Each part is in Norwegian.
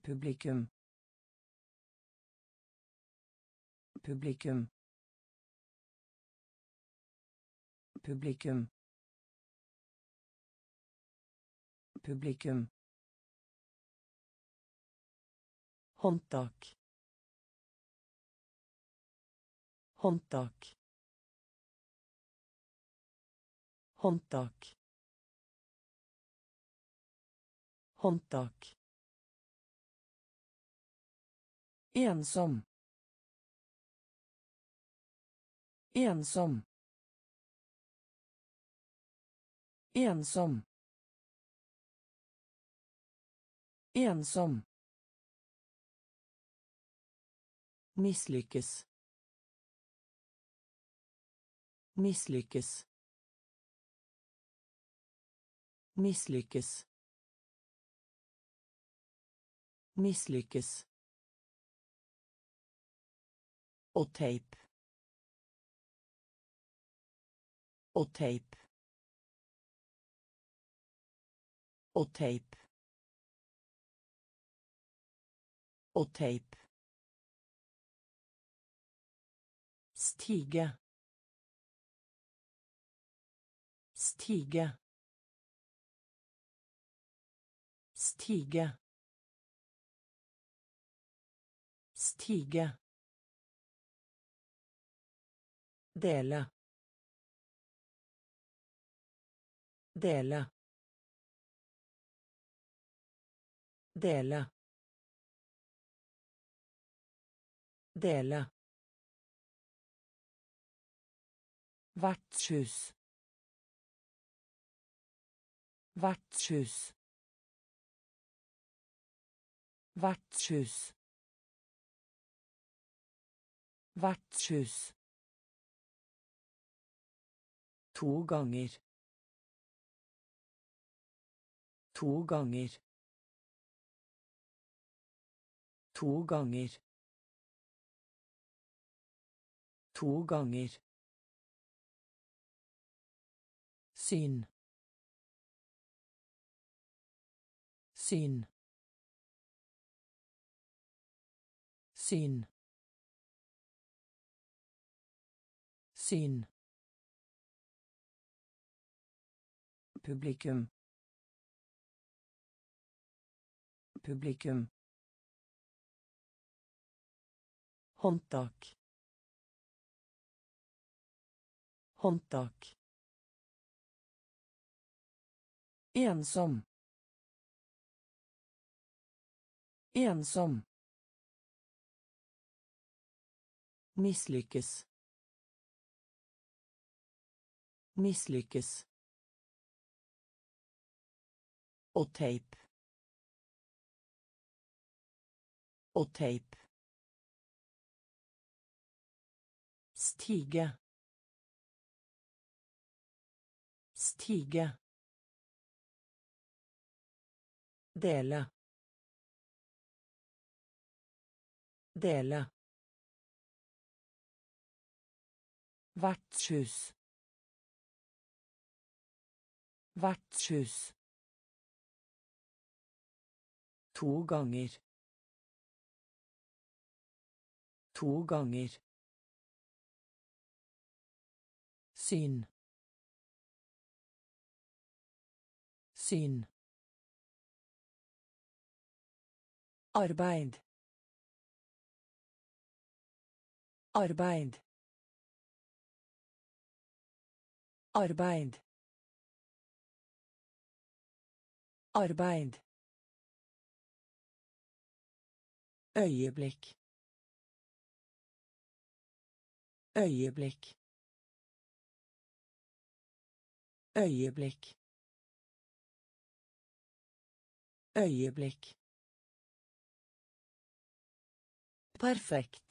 Publikum. Publikum. Publikum. Publikum. Håndtak. Håndtak. Håndtak. Håndtak. Ensom. Ensom. Ensom. Ensom. Misslyckes. Misslyckes. Misslyckes. Misslyckes. Og tape. Og tape. Og tape. Og tape. Stige. Stige. Stige. Stige. Dele. Dele. Dele. Dele. Vertshus. Vertshus. Vertshus. Vertshus. To ganger. To ganger. To ganger. To ganger. Syn. Syn. Syn. Syn. Publikum. Publikum. Håndtak. Håndtak. Ensom. Ensom. Misslyckes. Misslyckes. Og tape. Og tape. Stige. Stige. Dele. Dele. Vertshus. Vertshus. To ganger. To ganger. Syn. Syn. Arbeid. Arbeid. Arbeid. Arbeid. Øyeblikk. Øyeblikk. Øyeblikk. Øyeblikk. Perfekt.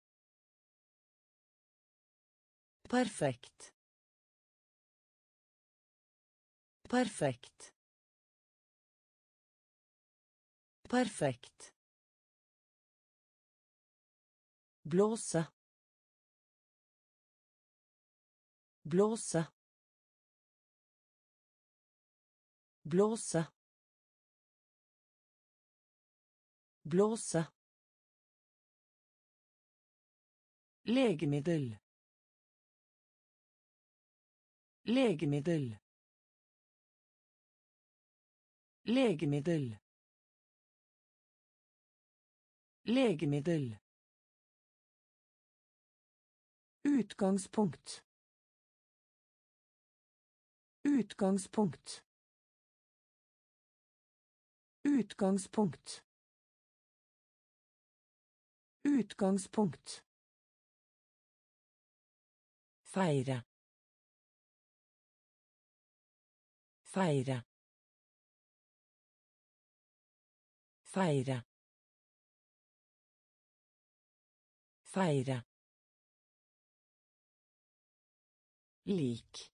Perfekt. Perfekt. Perfekt. Blåse. Blåse. Blåse. Blåse. Legemiddel. Legemiddel. Legemiddel. Legemiddel. Utgangspunkt. Utgangspunkt. Utgangspunkt. Utgangspunkt. Feire. Feire. Feire. Feire. Lik.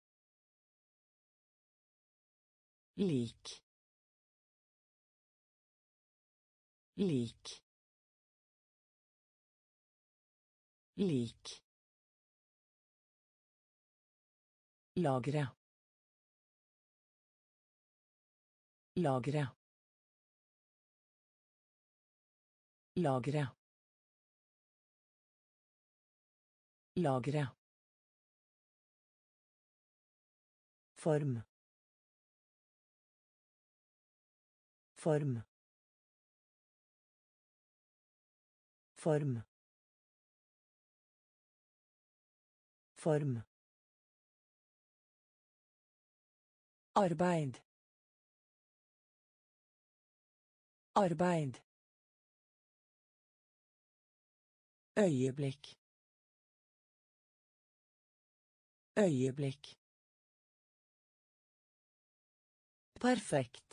Lik. Lik. Lik. Lagre. Lagre. Lagre. Lagre. Form. Form. Form. Form. Arbeid. Arbeid. Øyeblikk. Øyeblikk. Perfekt.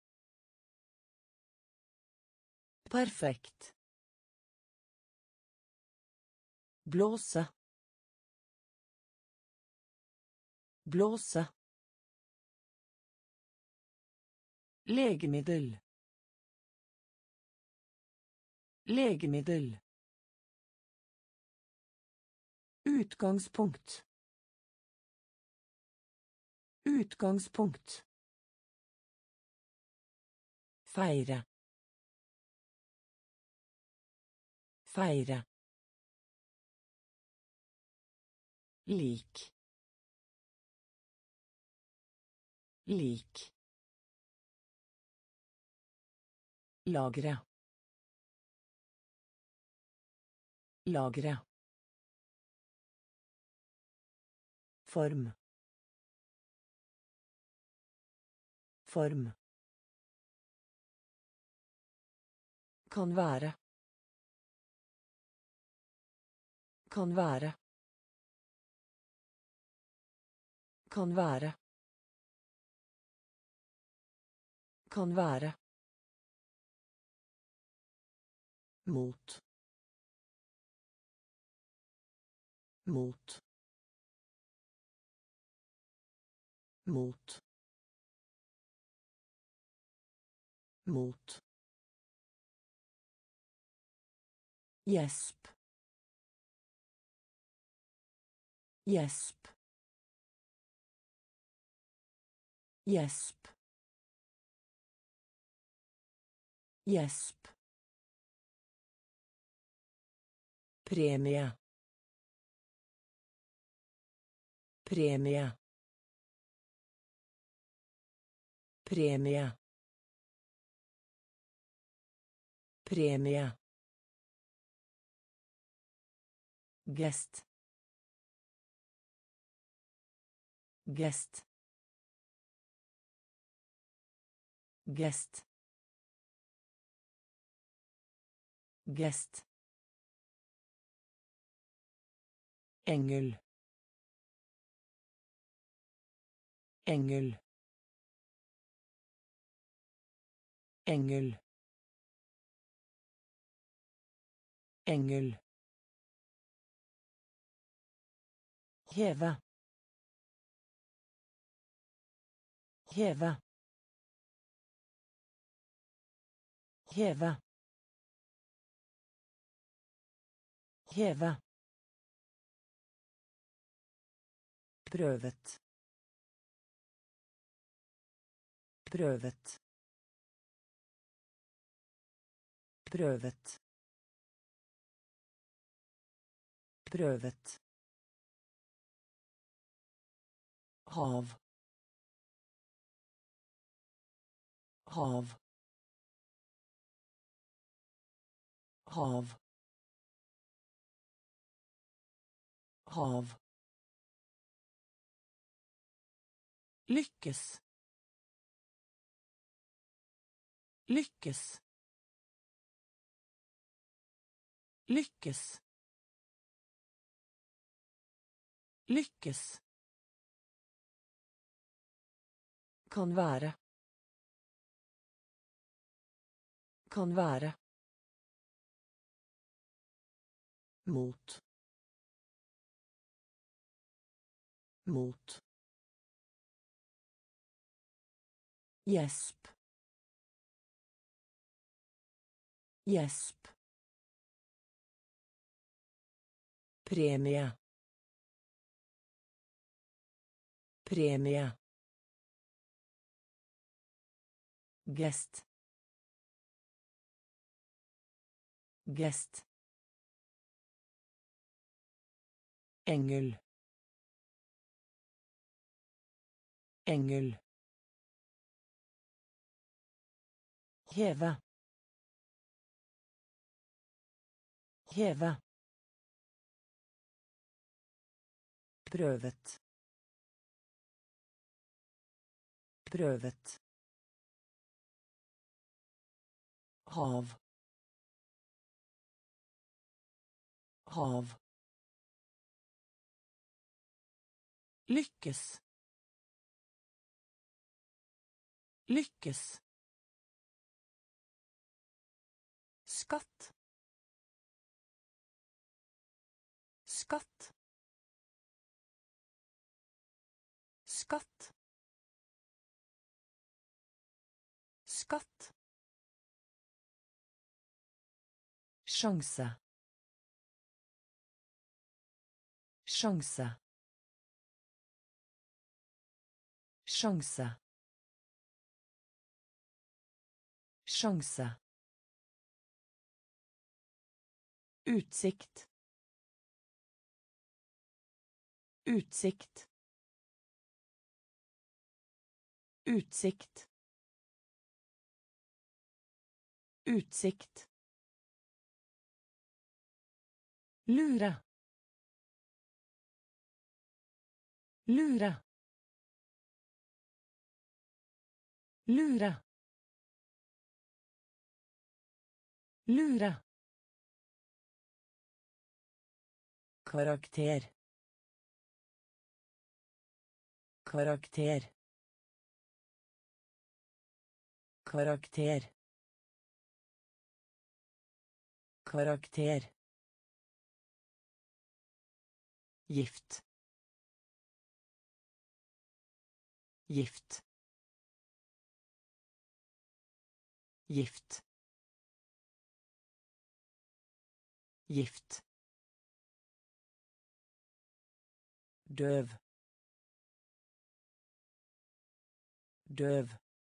Perfekt. Blåse. Blåse. Legemiddel. Legemiddel. Utgangspunkt. Utgangspunkt. Feire. Feire. Lik. Lik. Lagre. Lagre. Form. Form. Kan være. Kan være. Kan være. Kan være. Mot. Mot. Mot. Mot. Gjesp. Gjesp. Gjesp. Gjesp. Premie. Premie. Premie. Premie. Gest. Gest. Gest. Gest. Engel. Engel. Engel. Engel. Heve. Heve. Heve. Heve. Prøvet. Prøvet. Prøvet. Prøvet. Hav. Hav. Hav. Hav. Lykkes. Lykkes. Lykkes. Lykkes. Kan være. Kan være. Mot. Mot. Gjesp. Gjesp. Premie. Premie. Gest. Gest. Engel. Engel. Heve. Heve. Prøvet. Prøvet. Hav. Hav. Lykkes. Lykkes. Skatt. Skatt. Skatt. Skatt. Sjanse. Sjanse. Sjanse. Sjanse. Utsikt. Utsikt. Utsikt. Utsikt. Lure. Lure. Lure. Lure. Karakter. Karakter. Karakter. Karakter. Gift. Gift. Gift. Gift. Døv. Døv.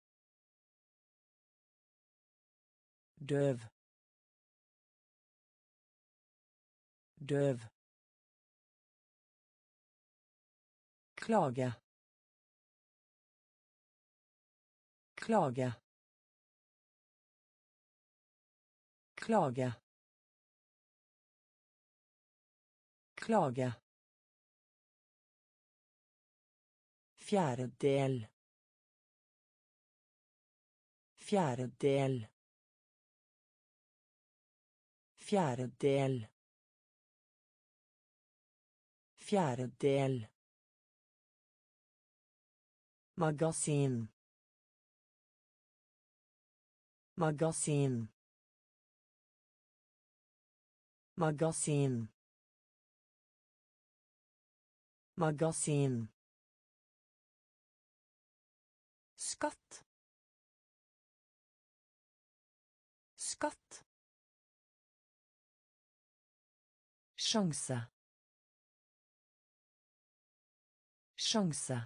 Døv. Døv. Klage. Klage. Klage. Klage. Fjerdedel. Fjerdedel. Fjerdedel. Fjerdedel. Magasin. Magasin. Magasin. Magasin. Skatt. Skatt. Sjanse. Sjanse.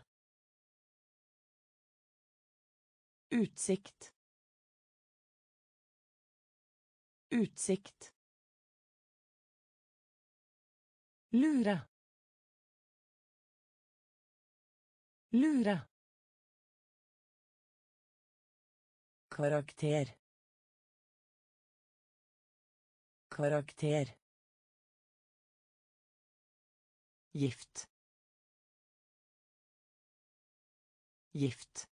Utsikt. Utsikt. Lure. Lure. Karakter. Karakter. Gift. Gift.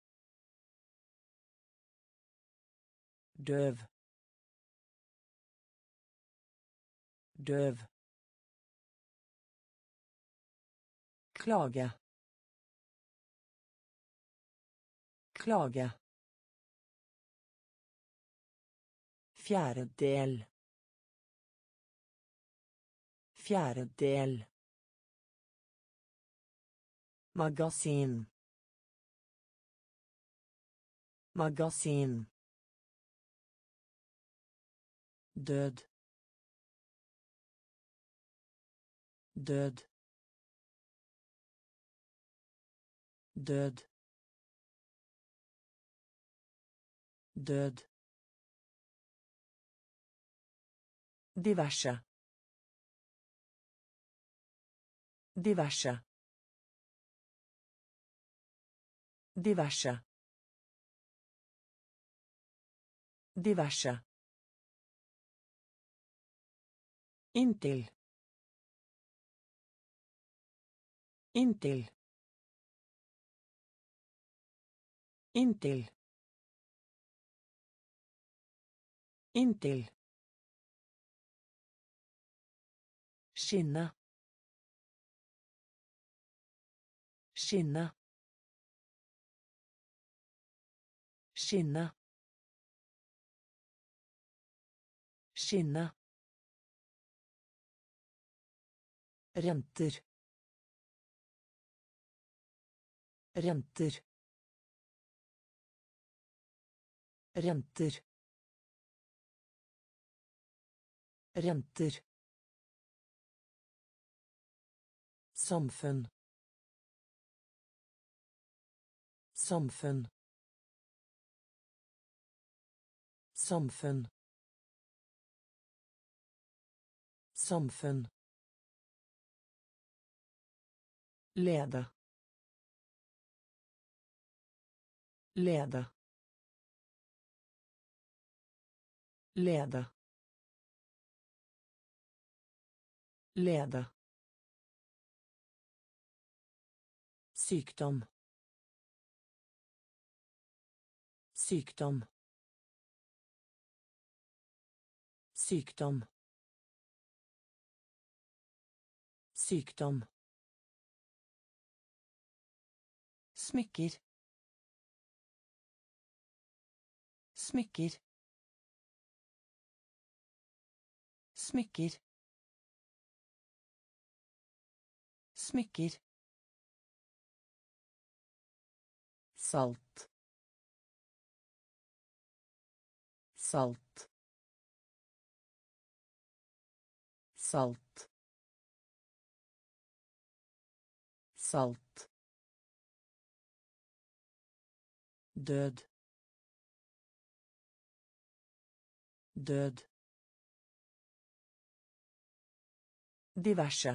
Døv. Døv. Klage. Klage. Fjerdedel. Fjerdedel. Magasin. Magasin. Død. Død. Død. Død. Diverse. Diverse. Diverse. Diverse. Inntil. Inntil. Inntil. Inntil. Skinne. Skinne. Skinne. Skinne. Renter. Renter. Renter. Renter. Samfunn. Samfunn. Samfunn. Samfunn. Lede. Lede. Lede. Lede. Sykdom. Sykdom. Sykdom. Sykdom. Smykker. Smykker. Smykker. Smykker. Salt. Salt. Salt. Salt. Død. Død. Diverse.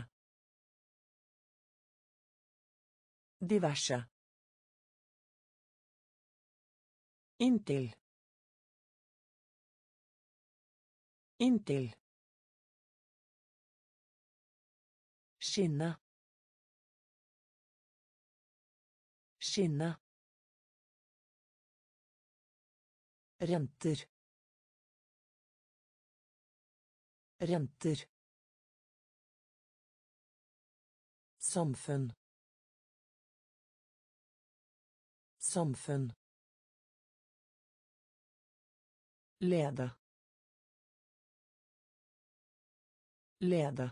Diverse. Inntil. Inntil. Skinne. Skinne. Renter. Renter. Samfunn. Samfunn. Lede. Lede.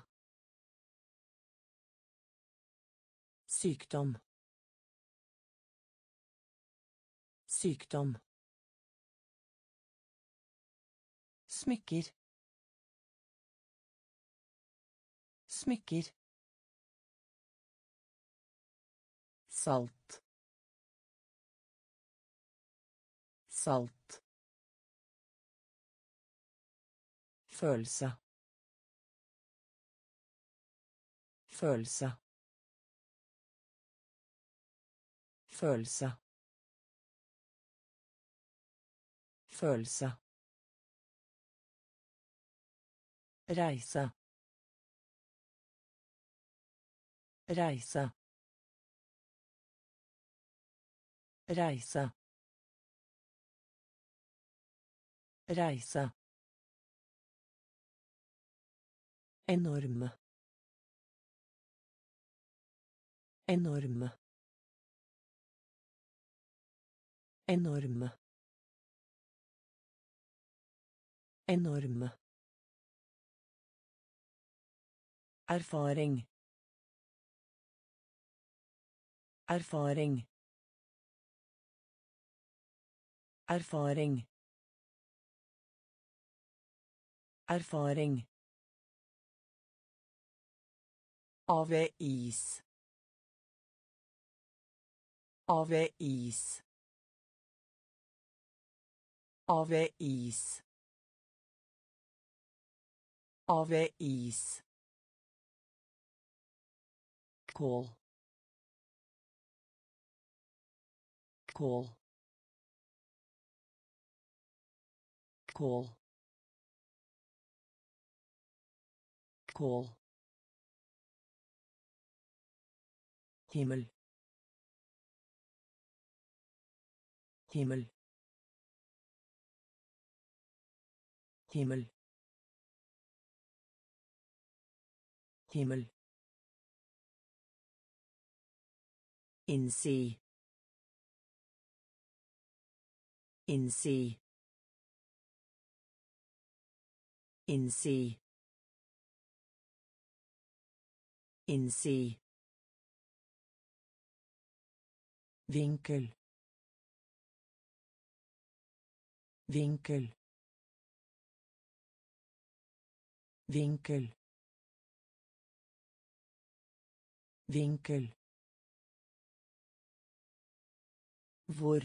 Sykdom. Sykdom. Smykker. Smykker. Salt. Salt. Følelse. Følelse. Følelse. Følelse. Reise. Reise. Reise. Reise. Enorme. Enorme. Enorme. Enorme. Erfaring. Erfaring. Erfaring. Erfaring. Avis. Avis. Avis. Avis. Kål. Kål. Kål. Kål. Himmel. Himmel. Himmel. Himmel. Innsi. Innsi. Innsi. Innsi. Vinkel. Vinkel. Vinkel. Vinkel. Hvor.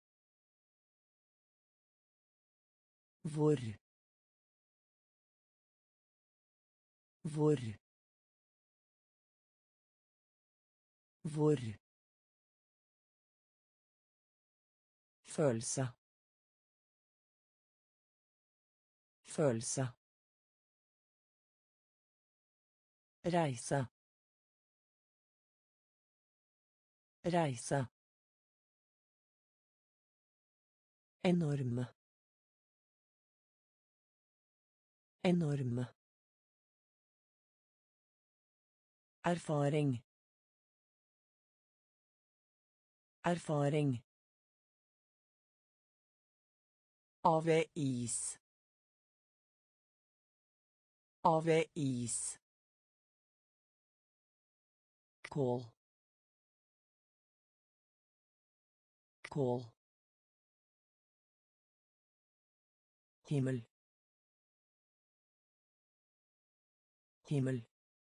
Hvor. Hvor. Hvor. Følelse. Følelse. Reise. Reise. Enorme. Enorme. Erfaring. Erfaring. Avis. Avis. Kål. Kål. Himmel. Himmel.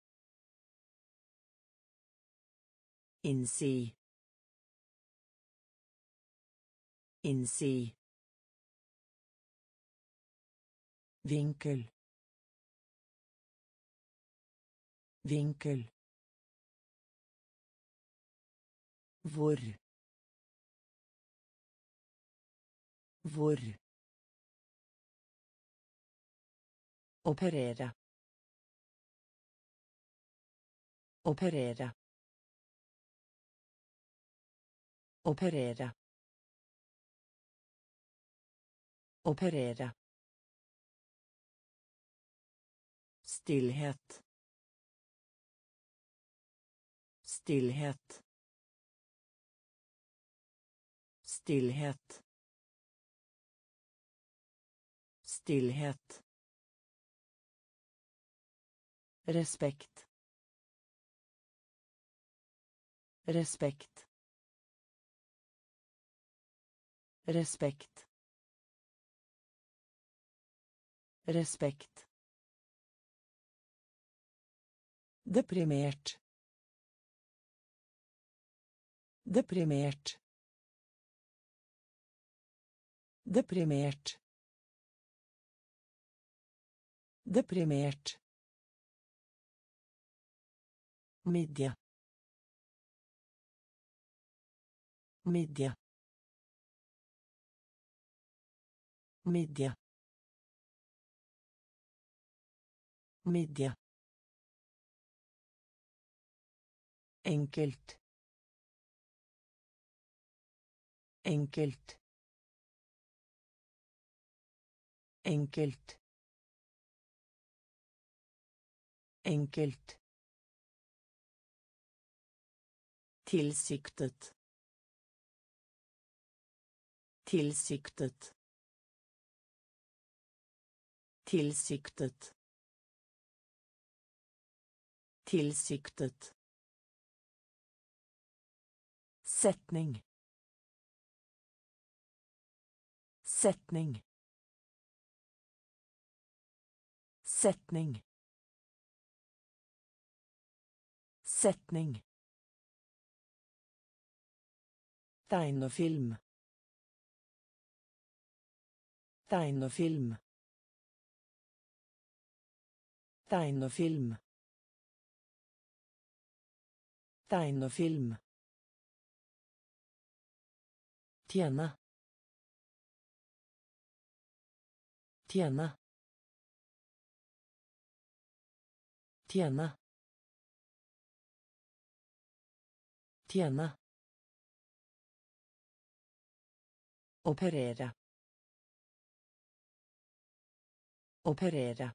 Innsi. Innsi. Vinkel. Vinkel. Hvor. Hvor. Operere. Operere. Operere. Operere. Stillhet. Stillhet. Stillhet. Stillhet. Respekt. Respekt. Respekt. Respekt. Deprimert. Deprimert. Deprimert. Deprimert. Midje. Midje. Midje. Midje. Enkelt. Enkelt. Enkelt. Enkelt. Tilsiktet. Tilsiktet. Tilsiktet. Tilsiktet. Setning. Setning. Setning. Setning. Tegnefilm. Tegnefilm. Tegnefilm. Tegnefilm. Tjene. Tjene. Tjene. Tjene. Operere. Operere.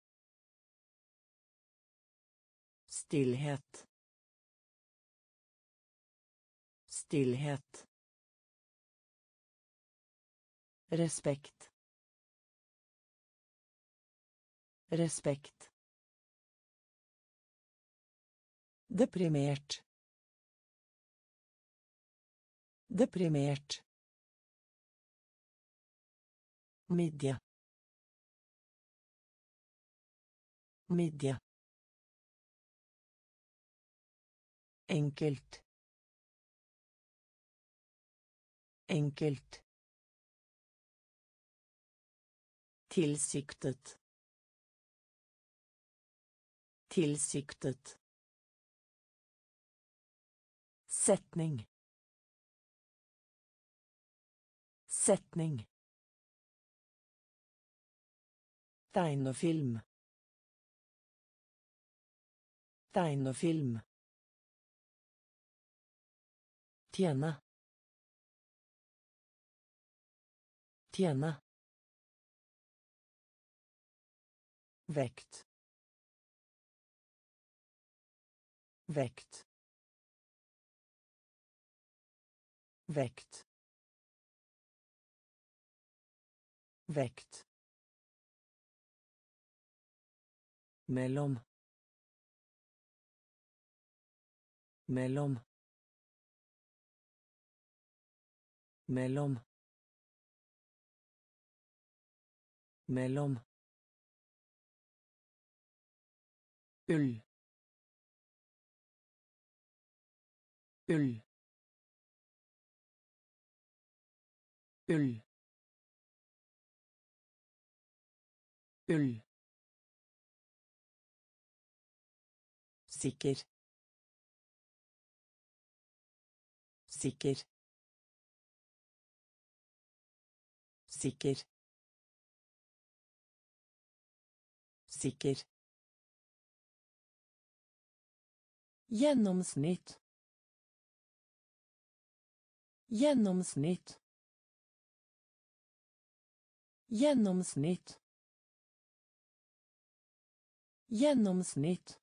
Stillhet. Stillhet. Respekt. Respekt. Deprimert. Deprimert. Midje. Midje. Enkelt. Enkelt. Tilsiktet. Tilsiktet. Setning. Setning. Tegnefilm. Tegnefilm. Tjene. Tjene. Vekt. Vekt. Vekt. Vekt. Mellom. Mellom. Mellom. Mellom. Ull. Ull. Ull. Ull. Sikker. Sikker. Sikker. Sikker. Gjennomsnitt. Gjennomsnitt. Gjennomsnitt. Gjennomsnitt.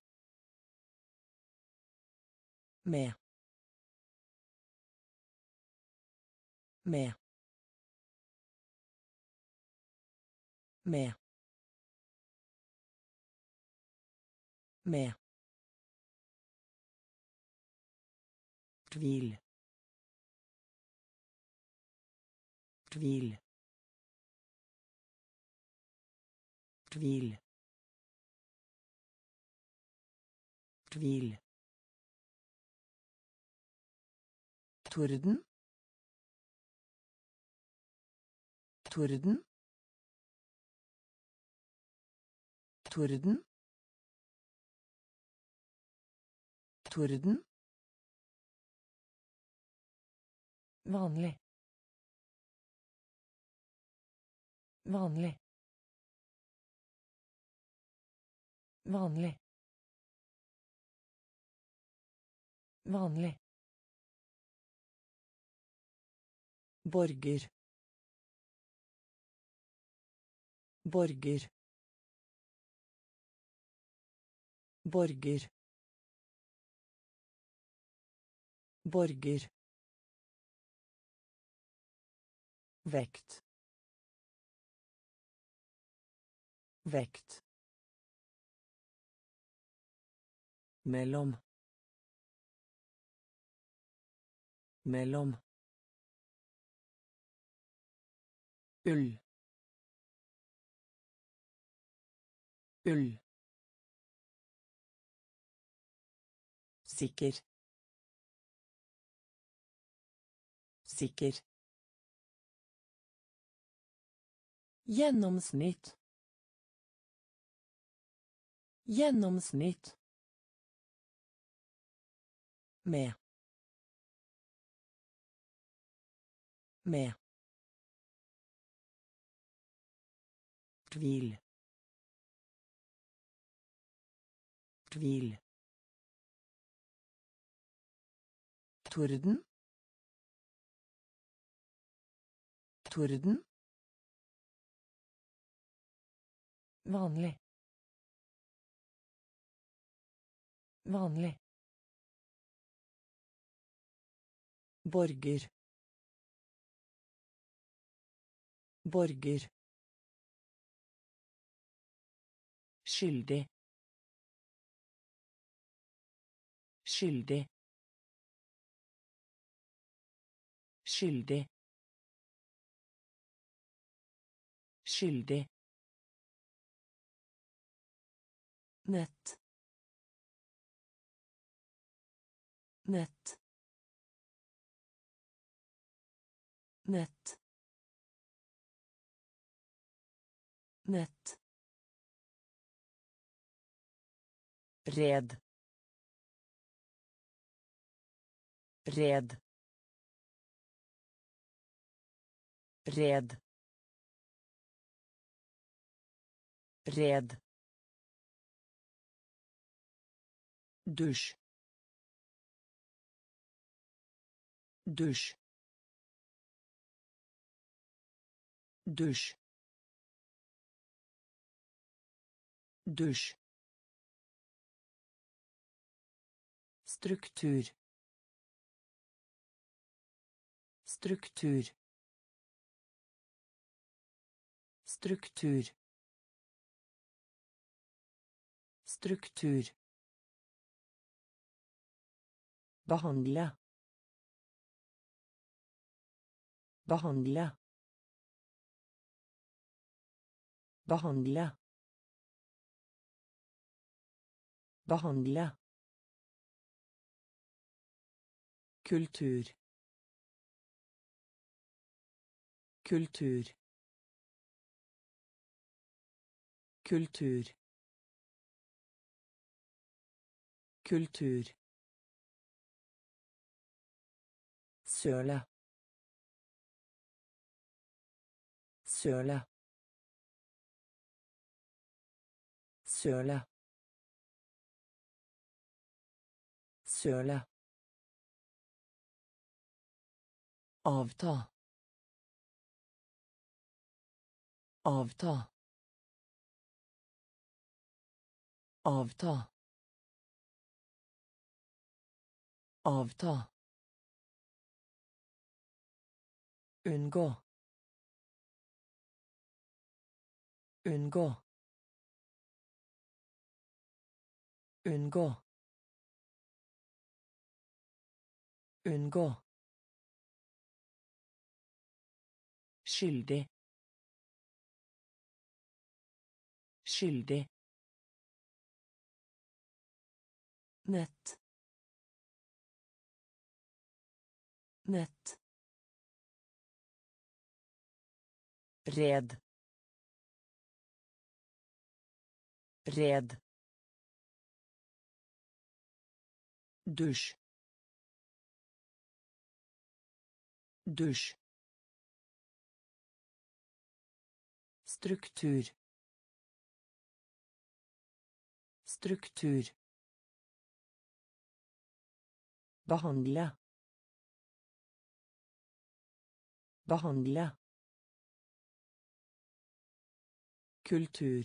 Med. Med. Med. Med. Tvil. Tvil. Tvil. Tvil. Torden. Torden. Torden. Torden. Vanlig. Vanlig. Vanlig. Vanlig. Borger. Borger. Borger. Borger. Vekt. Vekt. Mellom. Mellom. Ull. Ull. Sikker. Sikker. Gjennomsnitt. Gjennomsnitt. Med. Med. Tvil. Tvil. Torden. Torden. Vanlig. Vanlig. Borger. Borger. Skyldig. Skyldig. Skyldig. Skyldig. Nett. Nett. Nett. Nett. Red. Red. Red. Red. Dusj. Dusj. Dusj. Dusj. Struktur. Struktur. Struktur. Struktur. Behandle. Behandle. Behandle. Behandle. Kultur. Kultur. Kultur. Kultur. Søle. Søle. Søle. Søle. Avta. Avta. Avta. Avta. Unngå. Unngå. Unngå. Unngå. Skyldig. Skyldig. Nett. Nett. Red. Red. Dusj. Dusj. Struktur. Struktur. Behandle. Behandle. Kultur.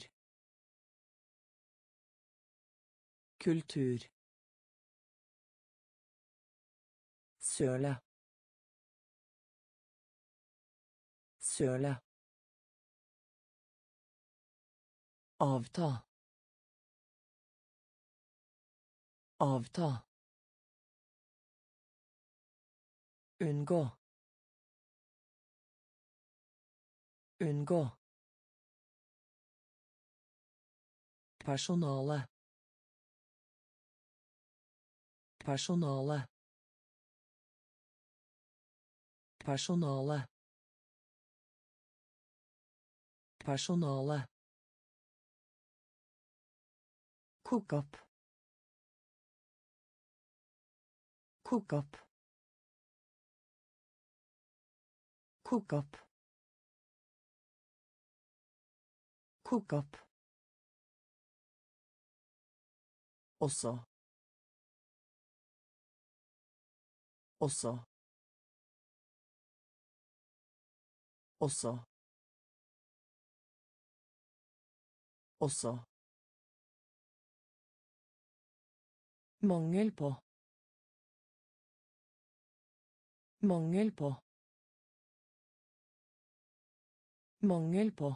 Kultur. Søle. Søle. Avta. Avta. Unngå. Unngå. Personale. Personale. Personale. Personale. Koke opp. Koke opp. Koke opp. Koke opp. Også. Også. Også. Også. Mangel på. Mangel på. Mangel på.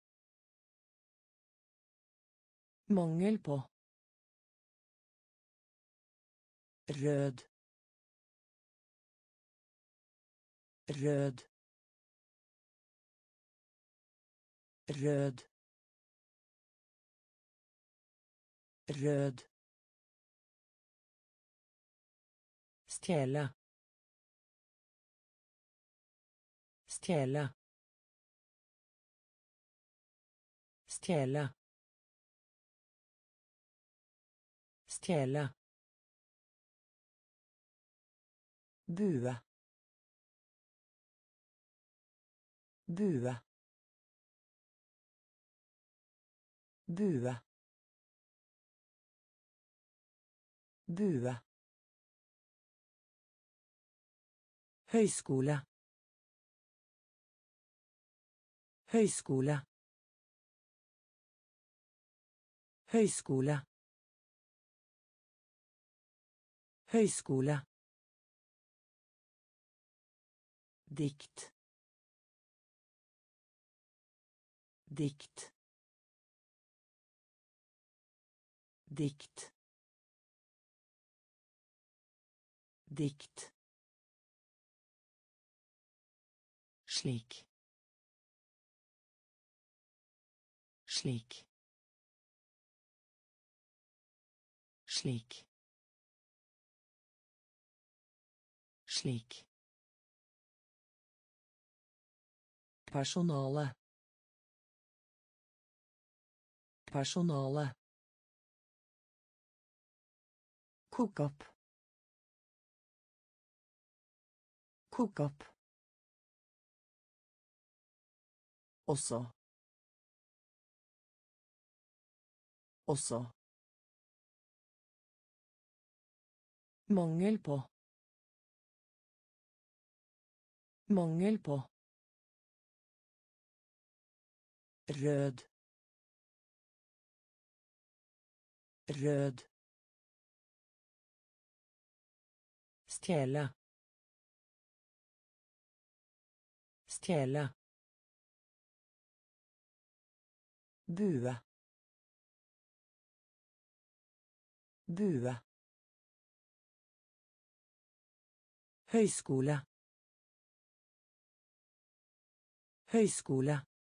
Mangel på. Rød. Rød. Rød. Rød. Stjele. Stjele. Stjele. Stjele. Bue. Bue. Bue. Bue. Høyskole. Høyskole. Høyskole. Høyskole. Dikt. Dikt. Dikt. Dikt. Slik. Slik. Slik. Slik. Personale. Personale. Koke opp. Koke opp. Også. Også. Mangel på. Mangel på. Rød. Rød. Stjele. Stjele. Bue. Bue. Høyskole. Høyskole.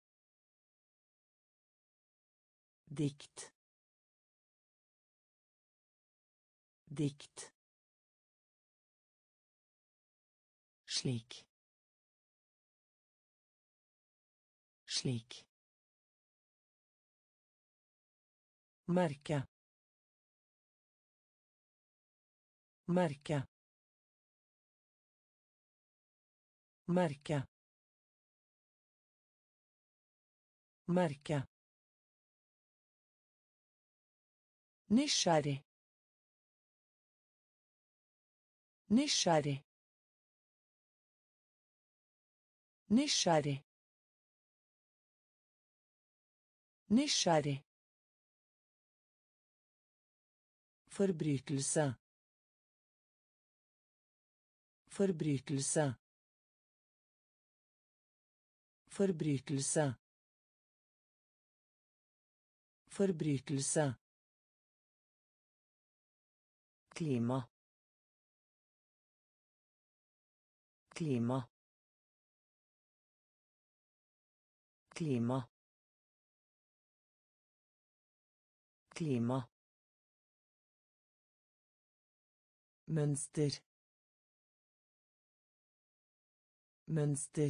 Dikt. Dikt. Slik. Slik. Merke. Merke. Merke. Merke. Nysgjerrig. Nysgjerrig. Nysgjerrig. Nysgjerrig. Forbrytelse. Forbrytelse. Forbrytelse. Forbrytelse. Klima. Klima. Klima. Klima. Mønster. Mønster.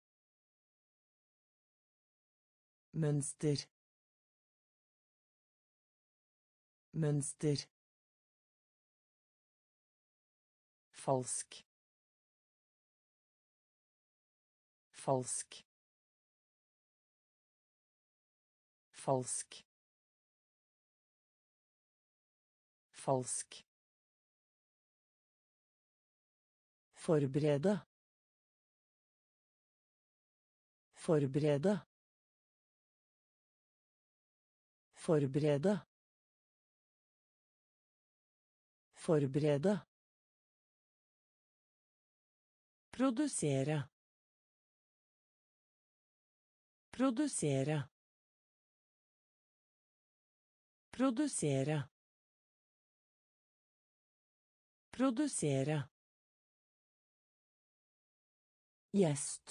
Mønster. Mønster. Falsk. Falsk. Falsk. Falsk. Forberede. Forberede. Forberede. Forberede. Produsere. Produsere. Produsere. Produsere. Gjest.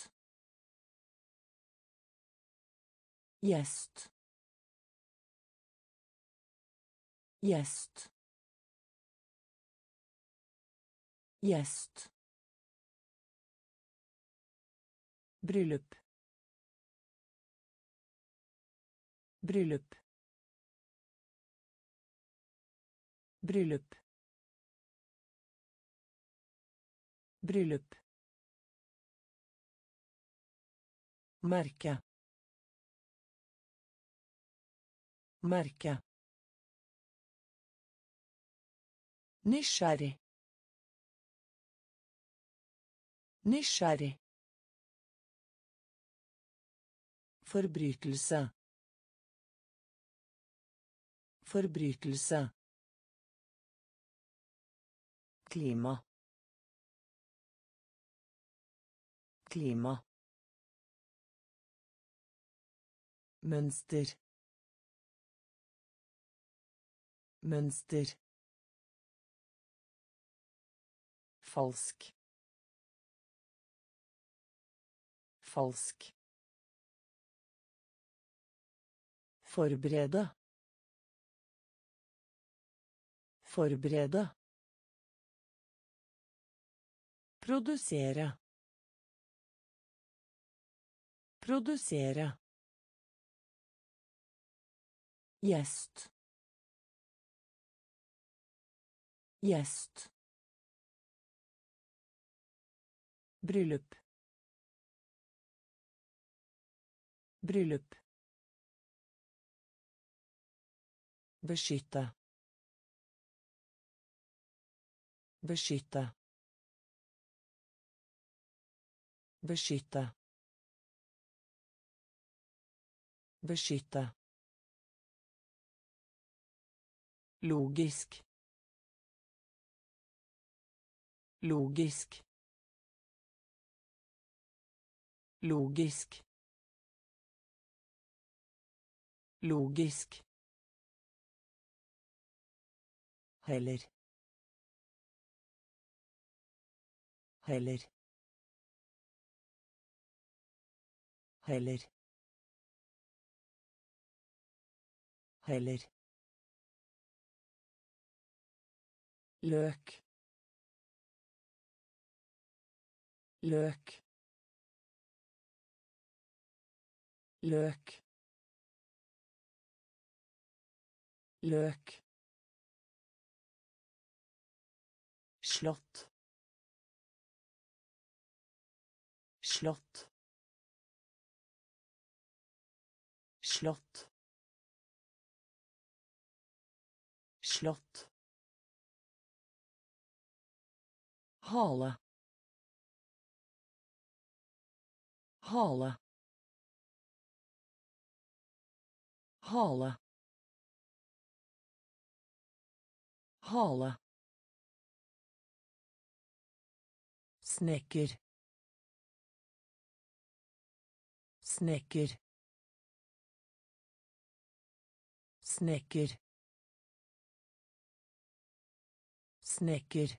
Gjest. Gjest. Gjest. Bryllup. Bryllup. Bryllup. Bryllup. Merke. Merke. Nysgjerrig. Nysgjerrig. Forbrytelse. Forbrytelse. Klima. Klima. Mønster. Mønster. Falsk. Falsk. Forberede. Forberede. Produsere. Produsere. Gjest. Gjest. Bryllup. Bryllup. Beskytte. Beskytte. Beskytte. Beskytte. Logisk. Logisk. Logisk. Logisk. Heller. Heller. Heller. Heller. Løk. Løk. Løk. Løk. Slott. Slott. Slott. Slott. Hale. Hale. Hale. Hale. Snekker. Snekker. Snekker. Snekker.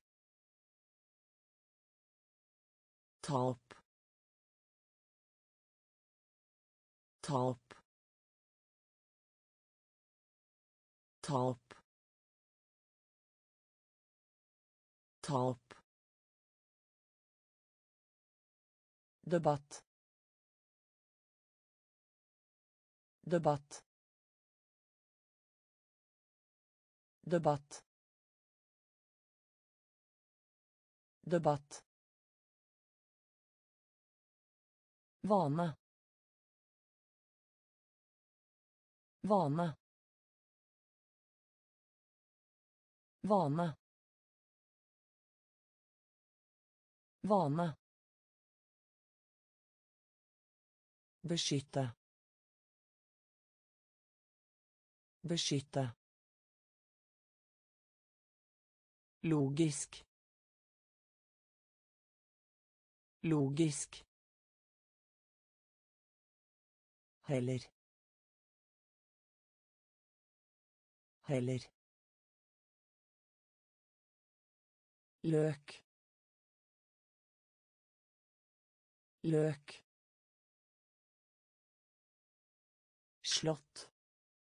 Tap. Tap. Tap. Tap. Debatt. Debatt. Debatt. Debatt. Vane. Vane. Vane. Vane. Beskytte. Beskytte. Logisk. Logisk. Heller. Heller. Løk. Løk. Slott.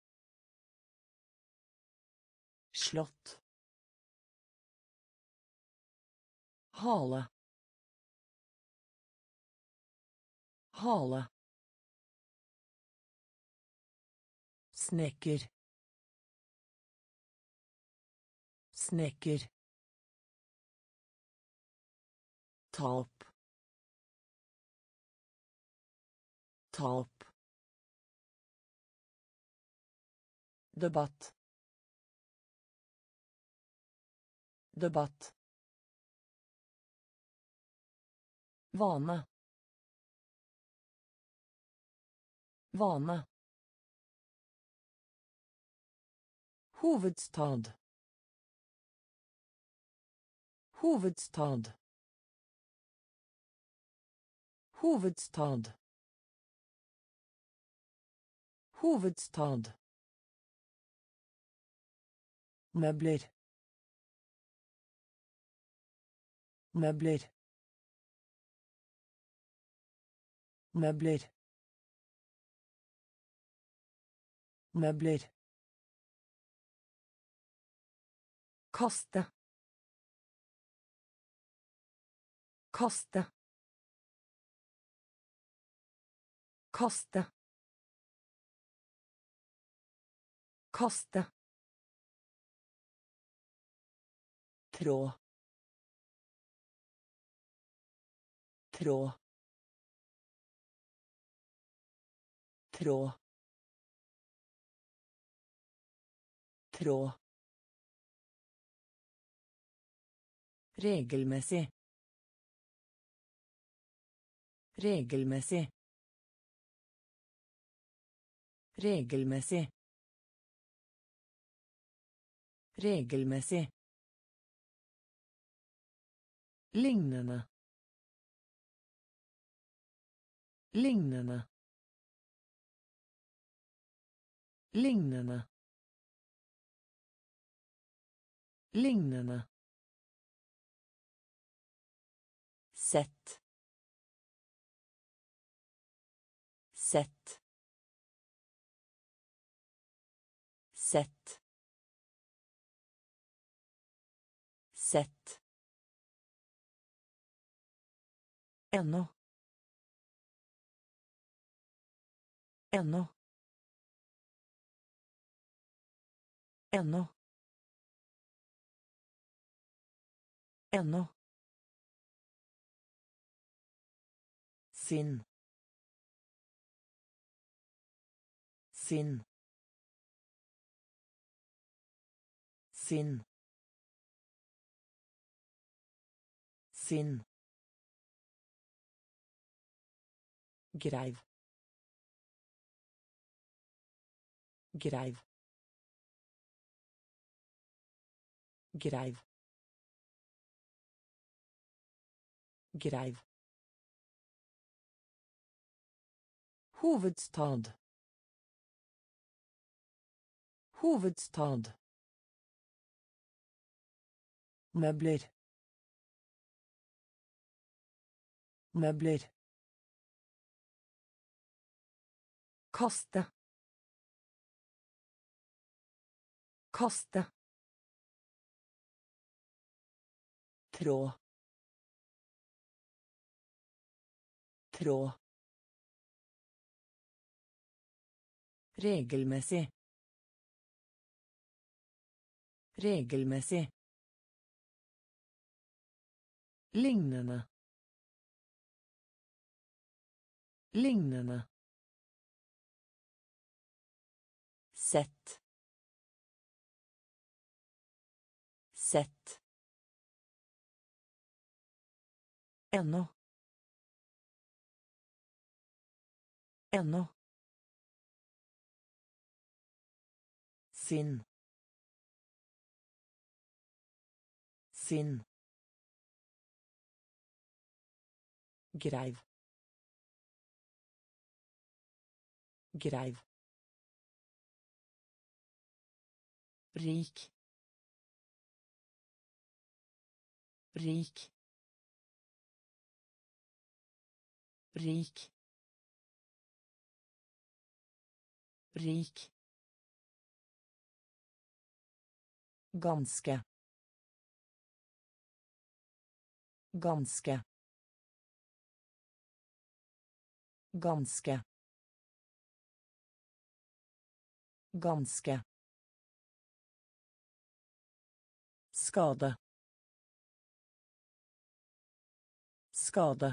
Slott. Hale. Hale. Snekker. Snekker. Tap. Tap. Debatt. Debatt. Vane. Vane. Hovedstad. Hovedstad. Hovedstad. Hovedstad. Møbler. Møbler. Møbler. Møbler. Kaste. Kaste. Kaste. Kaste. Tråd. Tråd. Tråd. Tråd. Regelmessig. Regelmessig. Regelmessig. Regelmessig. Lignende. Lignende. Lignende. Lignende. Sett. Sett. Sett. Sett. Ennå. Ennå. Ennå. Ennå. Sinn. Sinn. Sinn. Sinn. Greiv. Greiv. Greiv. Greiv. Hovedstad. Hovedstad. Møbler. Møbler. Kaste. Kaste. Tråd. Tråd. Regelmessig. Regelmessig. Lignende. Lignende. Sett. Sett. Ennå. Ennå. Sinn. Sinn. Greiv. Greiv. Rik. Rik. Rik. Rik. Ganske. Ganske. Ganske. Ganske. Skade. Skade.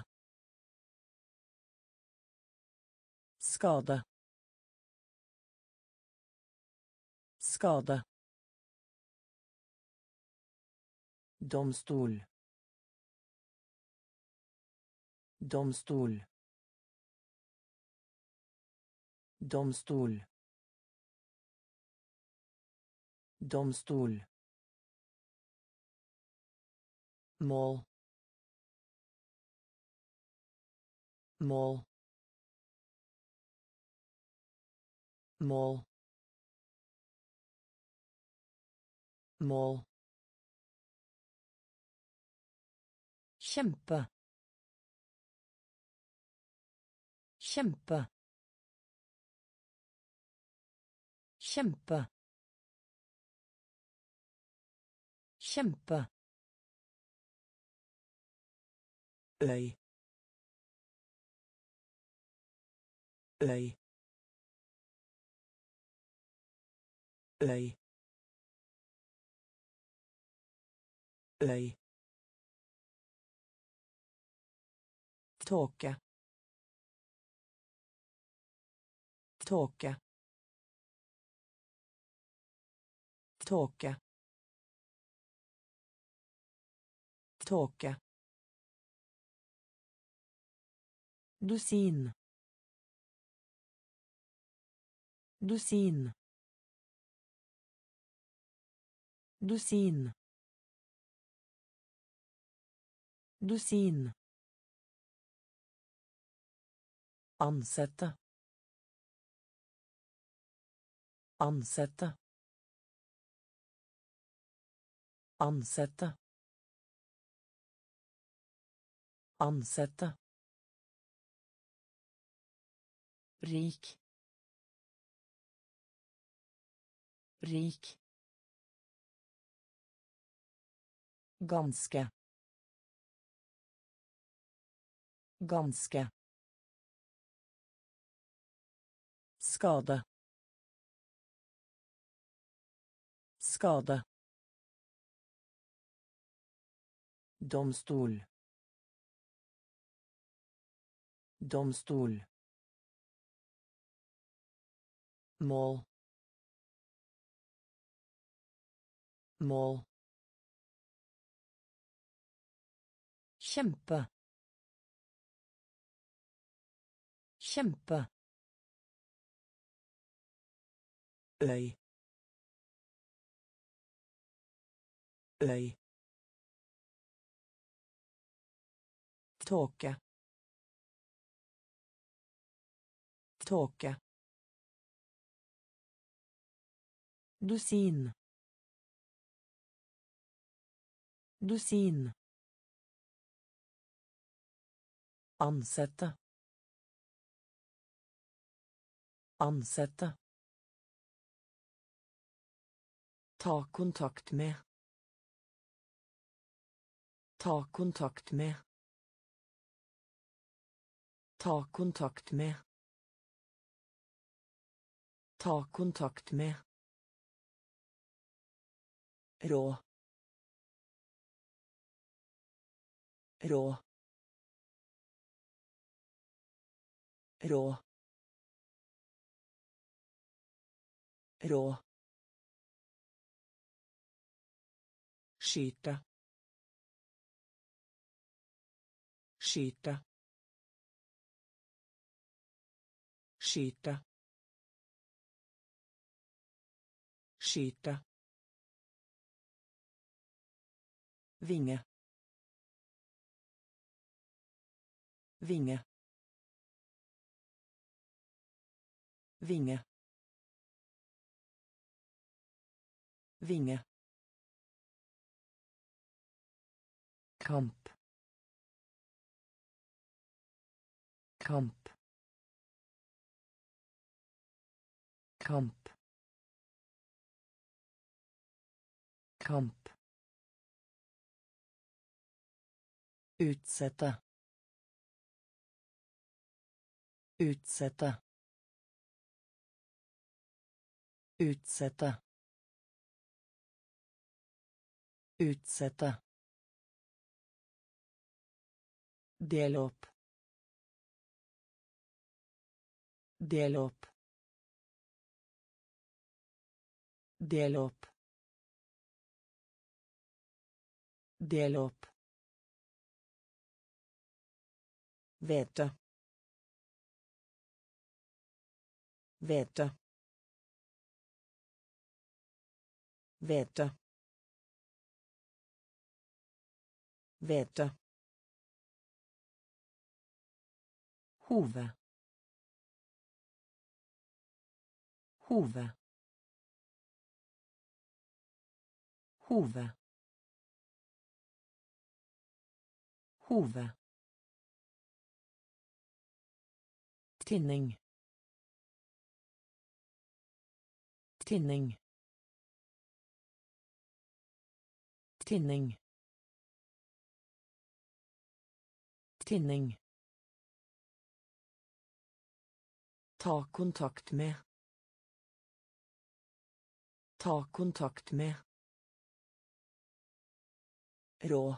Skade. Skade. Domstol. Domstol. Domstol. Domstol. Mål. Mål. Mål. Mål. Kjempe. Kjempe. Kjempe. Kjempe. Øy. Øy. Øy. Øy. Tåke. Tåke. Tåke. Tåke. Dusin. Dusin. Dusin. Dusin. Ansette. Ansette. Ansette. Ansette. Rik. Rik. Ganske. Ganske. Skade. skade, domstol, domstol, mål, mål, kjempe, kjempe, øy, øy, tåke, tåke, dusin, dusin, ansette, ansette, ta kontakt med, ta kontakt med, ta kontakt med, ta kontakt med, rå, rå, rå, rå, skyte, skyte, skyte, skyte, vinge, vinge, vinge, vinge, kamp, kamp, kamp, kamp, utsette, utsette, utsette, utsette, del opp, del opp, del opp, del opp, vete, vete, vete, vete, hove, hove, hove, hove, tinning, tinning, tinning, tinning, ta kontakt med, ta kontakt med, rå,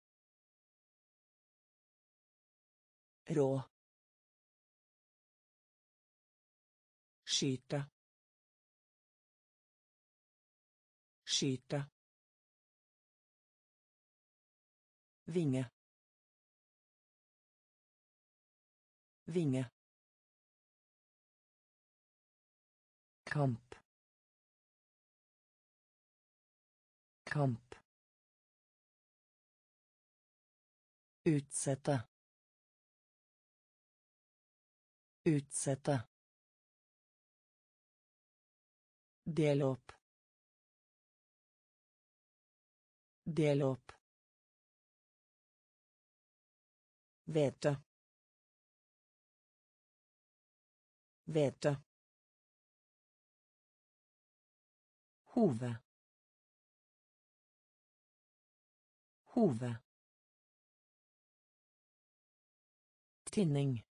rå, skyte, skyte, vinge, vinge, kamp, kamp, utsette, utsette, del opp, del opp, vete, vete, hove, hove, tinning,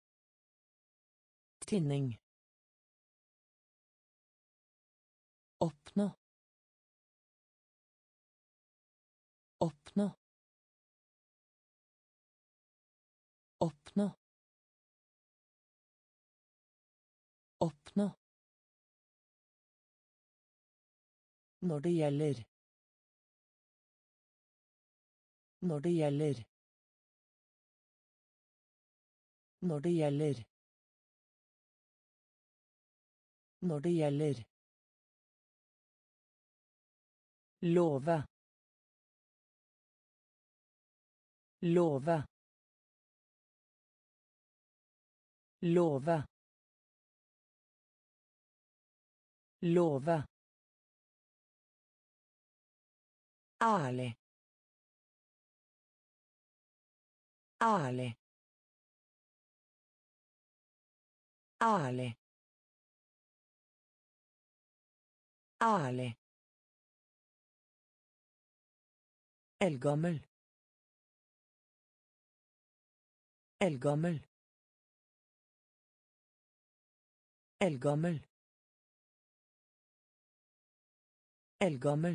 tinning, opp, Oppnå. Oppnå. Oppnå. Oppnå. Når det gjelder. Når det gjelder. Når det gjelder. Når det gjelder. Love. Love. Love. Love. Ærlig. Ærlig. Ærlig. Ærlig. Eldgammel. Eldgammel. Eldgammel. Eldgammel.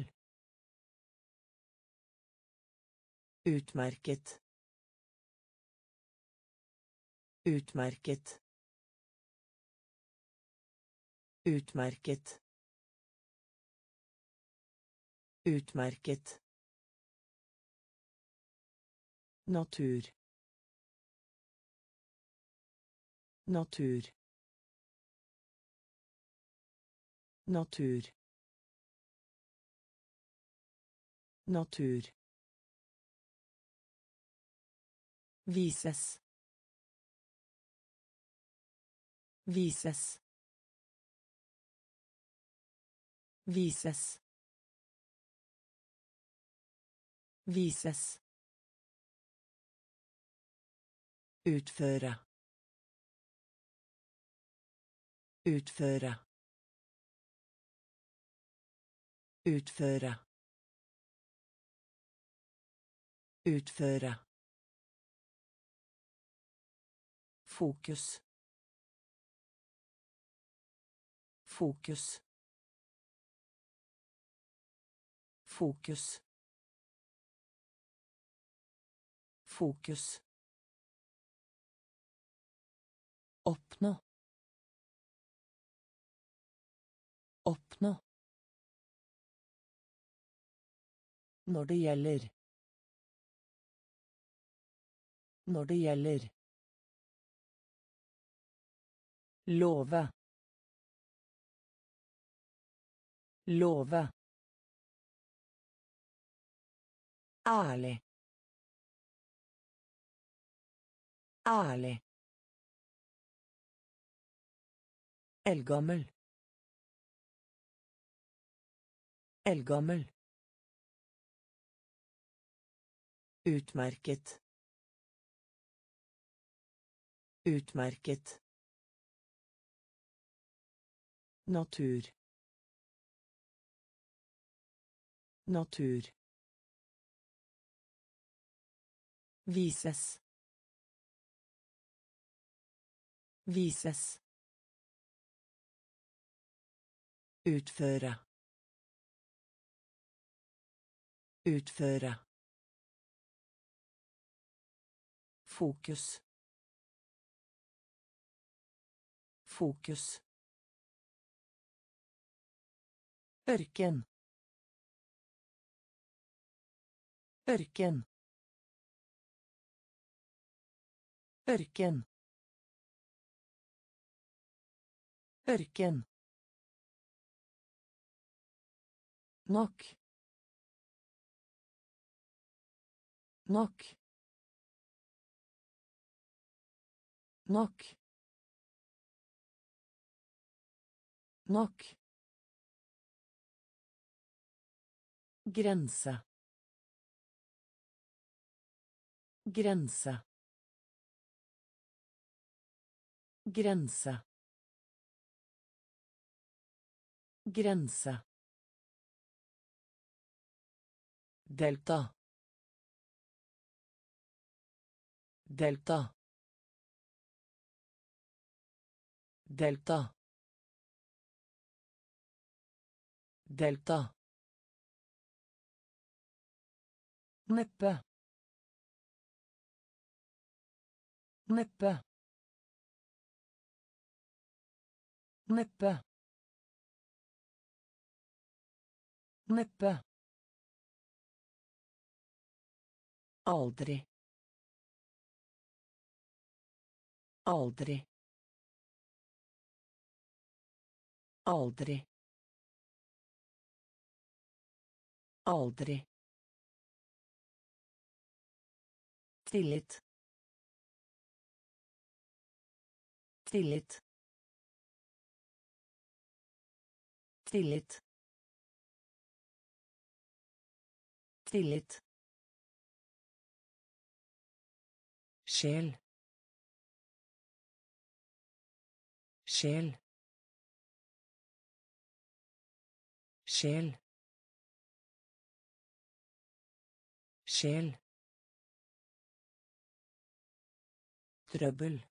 Utmerket. Utmerket. Utmerket. Utmerket. Natur. Natur. Natur. Natur. Vises. Vises. Vises. Vises. Utføre. Utføre. Utføre. Utføre. Fokus. Fokus. Fokus. Fokus. Oppnå. Oppnå. Når det gjelder. Når det gjelder. Love. Love. Ærlig. Ærlig. Eldgammel. Eldgammel. Utmerket. Utmerket. Natur. Natur. Vises. Vises. Utføre. Utføre. Fokus. Fokus. Ørken. Ørken. Ørken. Ørken. Nok. Nok. Nok. Nok. Grense. Grense. Grense. Grense. Delta. Delta. Delta. delta, neppe, neppe, neppe, neppe, aldri, aldri, aldri, aldri, tillit, tillit, tillit, tillit, sjel, sjel, sjel, sjel, trøbbel,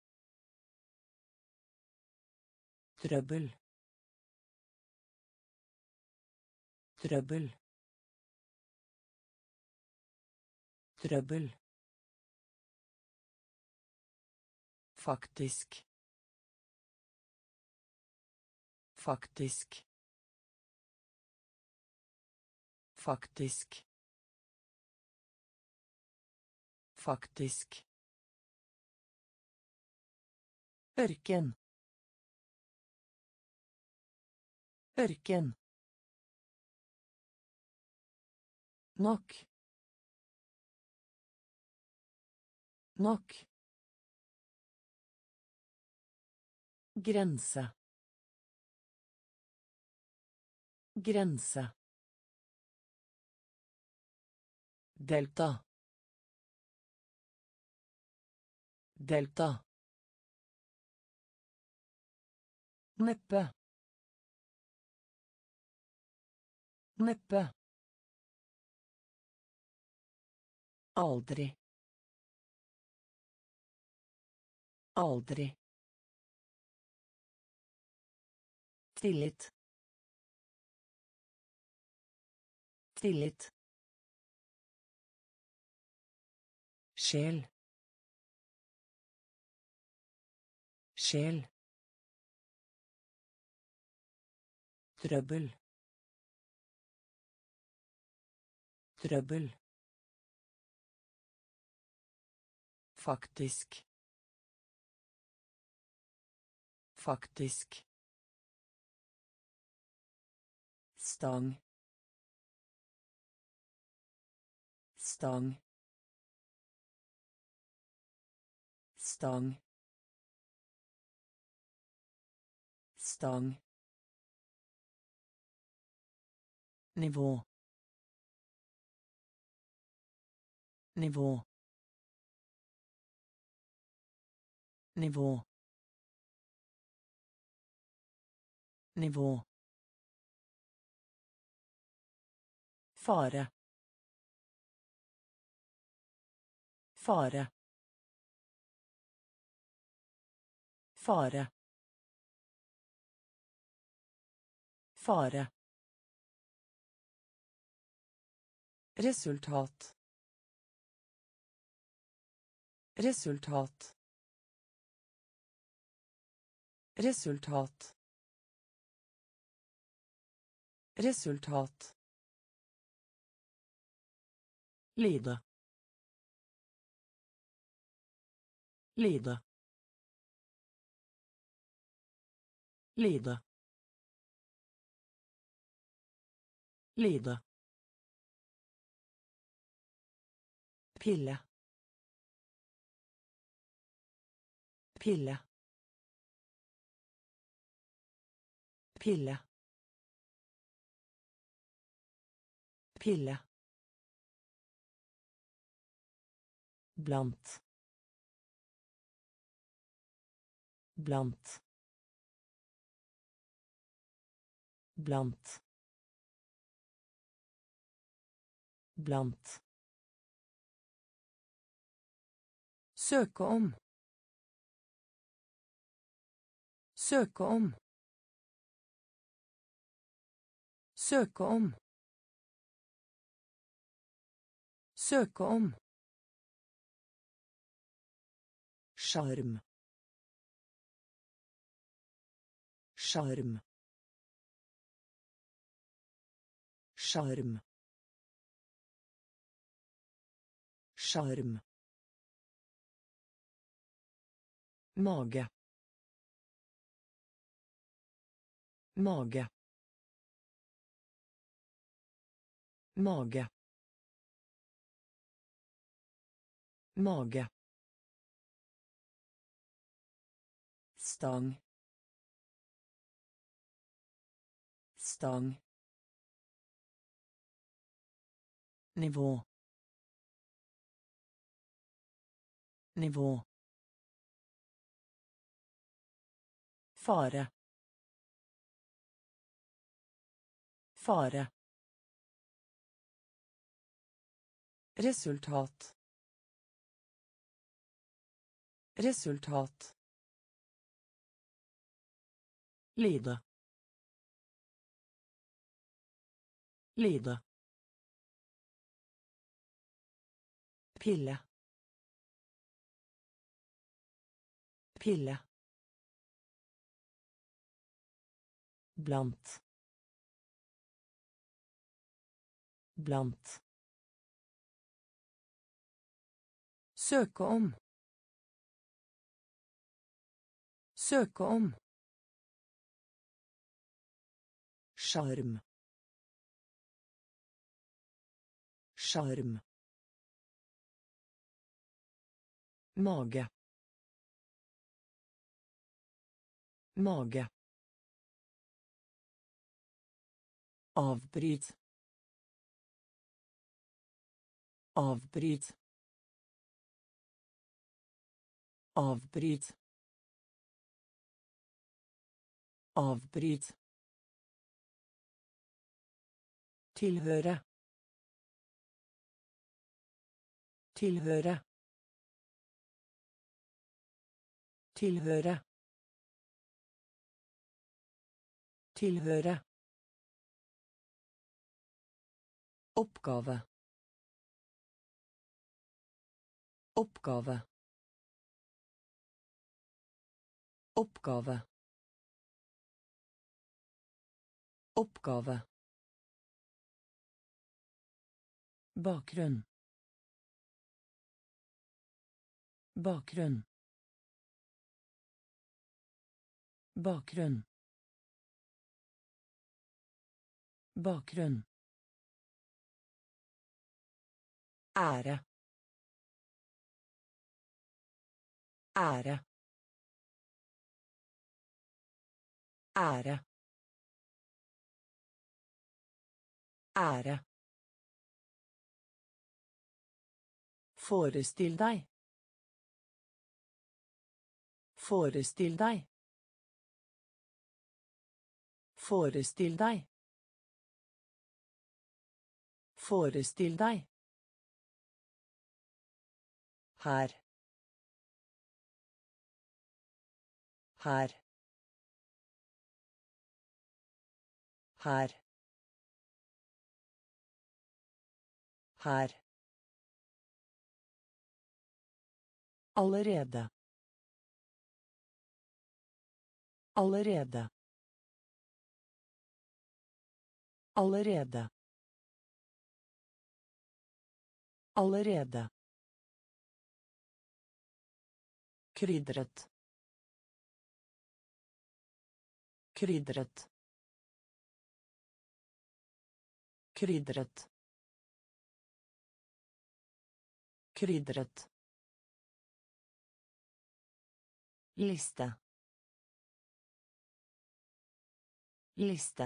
trøbbel, trøbbel, trøbbel, faktisk, faktisk, faktisk, faktisk, ørken, ørken, nok, nok, grense, grense, delta, delta, neppe, neppe, aldri, aldri, tillit, tillit, sjel, sjel, trøbbel, trøbbel, faktisk, faktisk, stang, stang, stang, stang, nivå, nivå, nivå, nivå, fare, fare, fare, fare, resultat, resultat, resultat, resultat, lide, lide, lide, lide, pille, pille, pille, pille, blant, blant, blant, blant, søke om, søke om, Søke om. Søke om. Sjarm. Sjarm. Sjarm. Sjarm. Mage. Mage. Mage. Mage. Stang. Stang. Nivå. Nivå. Fare. Fare. Resultat. Resultat. Lide. Lide. Pille. Pille. Blant. Blant. Søke om. Søke om. Sjarm. Sjarm. Mage. Mage. Avbryt. Avbryt. Avbryt. Avbryt. Tilhøre. Tilhøre. Tilhøre. Tilhøre. Oppgave. Oppgave. Oppgave. Oppgave. Bakgrunn. Bakgrunn. Bakgrunn. Bakgrunn. Ære. Ære. Ære. Ære. Forestill deg. Forestill deg. Forestill deg. Forestill deg. Her. Her. Her. Her. Allerede. Allerede. Allerede. Allerede. Krydret. Krydret. Krydret. Krydret. Liste. Liste.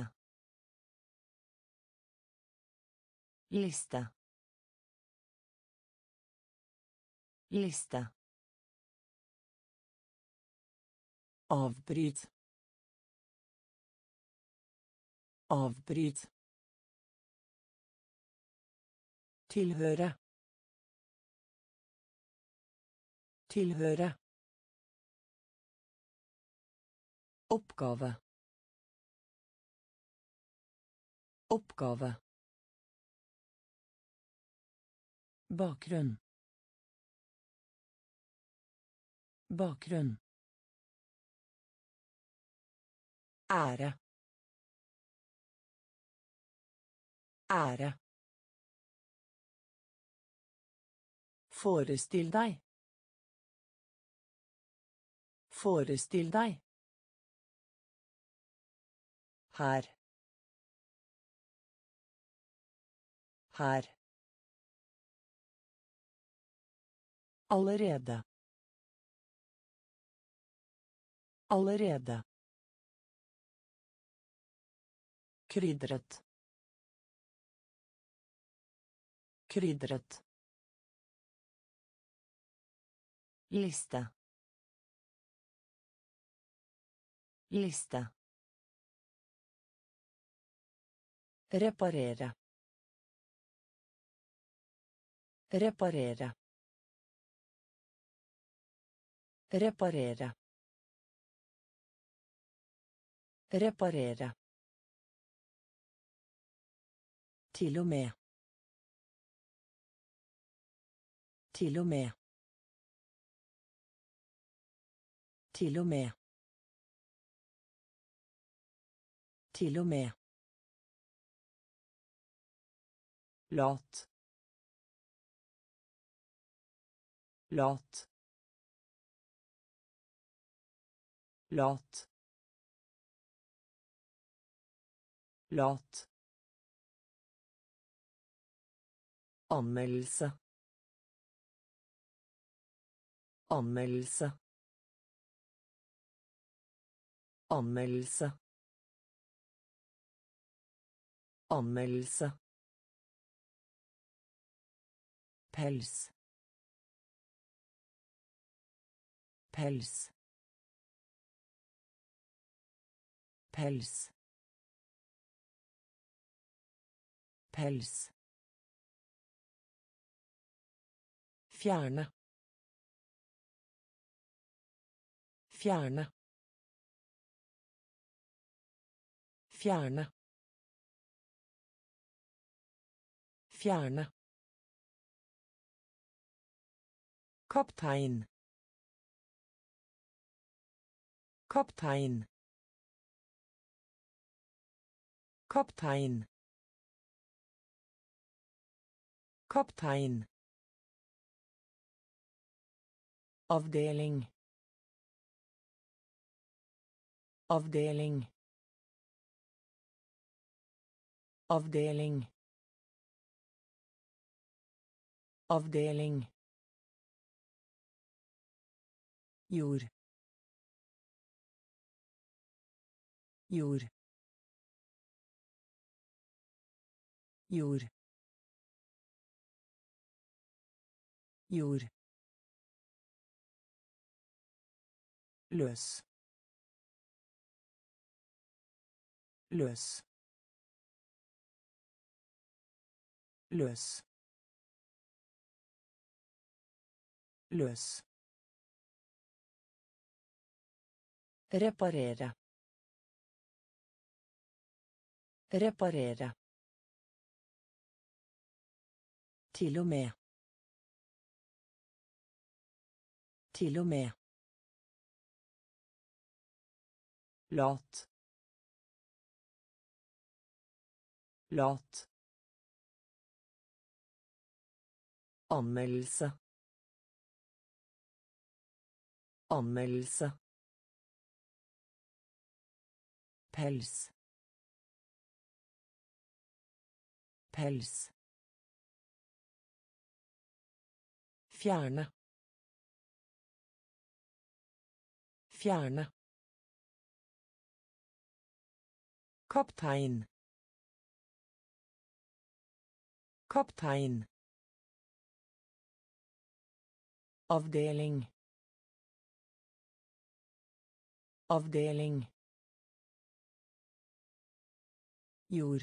Liste. Liste. Avbryt. Avbryt. Tilhøre. Tilhøre. Oppgave. Oppgave. Bakgrunn. Bakgrunn. Ære. Ære. Forestill deg. Forestill deg. Her. Her. Allerede. Allerede. Krydret. Krydret. Liste. Liste. Reparere. Reparere. Reparere. Reparere. Til og med. Til og med. Til og med. Til og med. Lat. Lat. Lat. Lat. Anmeldelse. Anmeldelse. Anmeldelse. Anmeldelse. Pels. Pels. Pels. Pels. Fjerne. Fjerne. Fjerne. Fjerne. Kaptein. Kaptein. Kaptein. Kaptein. Avdeling. Avdeling. Avdeling. Avdeling. Jord. Jord. Jord. Jord. Løs. Løs. Løs. Løs. Reparere. Reparere. Til og med. Til og med. Lat. Lat. Anmeldelse. Anmeldelse. Pels. Pels. Fjerne. Fjerne. Kaptein. Kaptein. Avdeling. Avdeling. Jord.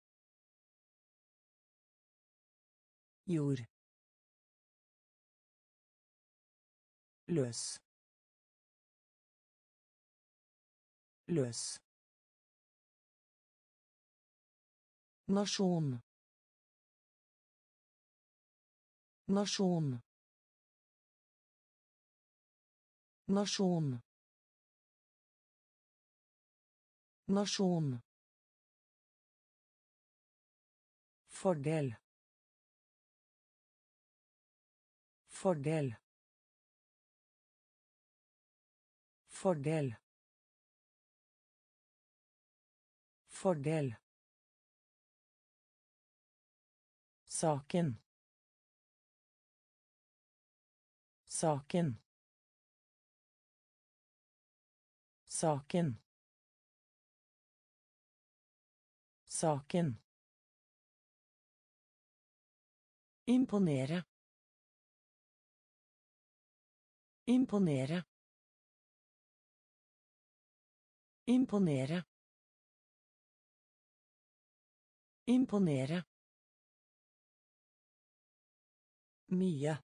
Jord. Løs. Løs. Nasjon. Nasjon. Nasjon. Nasjon. Fordel. Fordel. Fordel. Fordel. Saken. Saken. Saken. Saken. Imponere. Imponere. Imponere. Imponere. Mye.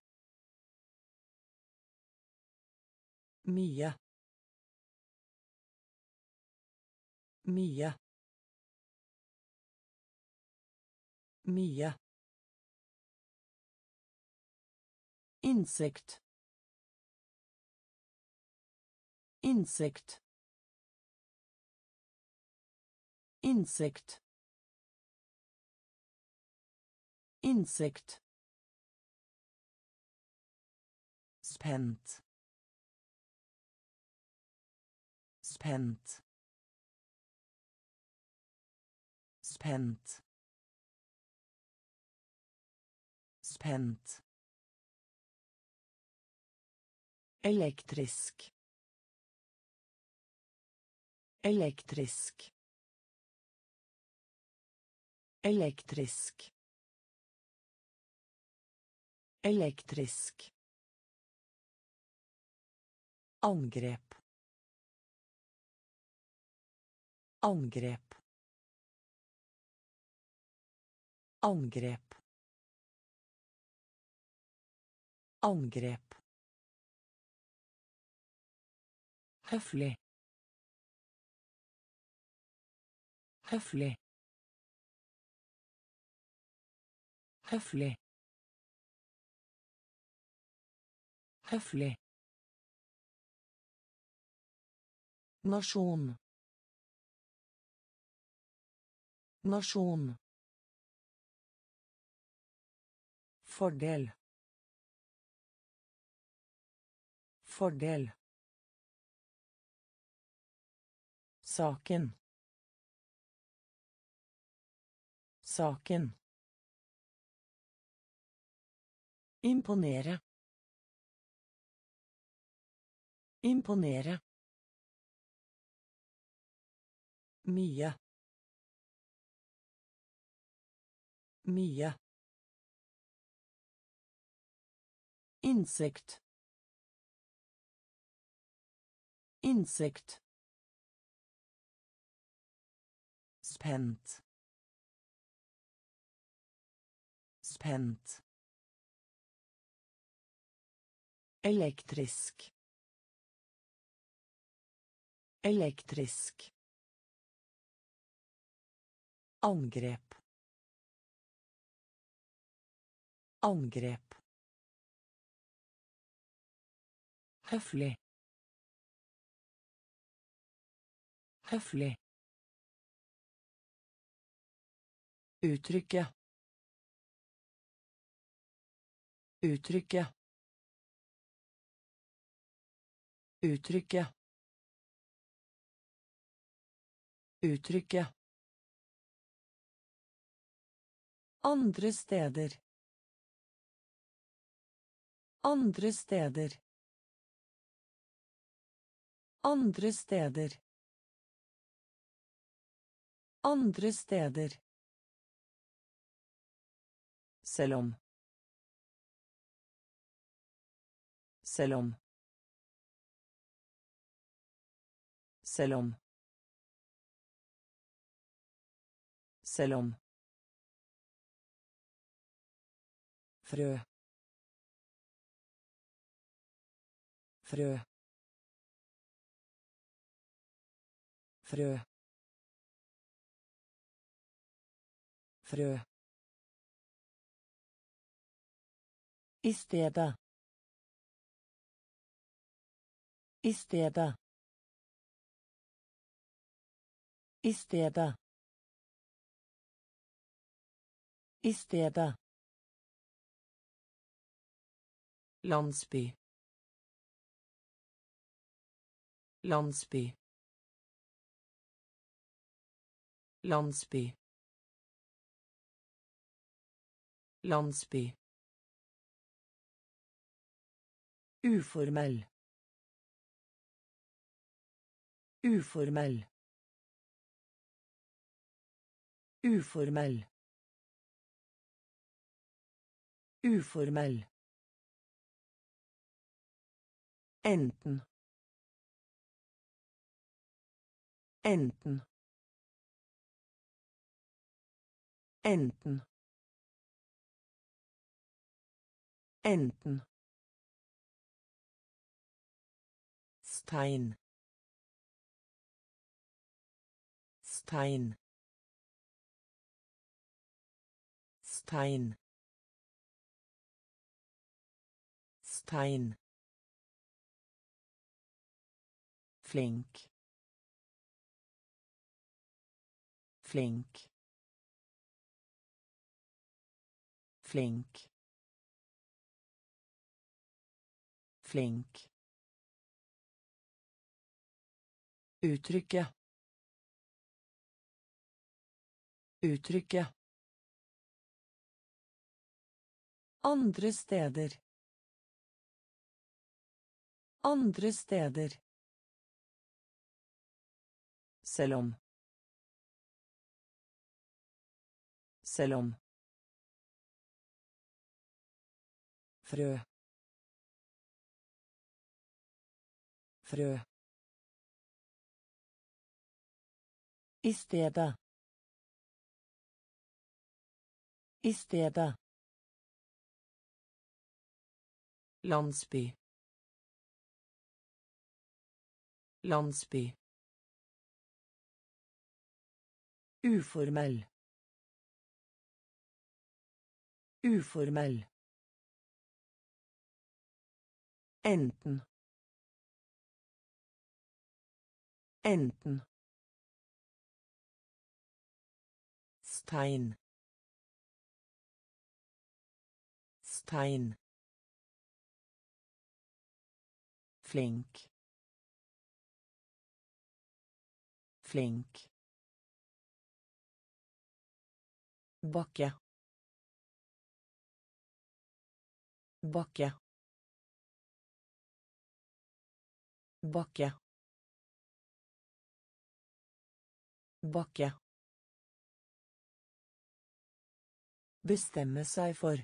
Mye. Mye. Mye. Insekt. Insekt. Insekt. Insekt. Spent. Spent. Spent. Spent. Elektrisk. Elektrisk. Elektrisk. Elektrisk. Angrep. Angrep. Angrep. Angrep. Høflig. Høflig. Høflig. Høflig. Nasjon. Nasjon. Fordel. Fordel. Saken. Saken. Imponere. Imponere. Mye. Mye. Insekt. Insekt. Spent. Spent. Elektrisk. Elektrisk. Angrep. Angrep. Høflig. Høflig. Uttrykke. Uttrykke. Uttrykke. Uttrykke. Andre steder. Andre steder. Andre steder. Andre steder. Selv om. Selv om. Selv om. Selv om. Frø. Frø. Frø. frø, i stedet, i stedet, i stedet, i stedet, landsby, landsby, landsby, landsby, uformell, uformell, uformell, uformell, enten, enten, enten, enten, stein, stein, stein, stein, flink, flink, flink, flink, uttrykke, uttrykke, andre steder, andre steder, selv om, selv om, frø, frø, i stedet, i stedet, landsby, landsby, uformell, uformell, enten, enten, stein, stein, flink, flink, bakke, bakke, bakke, bakke, bestemme seg for,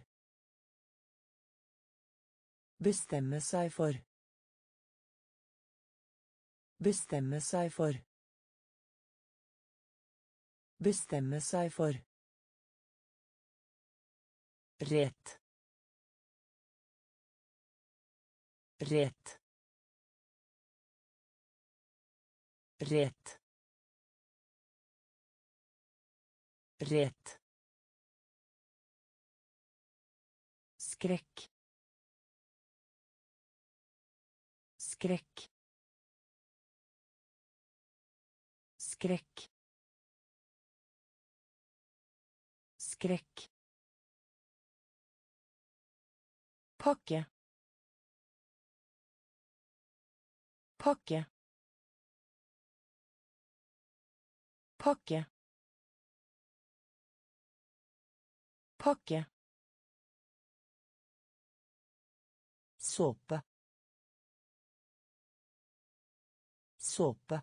bestemme seg for, bestemme seg for, bestemme seg for, rett, rett, rett, rett, skrekk, skrekk, skrekk, skrekk, pakke, pakke, pakke, pakke, såpe, såpe,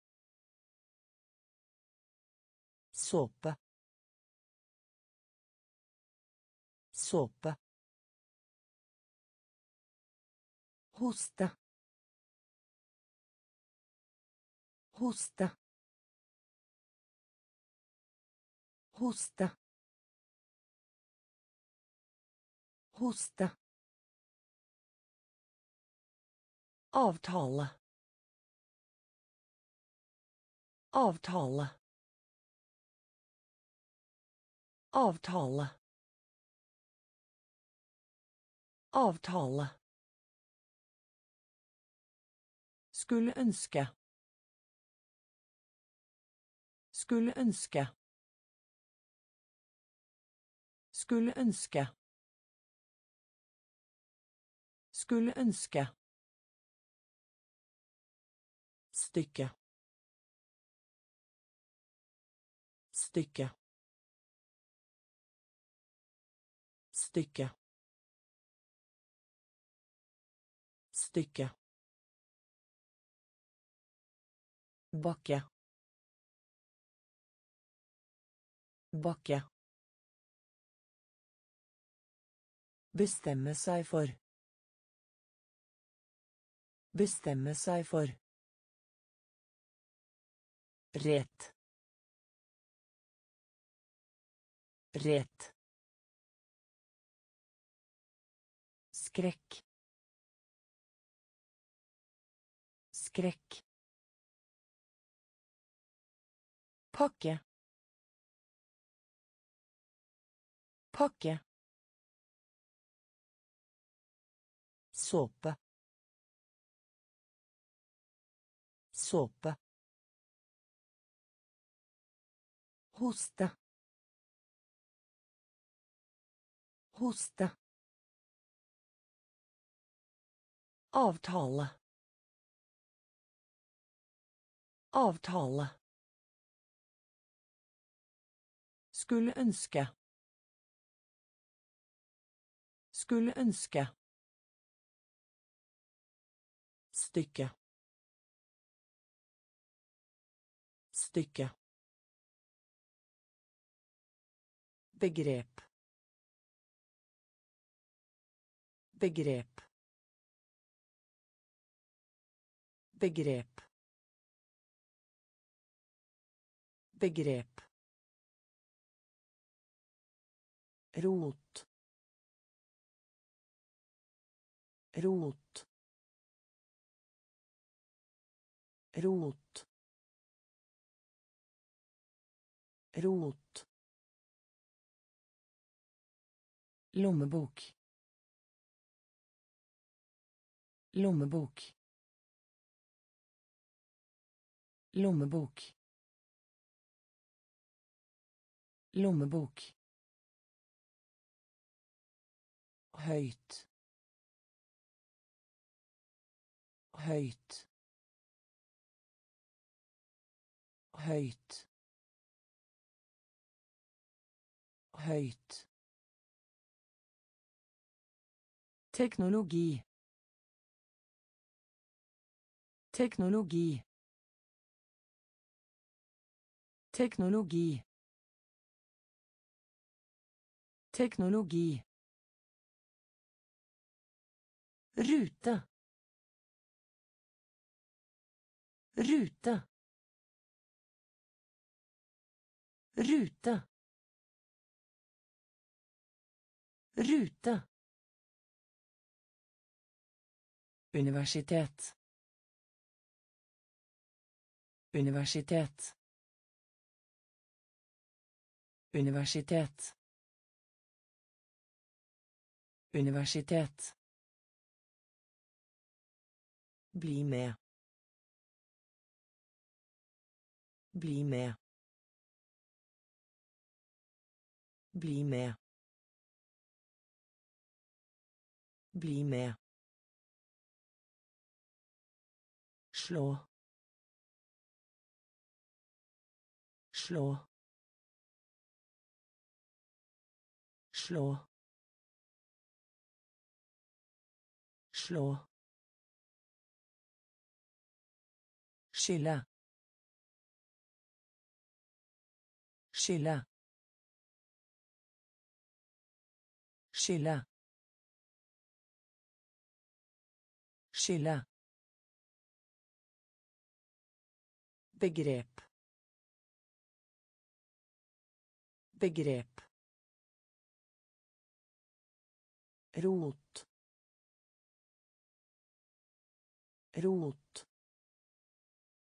såpe, såpe, hoste, hoste, hoste, hoste, avtale, avtale, Avtale. Avtale. Skulle ønske. Skulle ønske. Skulle ønske. Skulle ønske. Stykke. Stykke. Stykke. Stykke. Bakke. Bakke. Bestemme seg for. Bestemme seg for. Rett. Rett. Skrekk. Skrekk. Pakke. Pakke. Såpe. Såpe. Hoste. Hoste. Avtale. Avtale. Skulle ønske. Skulle ønske. Stykke. Stykke. Begrep. Begrep. Begrep. Begrep. Rot. Rot. Rot. Rot. Lommebok. Lommebok. Lommebok. Lommebok. Høyt. Høyt. Høyt. Høyt. Teknologi. Teknologi. Teknologi. Teknologi. Rute. Rute. Rute. Rute. Universitet. Universitet. Universitet. Universitet. Bli med. Bli med. Bli med. Bli med. Slå. Slå. Slå. Slå. Skille. Skille. Skille. Skille. Begrep. Begrep. Rot. Rot.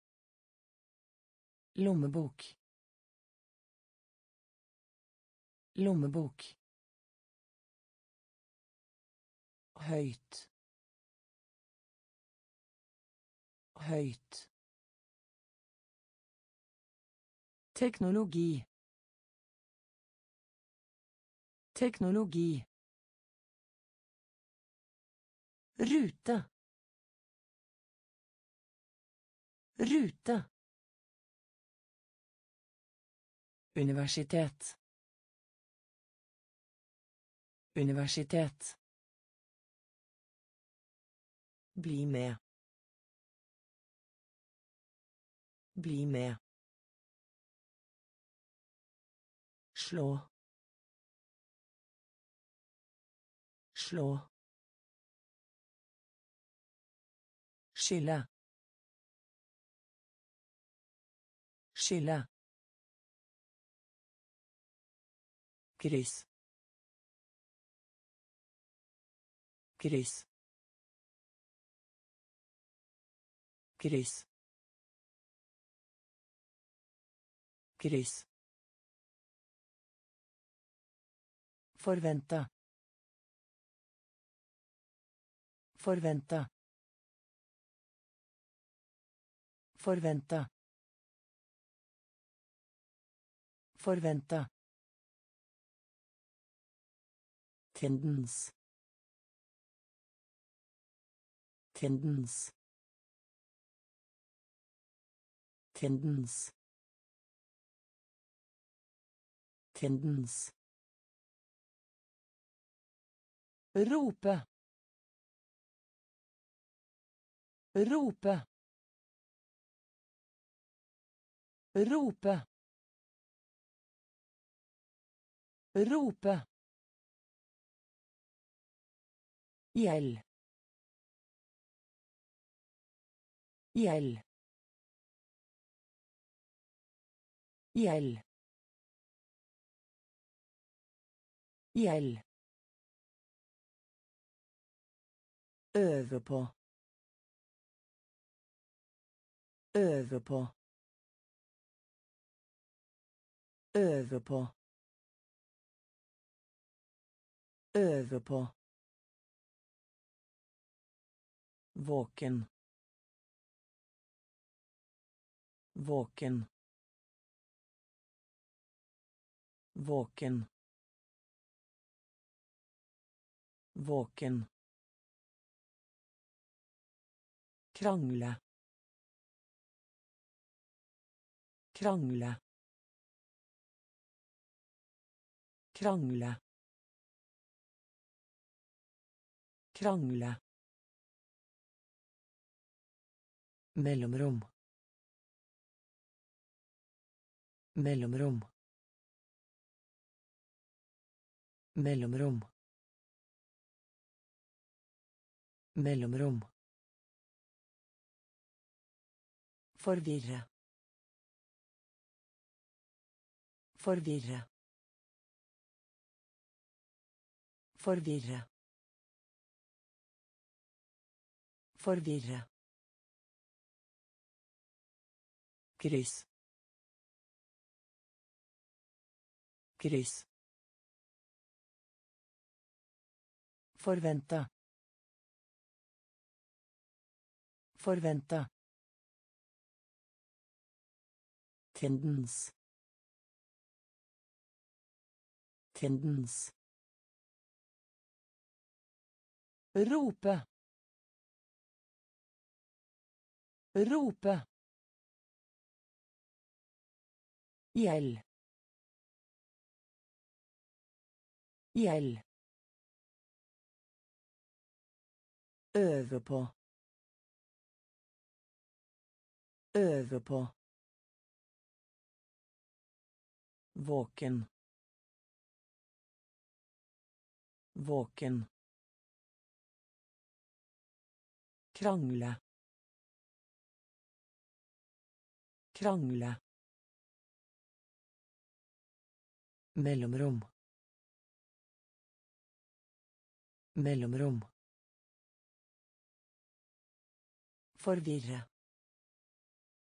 Lommebok. Lommebok. Høyt. Høyt. Teknologi. Teknologi. Rute. Rute. Universitet. Universitet. Bli med. Bli med. Slå. Slå. Skille. Skille. Kryss. Kryss. Kryss. Kryss. Forvente. Forvente. Forvente. Forvente. Tendens. Tendens. Tendens. Tendens. Rope. Rope. Rope. Rope. Gjeld. Gjeld. Gjeld. Gjeld. Øve på. Øve på. Øve på. Øve på. Våken. Våken. Våken. Våken. Krangle. Krangle. Krangle. Krangle. Mellomrom. Mellomrom. Mellomrom. Mellomrom. Forvirre. Forvirre. Forvirre. Forvirre. Kryss. Kryss. Forvente. Forvente. Tendens. Tendens. Rope. Rope. Gjeld. Gjeld. Øve på. Øve på. Våken. Våken. Krangle. Krangle. Mellomrom. Mellomrom. Forvirre.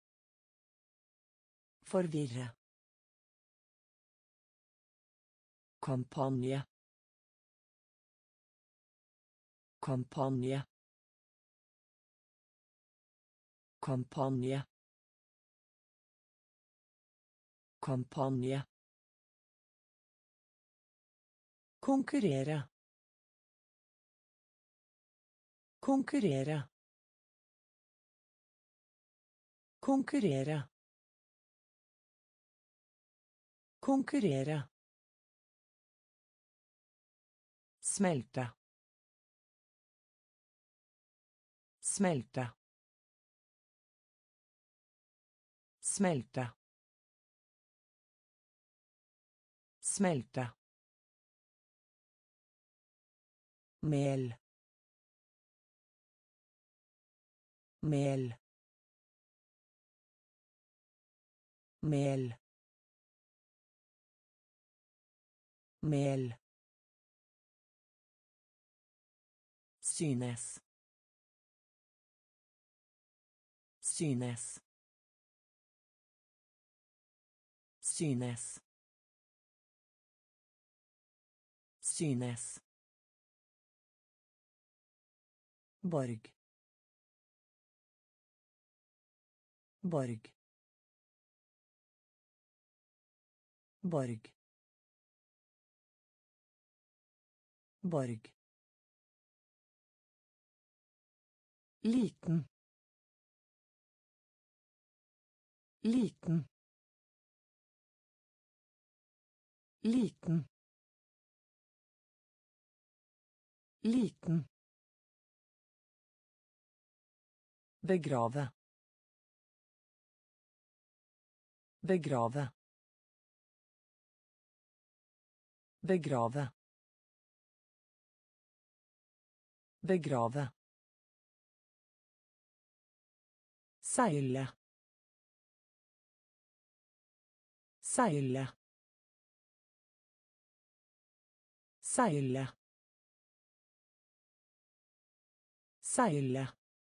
Forvirre. kampanje, kampanje, kampanje, kampanje, konkurrere, konkurrere, konkurrere, konkurrere, smelte, smelte, smelte, smelte, mel, mel, mel, mel, synes, synes, synes, synes, borg, borg, borg, borg, liten, liten, liten, liten, begrave, begrave, begrave, begrave, seile, seile, seile, seile,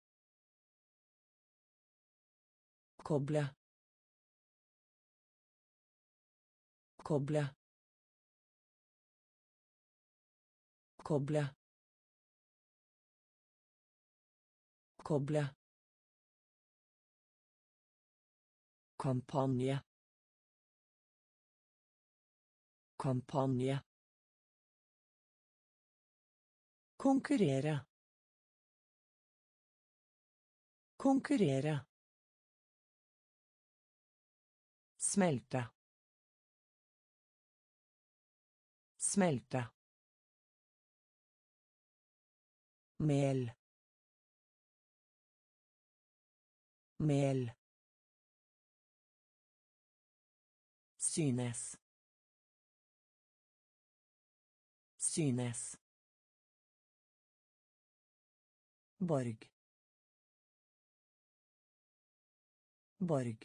koble, koble, koble, koble, kampanje, kampanje, konkurrere, konkurrere, smelte, smelte, mel, mel, synes, synes, borg, borg,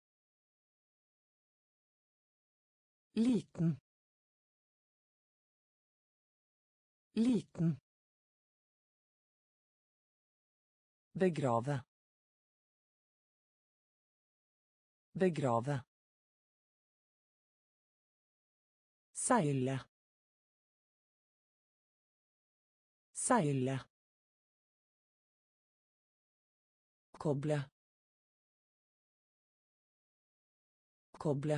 liten, liten, begrave, begrave, seile, seile, koble, koble,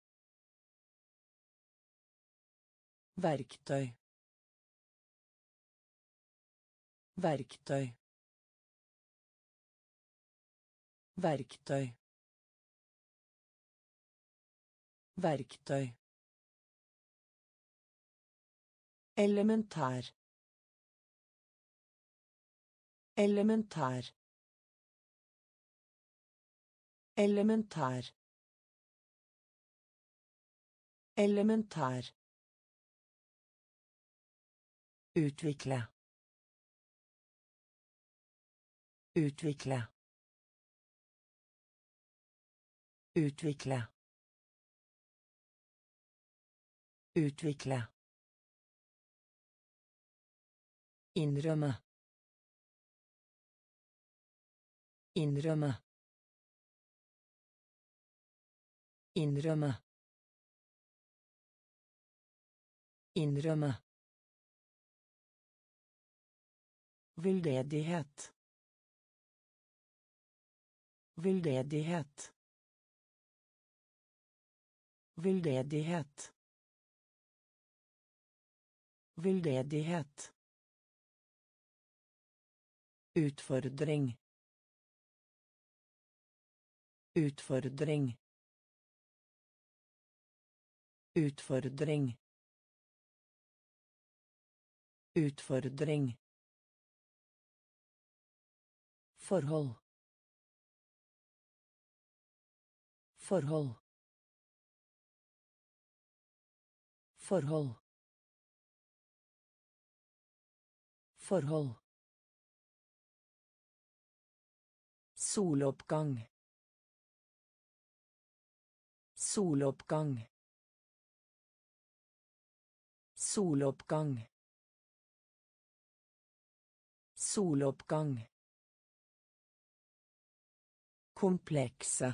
verktøy, verktøy, verktøy, verktøy, elementær, elementær, elementær, elementær, utvikle, utvikle, utvikle, utvikle, innrømme, innrømme, innrømme, Innrømme. Veldedighet. Veldedighet. Veldedighet. Veldedighet. Utfordring. Utfordring. Utfordring. Utfordring. Forhold. Forhold. Forhold. Forhold. Soloppgang. Soloppgang. Soloppgang. Soloppgang. Komplekse.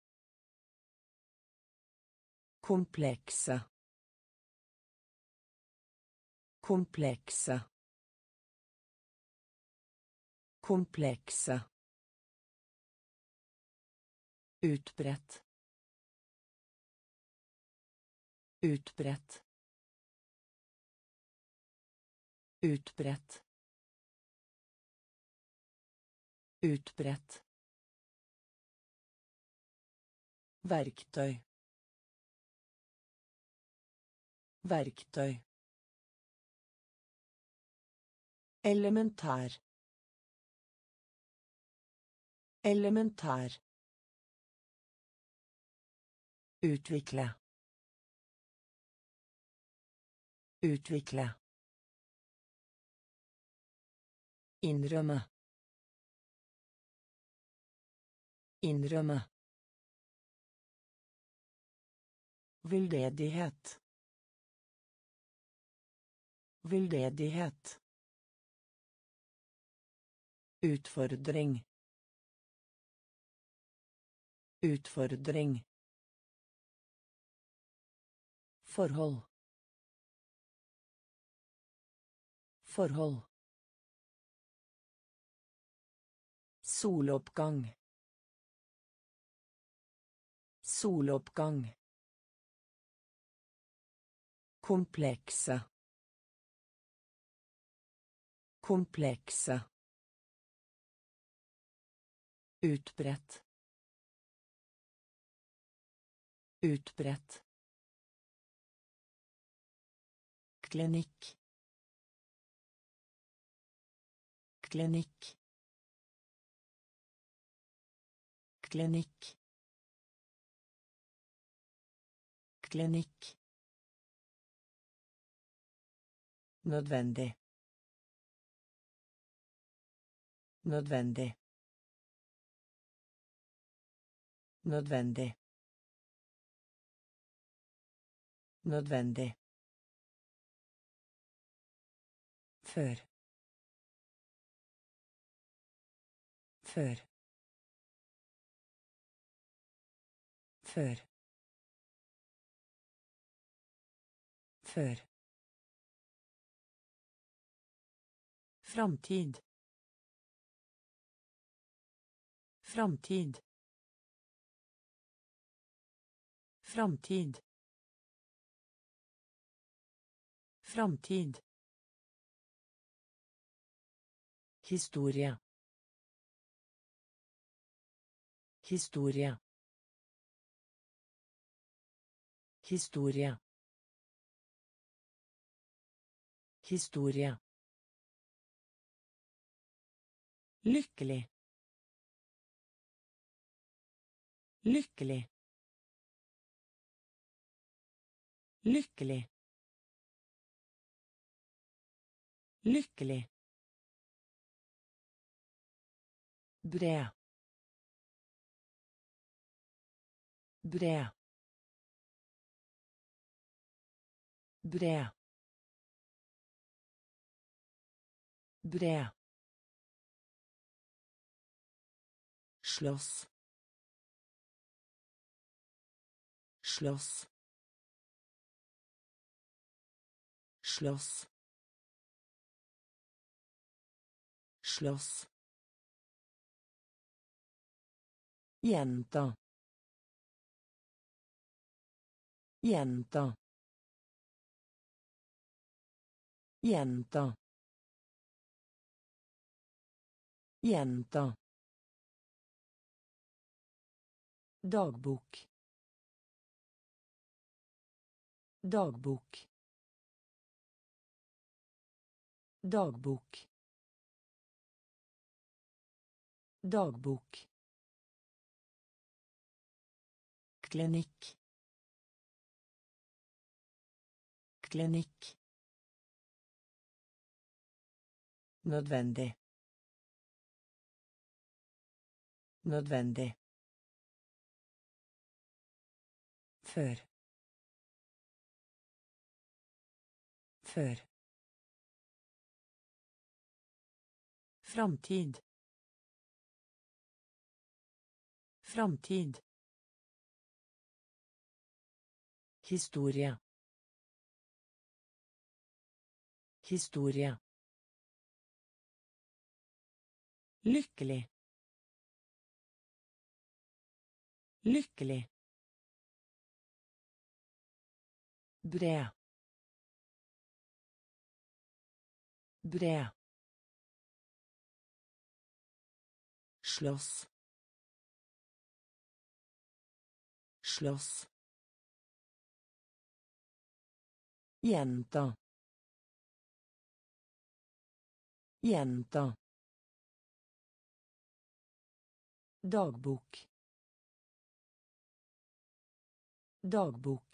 Komplekse. Komplekse. Komplekse. Utbredt. Utbredt. Utbredt. Utbredt. Verktøy. Verktøy. Elementær. Elementær. Utvikle. Utvikle. Innrømme. Innrømme. Veldedighet. Veldedighet. Utfordring. Utfordring. Forhold. Forhold. Soloppgang. Soloppgang. Komplekse. Komplekse. Utbredt. Utbredt. Klinikk. Klinikk. Klinikk. Klinikk. Nødvendig. Nødvendig. Nødvendig. Nødvendig. Før. Før. Før. Før. Framtid. Framtid. Framtid. Framtid. Historie. Historie. Historie. Historie. Lykkelig. Lykkelig. Lykkelig. Lykkelig. Bred. Bred. Bred. Bred. Slåss. Slåss. slåss slåss gjenta gjenta gjenta gjenta dagbok dagbok dagbok dagbok klinikk klinikk nødvendig nødvendig før før framtid framtid historie historie lykkelig lykkelig bred bred slåss slåss gjenta gjenta dagbok dagbok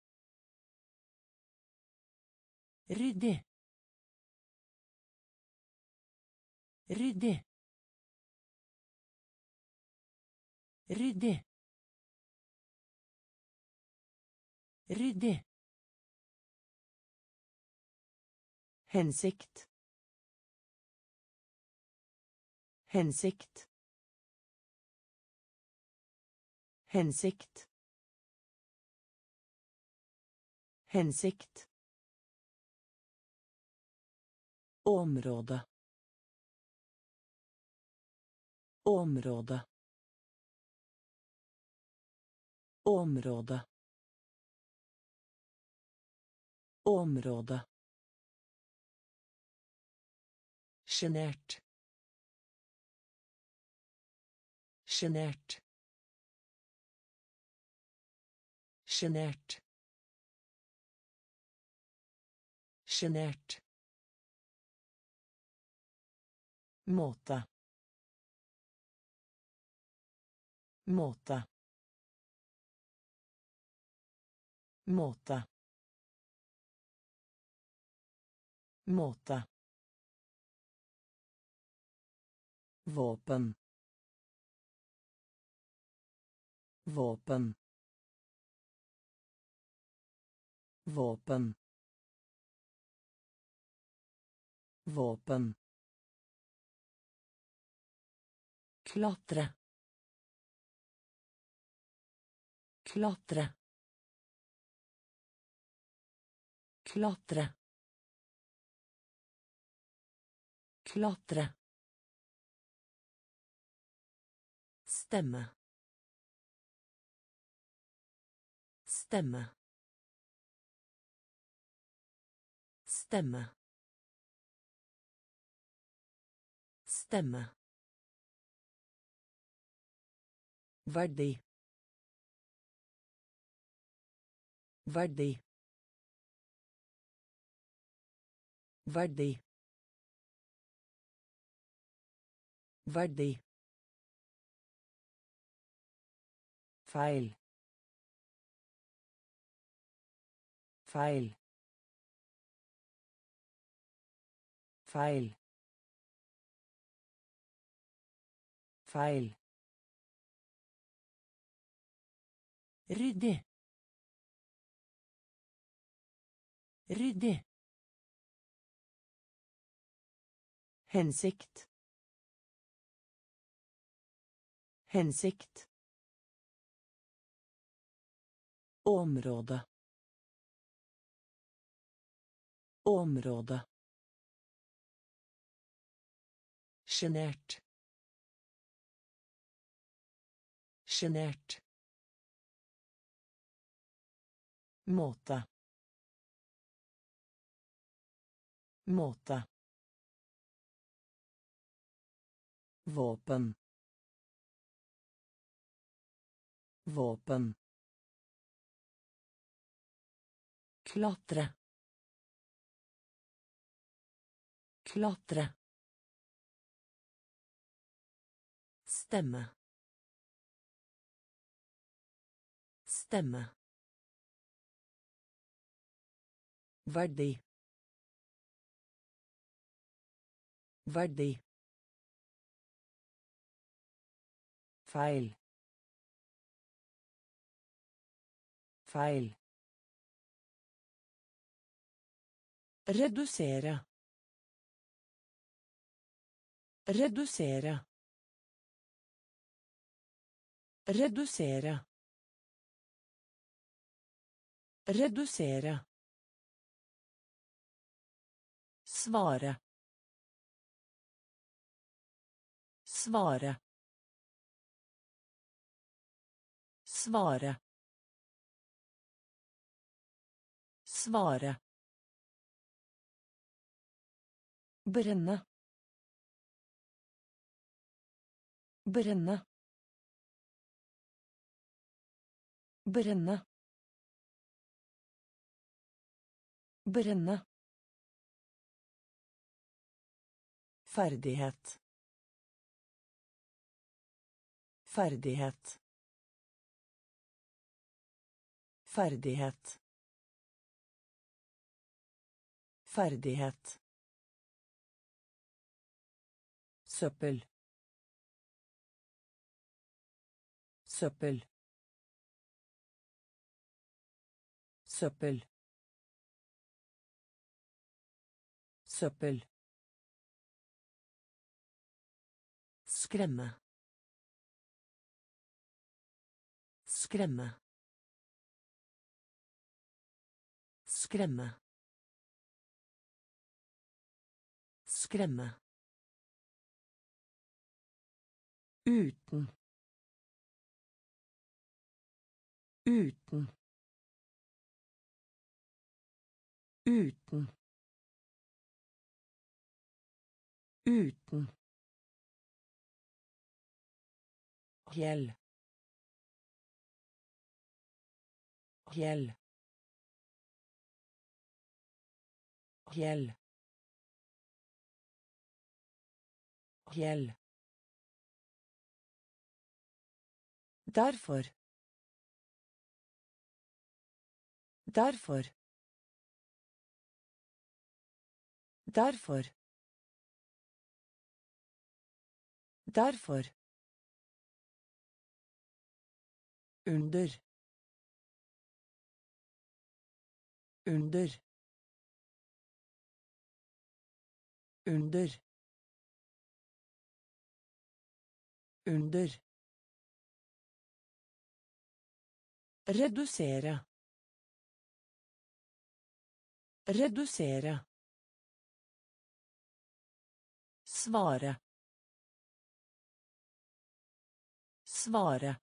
ryddig ryddig ryddig ryddig hensikt hensikt hensikt hensikt område område område område sjenert sjenert sjenert sjenert måte måte måte måte våpen våpen våpen våpen klatre klatre klatre klatre stemme stemme stemme stemme verdi verdi verdi verdi feil feil feil feil ryddig ryddig hensikt hensikt område Område. Sjenert. Sjenert. Måte. Måte. Våpen. Våpen. Klatre. Klatre. Stemme. Stemme. Verdi. Verdi. Feil. Feil. Redusere. Redusere. Redusere. Redusere. Svare. Svare. Svare. Svare. Brenne. Brenne. Brenne. Brenne. Ferdighet. Ferdighet. Ferdighet. Ferdighet. Søppel. Søppel. Søppel. Søppel. Skremme. Skremme. Skremme. Skremme. Uten. Uten. Uten. Uten. Fjell. Fjell. Fjell. Fjell. Derfor. Derfor. Derfor. Derfor. Under. Under. Under. Under. Redusere. Redusere. Svare. Svare.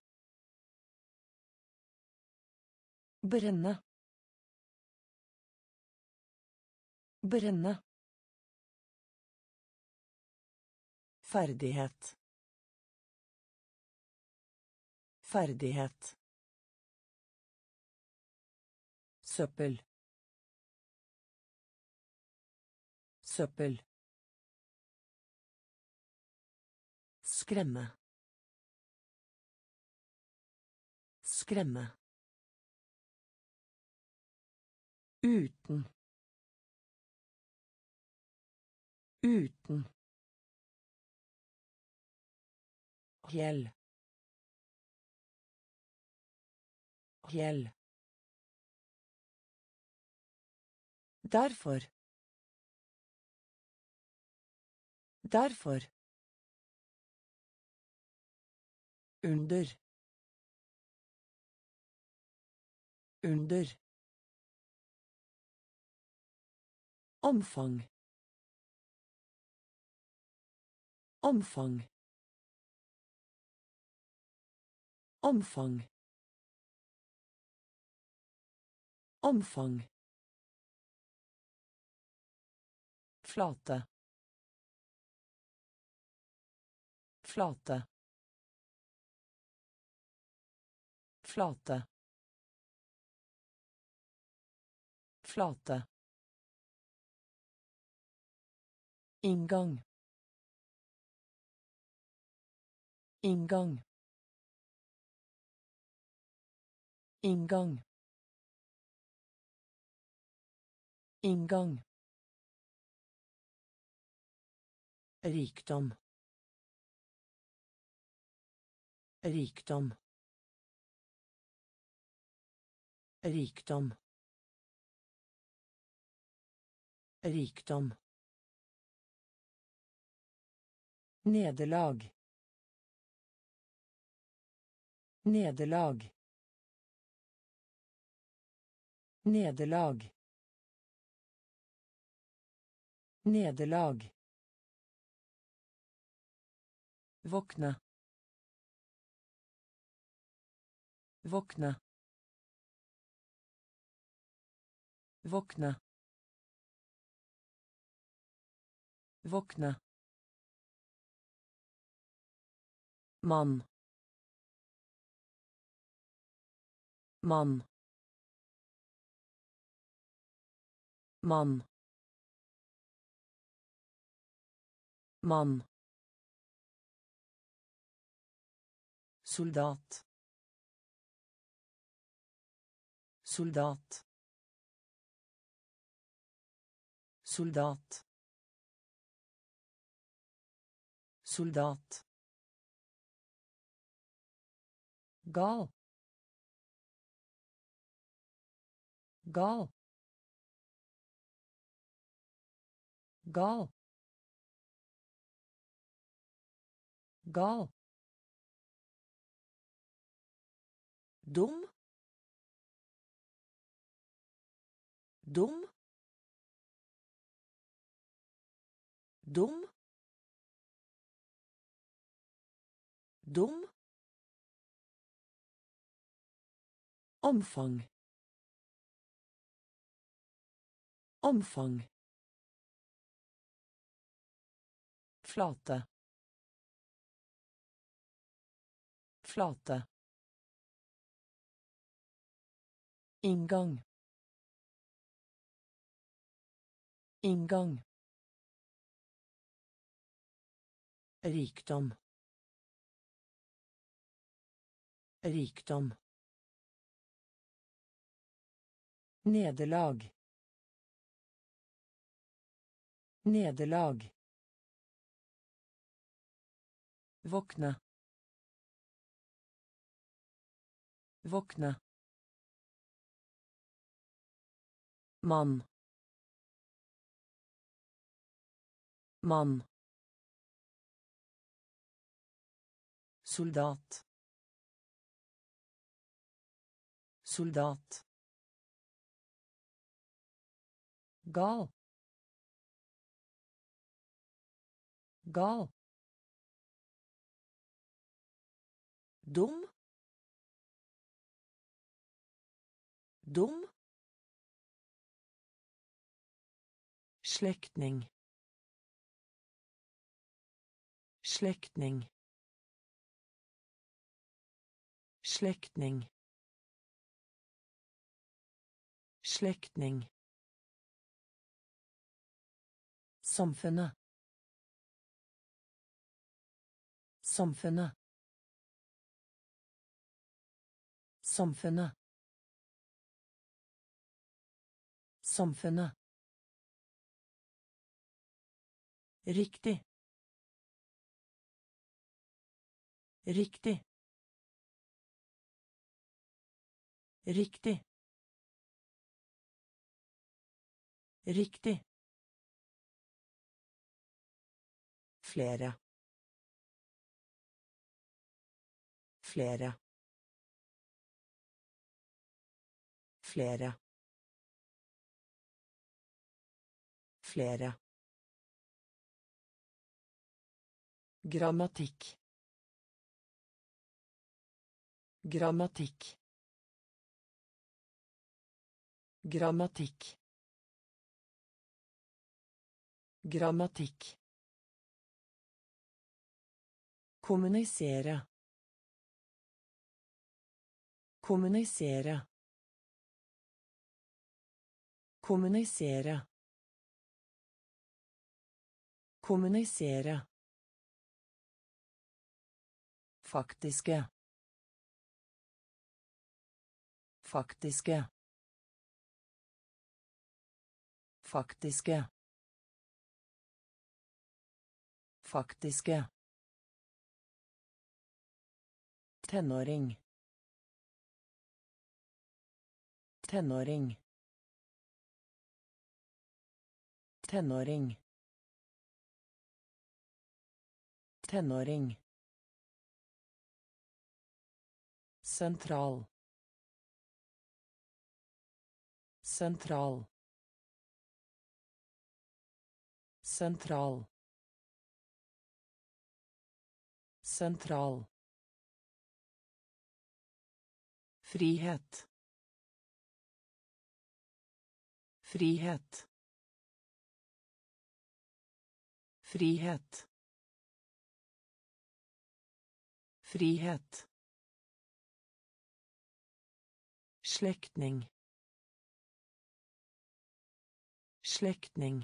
Brenne. Brenne. Ferdighet. Ferdighet. Søppel. Søppel. Skremme. Skremme. Uten. Uten. Fjell. Fjell. Derfor. Derfor. Under. Under. Omfang. Omfang. Omfang. Omfang. Flate. Flate. Flate. Flate. Inngang. Inngang. Inngang. Inngang. Rikdom. Rikdom. Rikdom. Rikdom. Nederlag. Nederlag. Nederlag. Nederlag. Våkne. Våkne. Våkne. Våkne. Mann. Mann. Mann. Mann. Soldat. Soldat. Soldat. Soldat. Gal. Gal. Gal. Gal. Dum. Dum. Dum. Dum. Omfang. Omfang. Flate. Flate. Inngang. Inngang. Rikdom. Rikdom. Nederlag. Nederlag. Våkne. Våkne. Mann. Mann. Soldat. Soldat. Gal. Gal. Dum. Dum. Släktning. Släktning. Släktning. Släktning. Samfunnet. Samfunnet. Samfunnet. Samfunnet. Riktig. Riktig. Riktig. Riktig. Flere. Flere. Flere. Flere. Grammatikk. Grammatikk. Grammatikk. Grammatikk. Kommunisere. Kommunisere. Kommunisere. Kommunisere. Faktiske. Faktiske. Faktiske. Faktiske. Tenåring. Tenåring. Tenåring. Tenåring. Sentral. Sentral. Sentral. Sentral. Frihet. Frihet. Frihet. Frihet. Slektning. Slektning.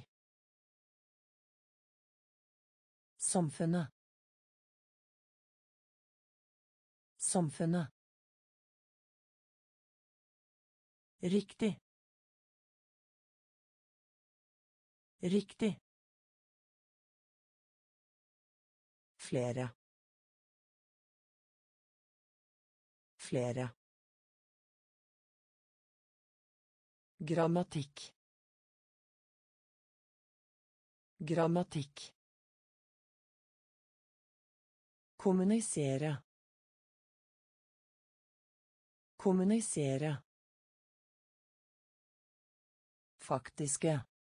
Samfunnet. Samfunnet. Riktig. Riktig. Flere. Flere. Grammatikk. Grammatikk. Kommunisere. Kommunisere. Faktiske.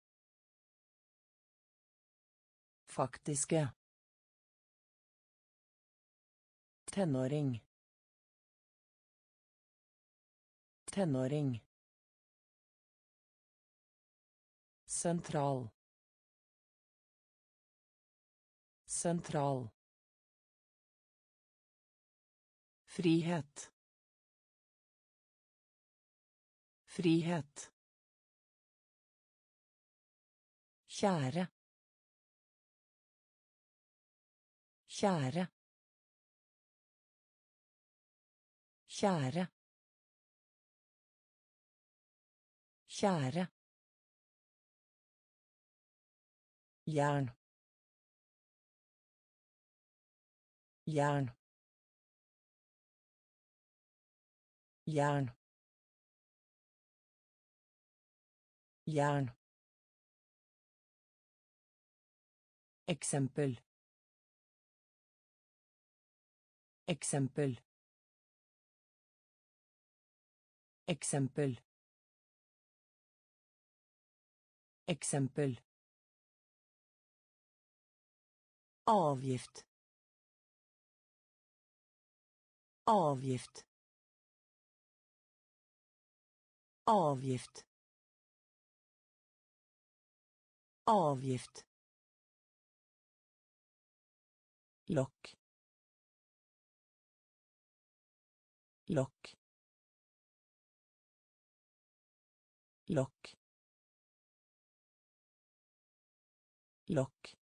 Faktiske. Tenåring. Tenåring. Sentral. Sentral. Frihet. Frihet. Kjære. Kjære. Kjære. Kjære. Jern. Jern. Jern. Jern. Eksempel. Eksempel. Eksempel. Eksempel. Avgift. Avgift. Avgift. Avgift. Lokk. Lokk. Lokk. Lokk.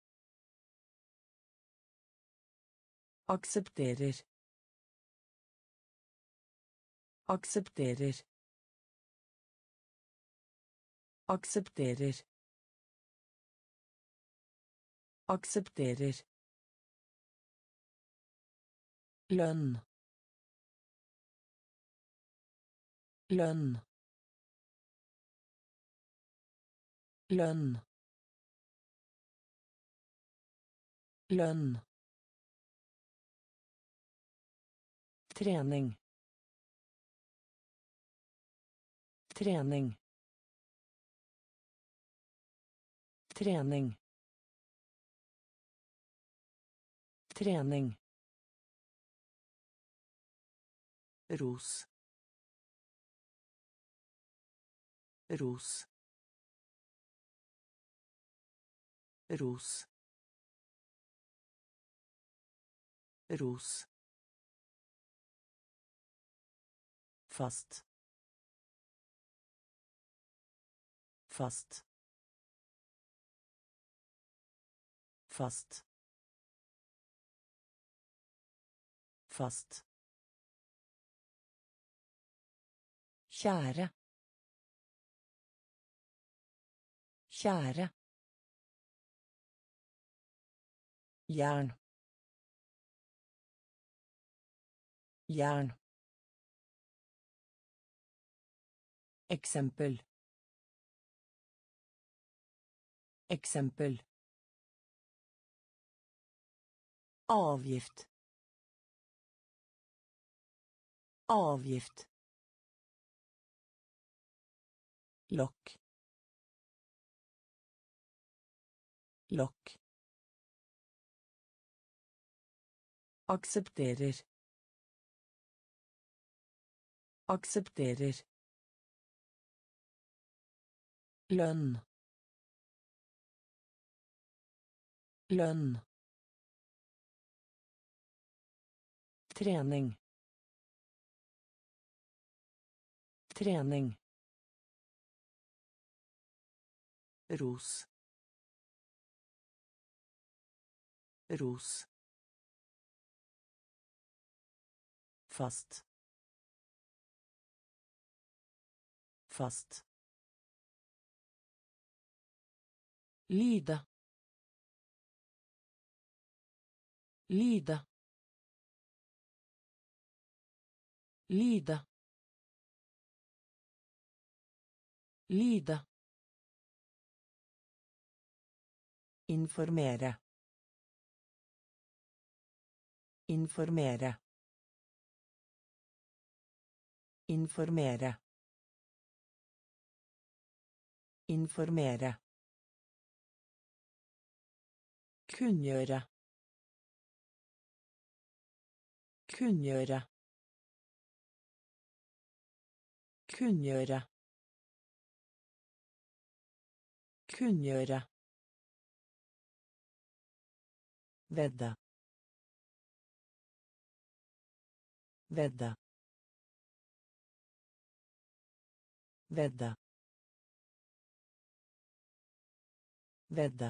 Aksepterer. Aksepterer. Aksepterer. Aksepterer. Lønn. Lønn. Lønn. Lønn. Trening. Trening. trening, trening, ros, ros, ros, ros, fast, fast, fast, fast, kjære, kjære, jern, jern, eksempel, eksempel, avgift, avgift, lokk, lokk, aksepterer, aksepterer, lønn, lønn, trening, trening, ros, ros, fast, fast, lide, lide, lide, lide, informere, informere, informere, informere, kunngjøre, kunngjøre, kunngjøre, kunngjøre, vedde, vedde, vedde, vedde,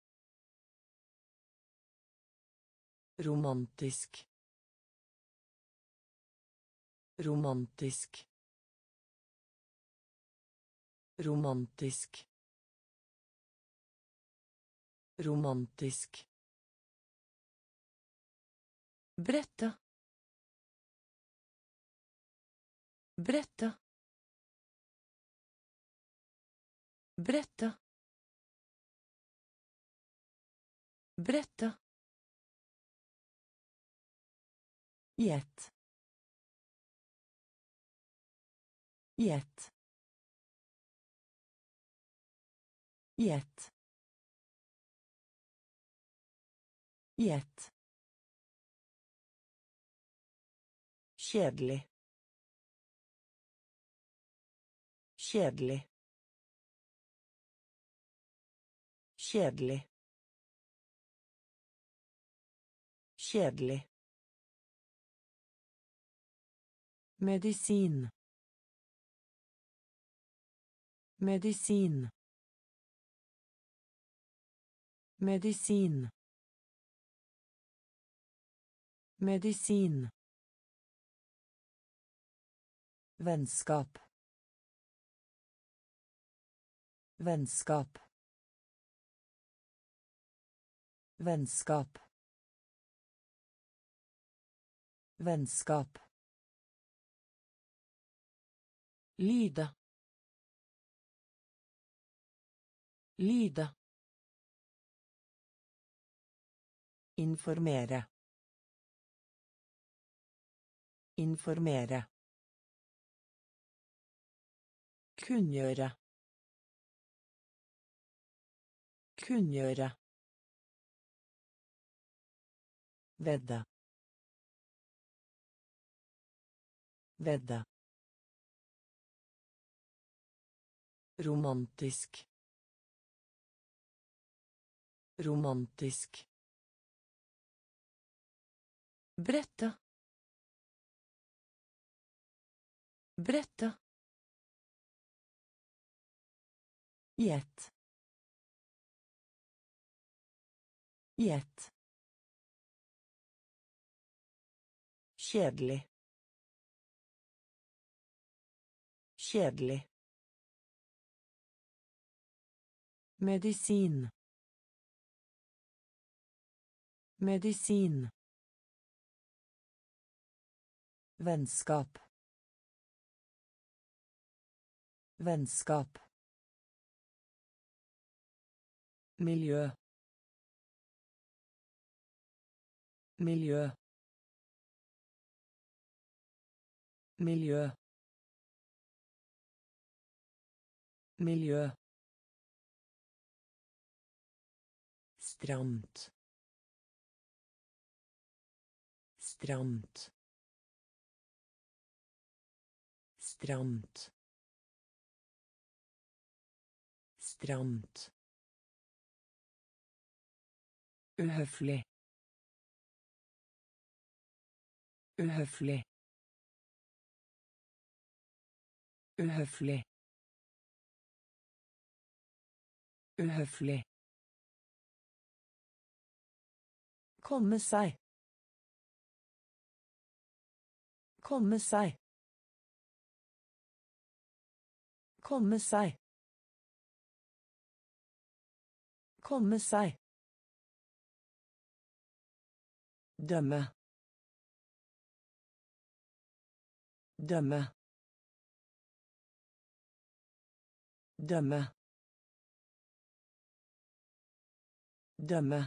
romantisk, romantisk, romantisk, romantisk, brette, brette, brette, brette, gjett, gjett, gjett, gjett, kjedelig, kjedelig, kjedelig, kjedelig, medisin, medisin, medisin, medisin, vennskap, vennskap, vennskap, vennskap, lide, lide, informere, informere, kunngjøre, Kunngjøre. Vedde. Vedde. Romantisk. Romantisk. Brette. Brette. Gjett. Gjett. Kjedelig. Kjedelig. Medisin. Medisin. Vennskap. Vennskap. Miljø. Miljø. Miljø. Miljø. Stramt. Stramt. Stramt. Stramt. Uhøflig. Uhøflig. Uhøflig. Uhøflig. Komme seg. Komme seg. Komme seg. Komme seg. Dømme. Dømme. Dømme. Dømme.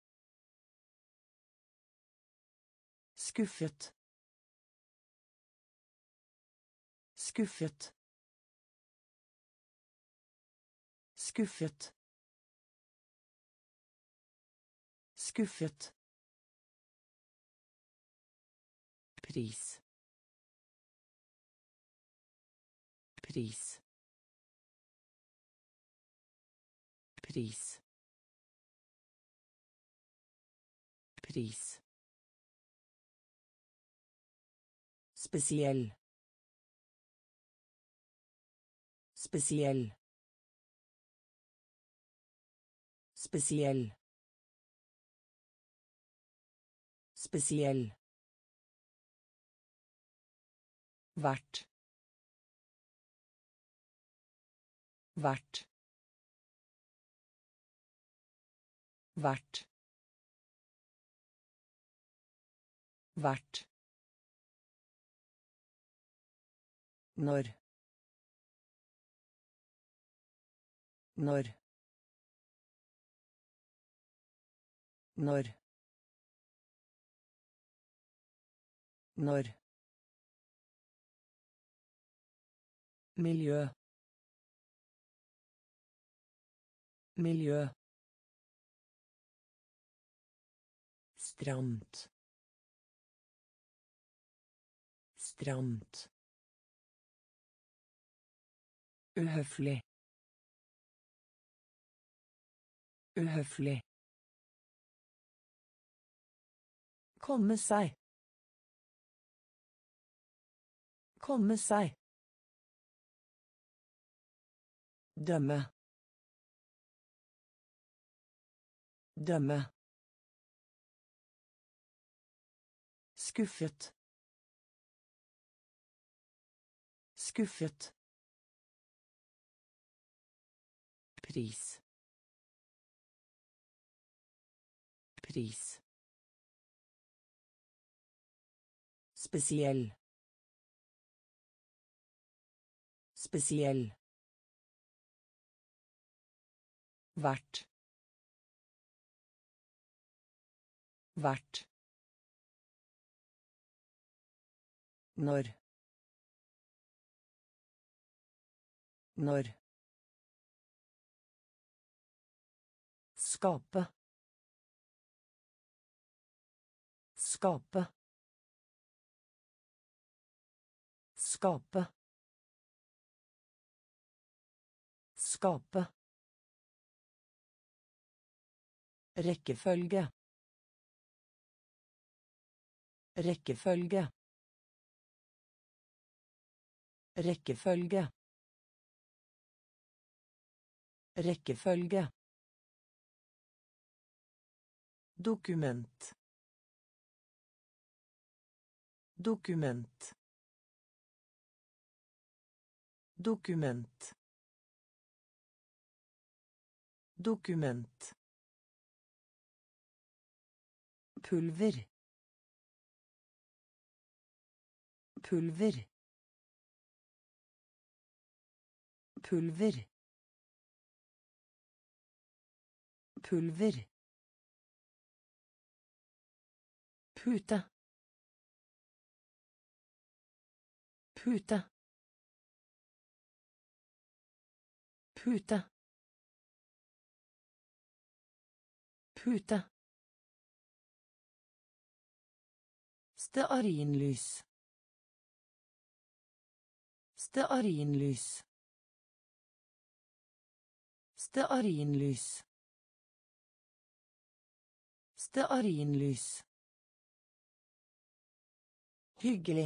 Skuffet. Skuffet. Skuffet. Skuffet. Pris. Pris. Pris. Pris. Spesiell. Spesiell. Spesiell. Spesiell. Vært. Vært. Vært. Vært. Når. Når. Når. Når. Miljø. Miljø. Stramt. Stramt. Uhøflig. Uhøflig. Komme seg. Komme seg. Dømme. Dømme. Skuffet. Skuffet. Pris. Pris. Spesiell. Spesiell. Vært. Vært. Når. Når. Skape. Skape. Skape. Skape. Rekkefølge. Rekkefølge. Rekkefølge. Rekkefølge. Dokument. Dokument. Dokument. Dokument. Pulver. Pulver. Pulver. Pulver. Pute. Pute. Pute. Pute. Stearinlys. Stearinlys. Stearinlys. Stearinlys. Hyggelig.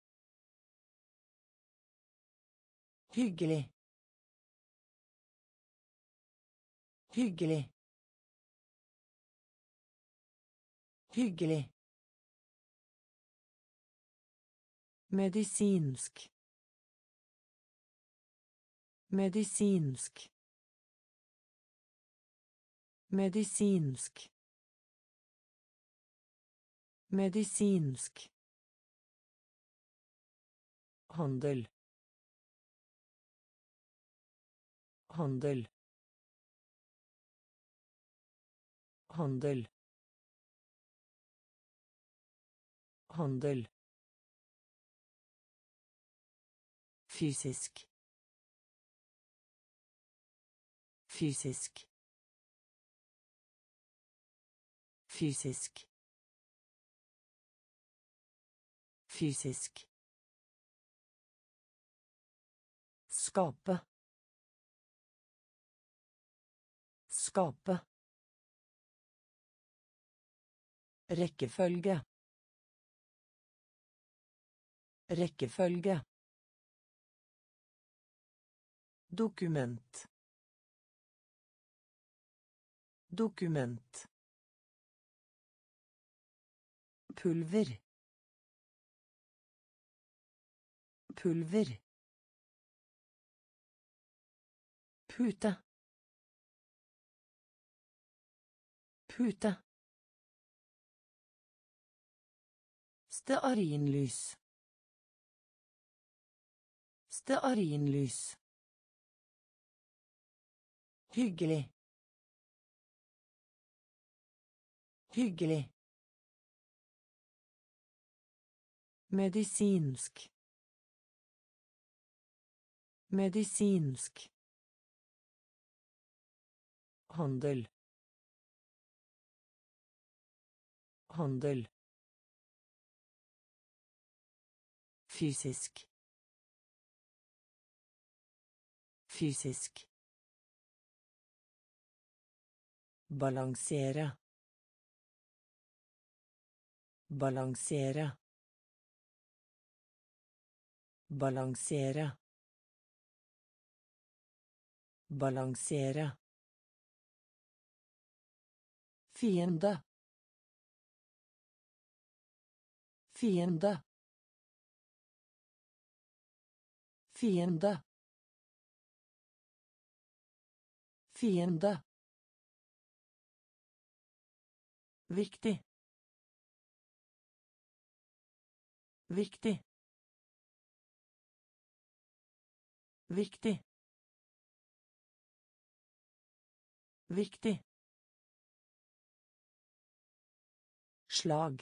Hyggelig. Hyggelig. Hyggelig. Medisinsk. Medisinsk. Medisinsk. Medisinsk. Handel. Handel. Handel. Handel. Fysisk. Fysisk. Fysisk. Fysisk. Skape. Skape. Rekkefølge. Rekkefølge. Dokument. Dokument. Pulver. Pulver. Pute. Pute. Stearinlys. Stearinlys. Hyggelig. Hyggelig. Medisinsk. Medisinsk. Handel. Handel. Fysisk. Fysisk. Balansere. Balansere. Balansere. Balansere. Fiende. Fiende. Fiende. Fiende. Viktig. Viktig. Viktig. Viktig. Slag.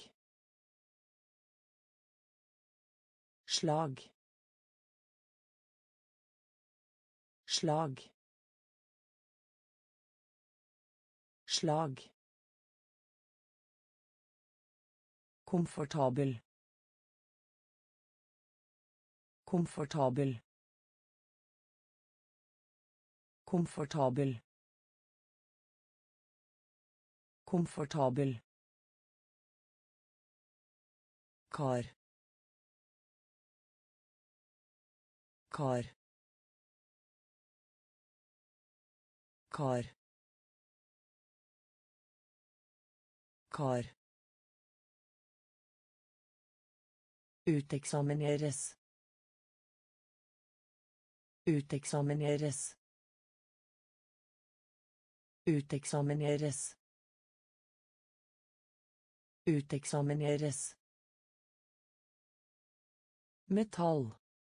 Slag. Slag. slag, komfortabel, komfortabel, komfortabel, komfortabel, kar, kar, kar, kar, uteksamineres, uteksamineres, uteksamineres, uteksamineres, metall,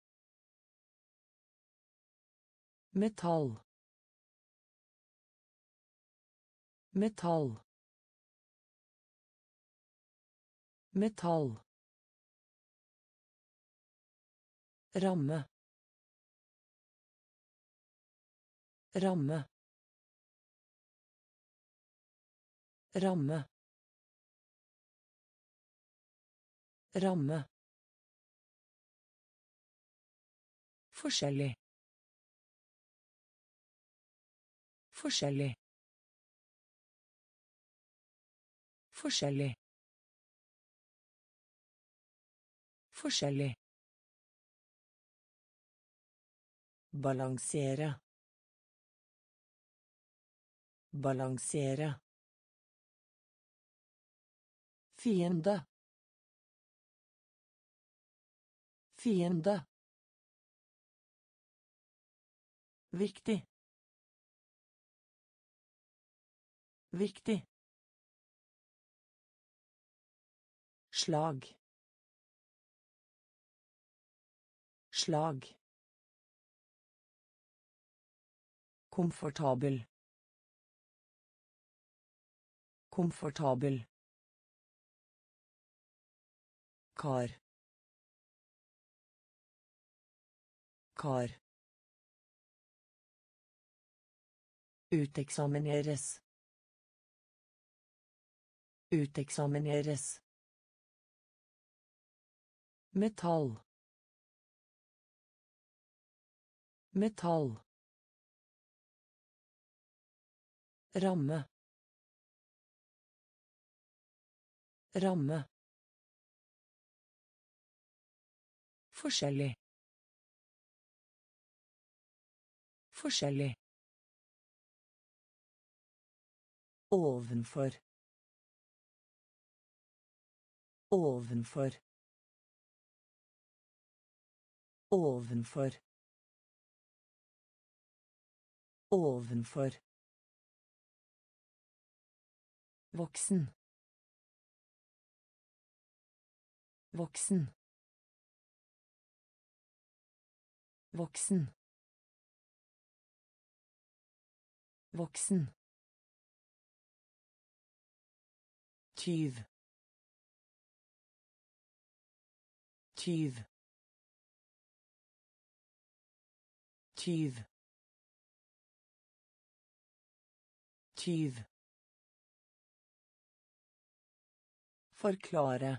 metall, metall, metall, ramme, ramme, ramme, ramme, forskjellig, forskjellig, forskjellig, forskjellig, balansere, balansere, fiende, fiende, viktig, viktig, slag, slag, komfortabel, komfortabel, kar, kar, uteksamineres, uteksamineres, metall, metall, ramme, ramme, forskjellig, forskjellig, ovenfor, ovenfor, ovenfor, ovenfor, voksen, voksen, voksen, voksen, tyv, tyv, tyv, tyv, forklare,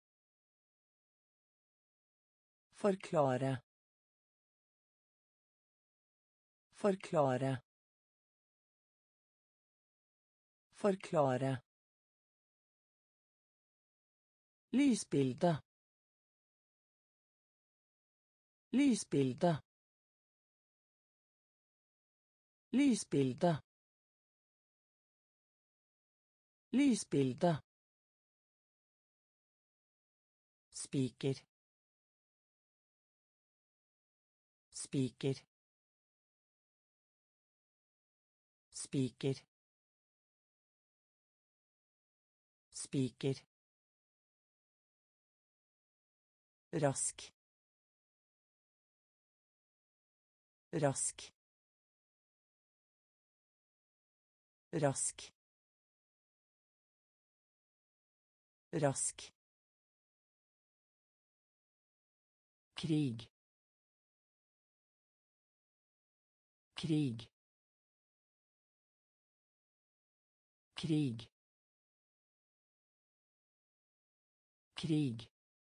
forklare, forklare, forklare, lysbilde, lysbilde, lysbilde, lysbilde, spiker, spiker, spiker, spiker, rask, rask, rask, rask, krig, krig, krig, krig,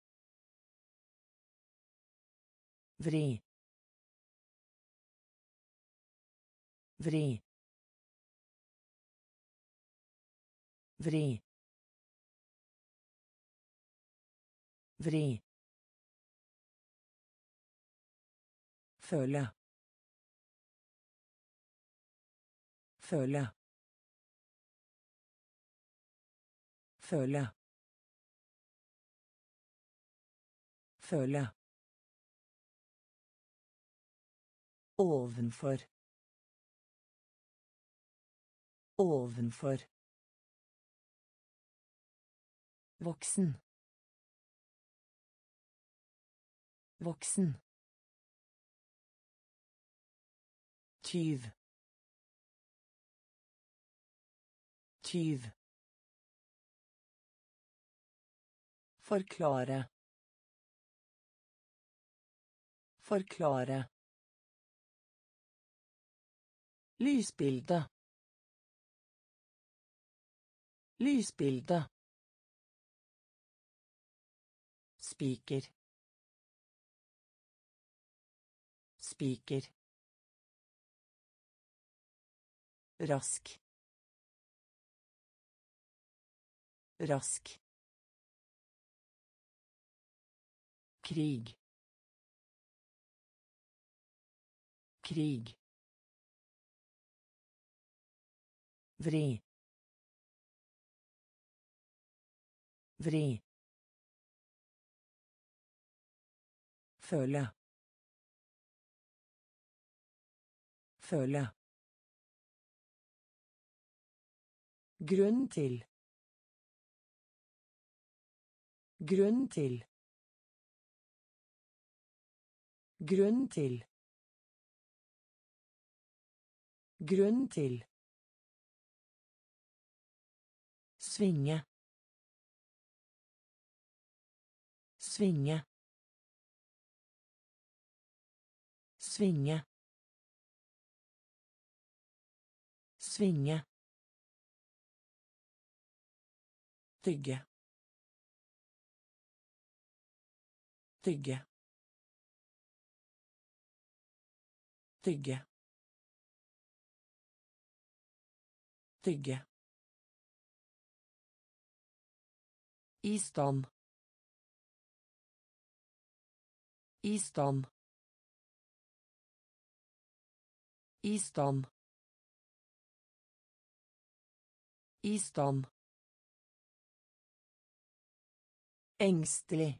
vri, vri, vri, vri, føle, føle, føle, føle, ovenfor, ovenfor, voksen, voksen, tyv, tyv, forklare, forklare, lysbilde, lysbilde, spiker, spiker, rask, rask, krig, krig, vri, vri, føle, føle, grunn til, grunn til, grunn til, grunn til, svinge, svinge, svinge, svinge, tygge, tygge, tygge, tygge, i stand, i stand, i stand, i stand, engstelig,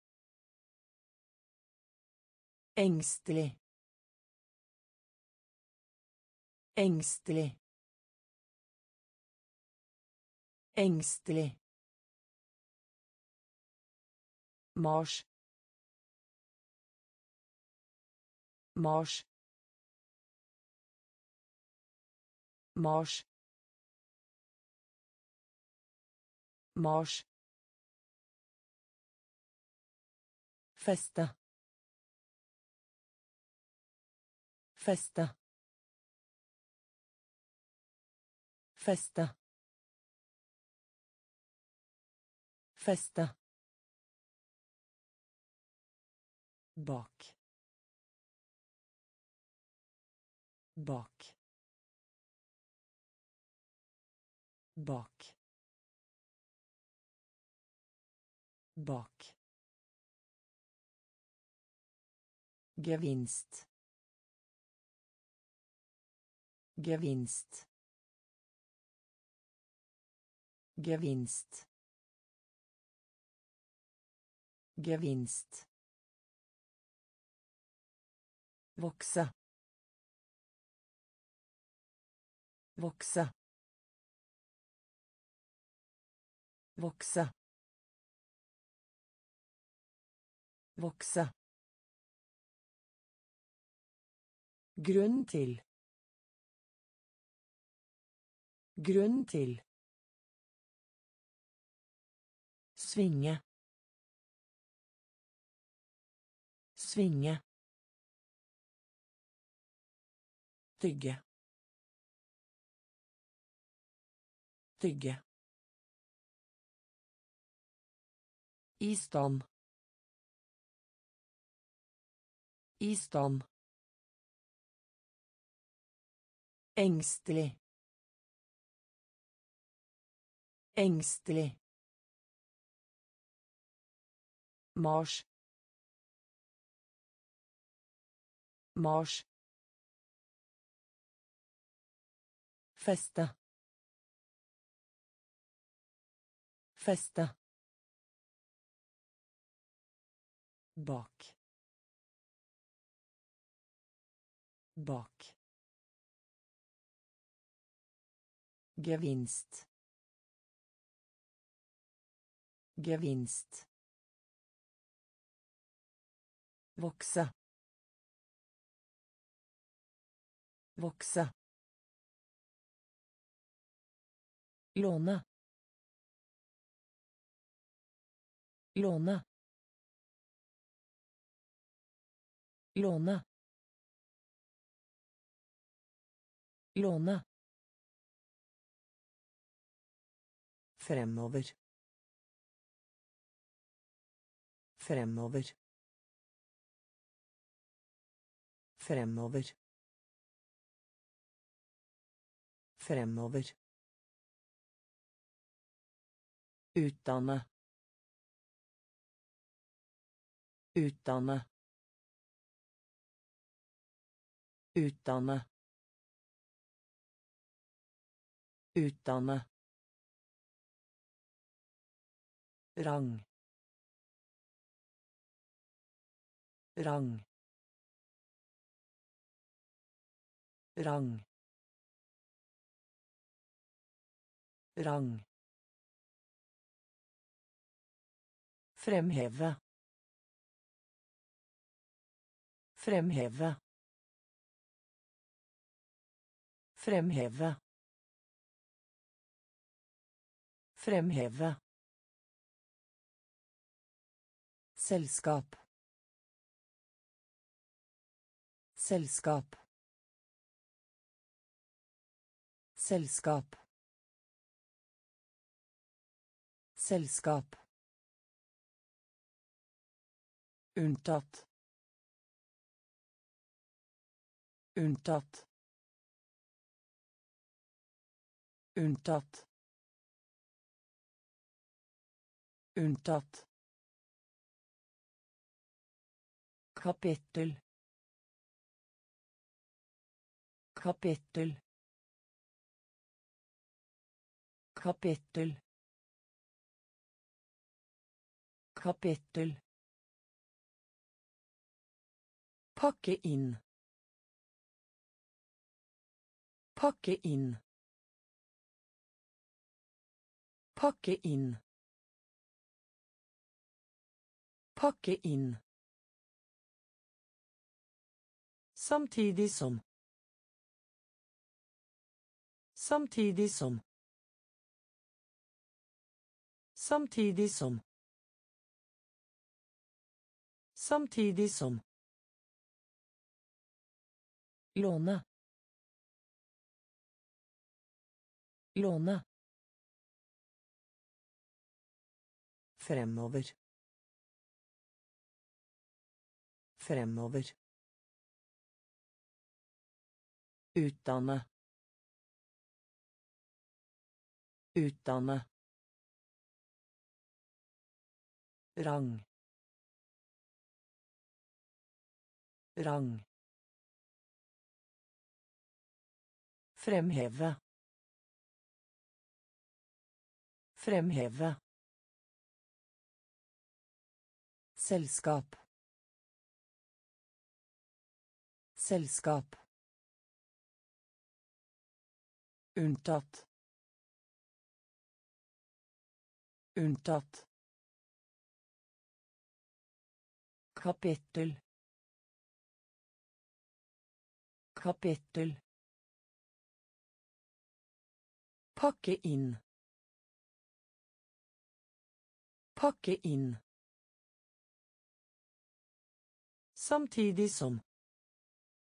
engstelig, engstelig, engstelig, mars, mars, mars, mars, feste, feste, feste, feste, bak, bak, bak, bak, gevinst, gevinst, gevinst, gevinst, vokse, vokse, vokse, vokse, grunn til, grunn til, svinge, svinge, tygge, Stygge. I stand. I stand. Engstelig. Engstelig. Mars. Mars. Feste. Feste. Bak. Bak. Gevinst. Gevinst. Vokse. Vokse. Låne. Låne. Låne. Låne. Fremover. Fremover. Fremover. Fremover. Utdanne. Utdanne. Utdanne. Utdanne. Rang. Rang. Rang. Rang. Fremheve. Fremheve. Fremheve. Fremheve. Selskap. Selskap. Selskap. Selskap. Unntatt. Unntatt. Unntatt. Unntatt. Kapittel. Kapittel. Kapittel. Kapittel. Pakke inn. Pakke inn. Pakke inn. Pakke inn. Samtidig som. Samtidig som. Samtidig som. Samtidig som. Låne. Låne. Fremover. Fremover. Utdanne. Utdanne. Rang. Rang. Fremheve. Fremheve. Selskap. Selskap. Unntatt. Unntatt. Kapittel. Kapittel. Pakke inn. Pakke inn. Samtidig som.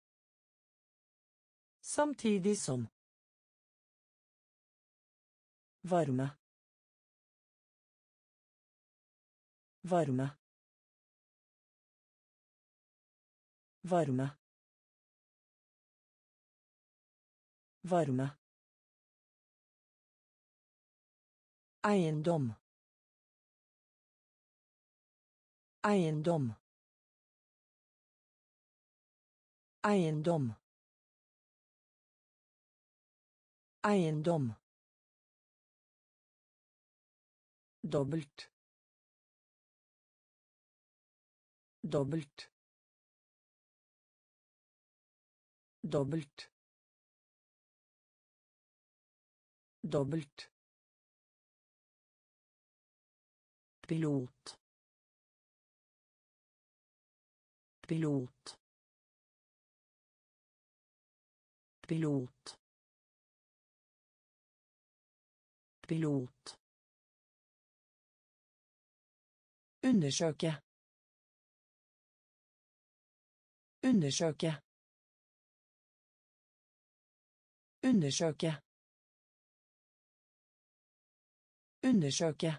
Samtidig som. Varme. Varme. Varme. Varme. Eiendom. Eiendom. Eiendom. Eiendom. Dobbelt. Dobbelt. Dobbelt. Dobbelt. Pilot. Pilot. Pilot. Pilot. Undersøke. Undersøke. Undersøke. Undersøke.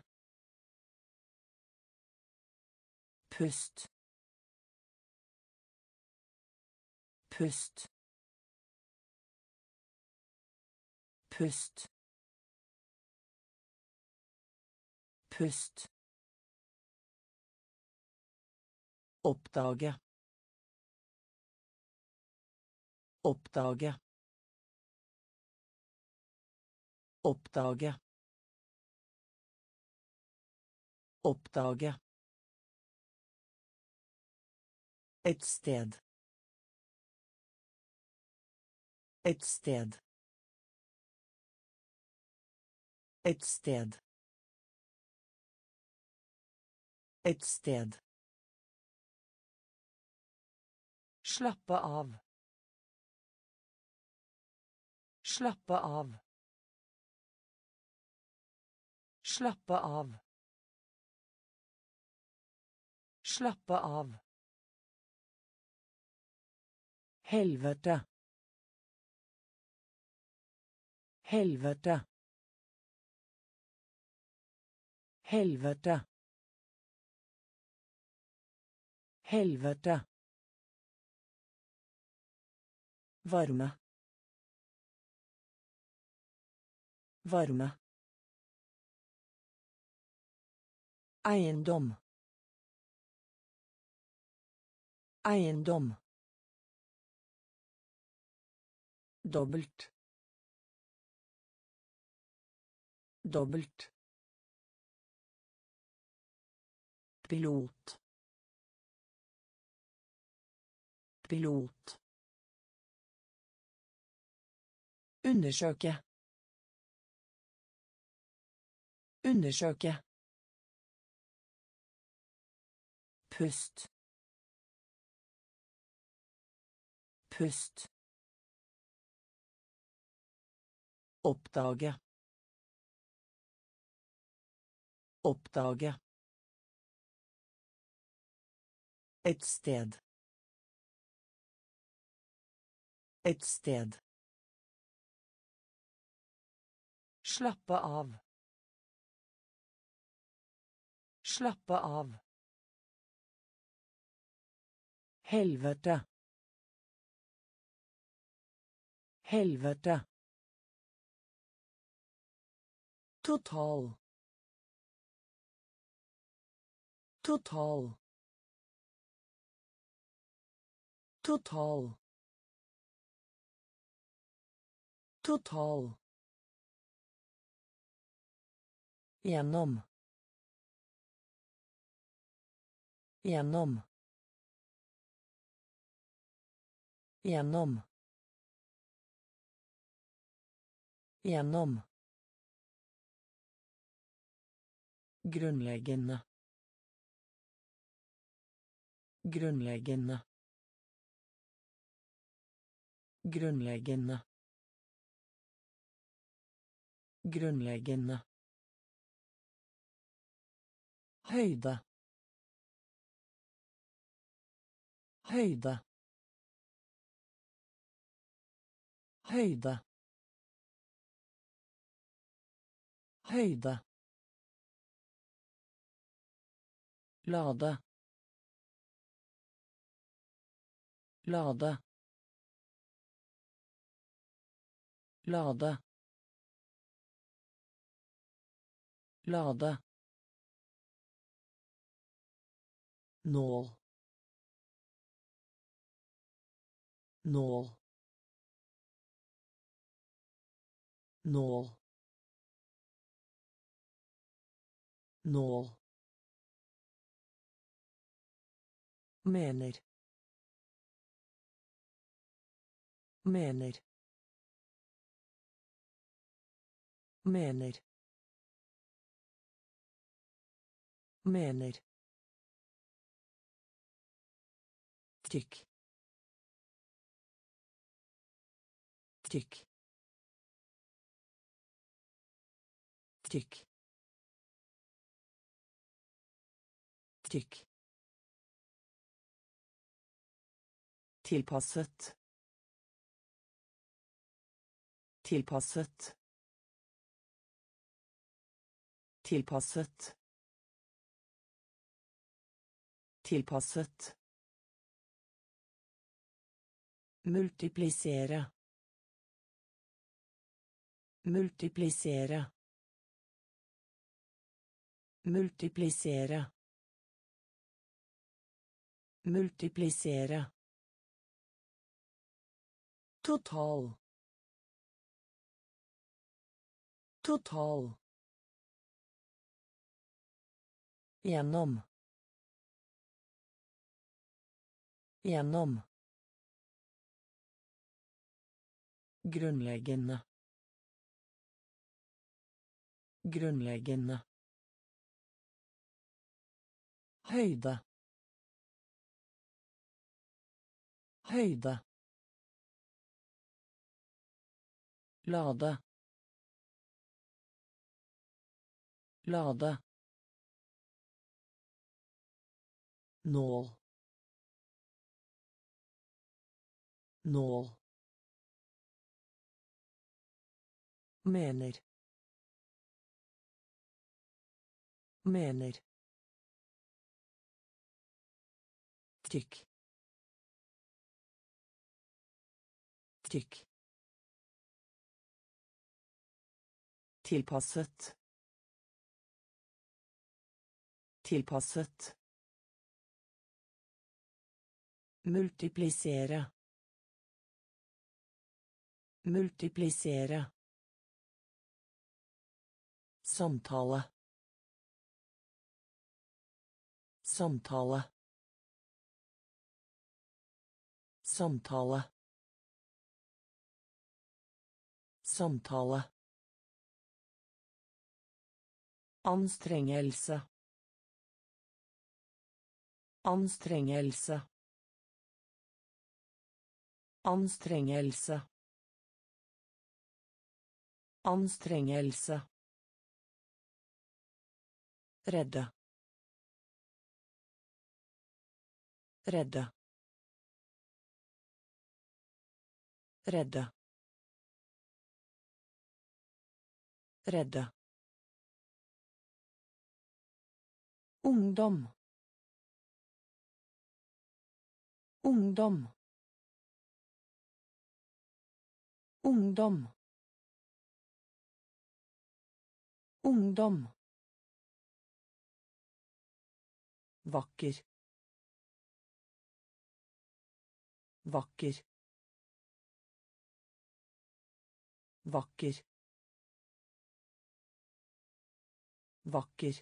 Pust. Pust. Pust. Pust. Oppdage. Oppdage. Oppdage. Oppdage. Et sted. Et sted. Et sted. Et sted. Slappe av. Slappe av. Slappe av. Slappe av. Helvete. Helvete. Helvete. Helvete. Varme. Varme. Eiendom. Eiendom. Dobbelt. Dobbelt. Pilot. Pilot. Undersøke. Undersøke. Pust. Pust. Oppdage. Oppdage. Et sted. Et sted. Slappe av. Slappe av. Helvete. Helvete. Total. Total. Total. Total. Gjennom. Gjennom. Gjennom. Gjennom. Grunnleggende. Grunnleggende. Grunnleggende. Grunnleggende. Høyde. Høyde. Høyde. Høyde. Lade. Lade. Lade. Lade. Nål. Nål. Nål. Nål. Mener. Mener. Mener. Mener. Trykk. Trykk. Trykk. Trykk. Tilpasset. Tilpasset. Tilpasset. Tilpasset. Multiplisere. Multiplisere. Multiplisere. Multiplisere. Total. Total. Gjennom. Gjennom. Grunnleggende. Grunnleggende. Høyde. Høyde. Lade. Lade. Nål. Nål. Mener. Mener. Trykk. Trykk. Tilpasset. Tilpasset. Multiplisere. Multiplisere. Samtale. Samtale. Samtale. Samtale. Anstrengelse. Anstrengelse. Anstrengelse. Anstrengelse. Redde. Redde. Redde. Redde. Ungdom. Ungdom. Ungdom. Ungdom. Vakker. Vakker. Vakker. Vakker.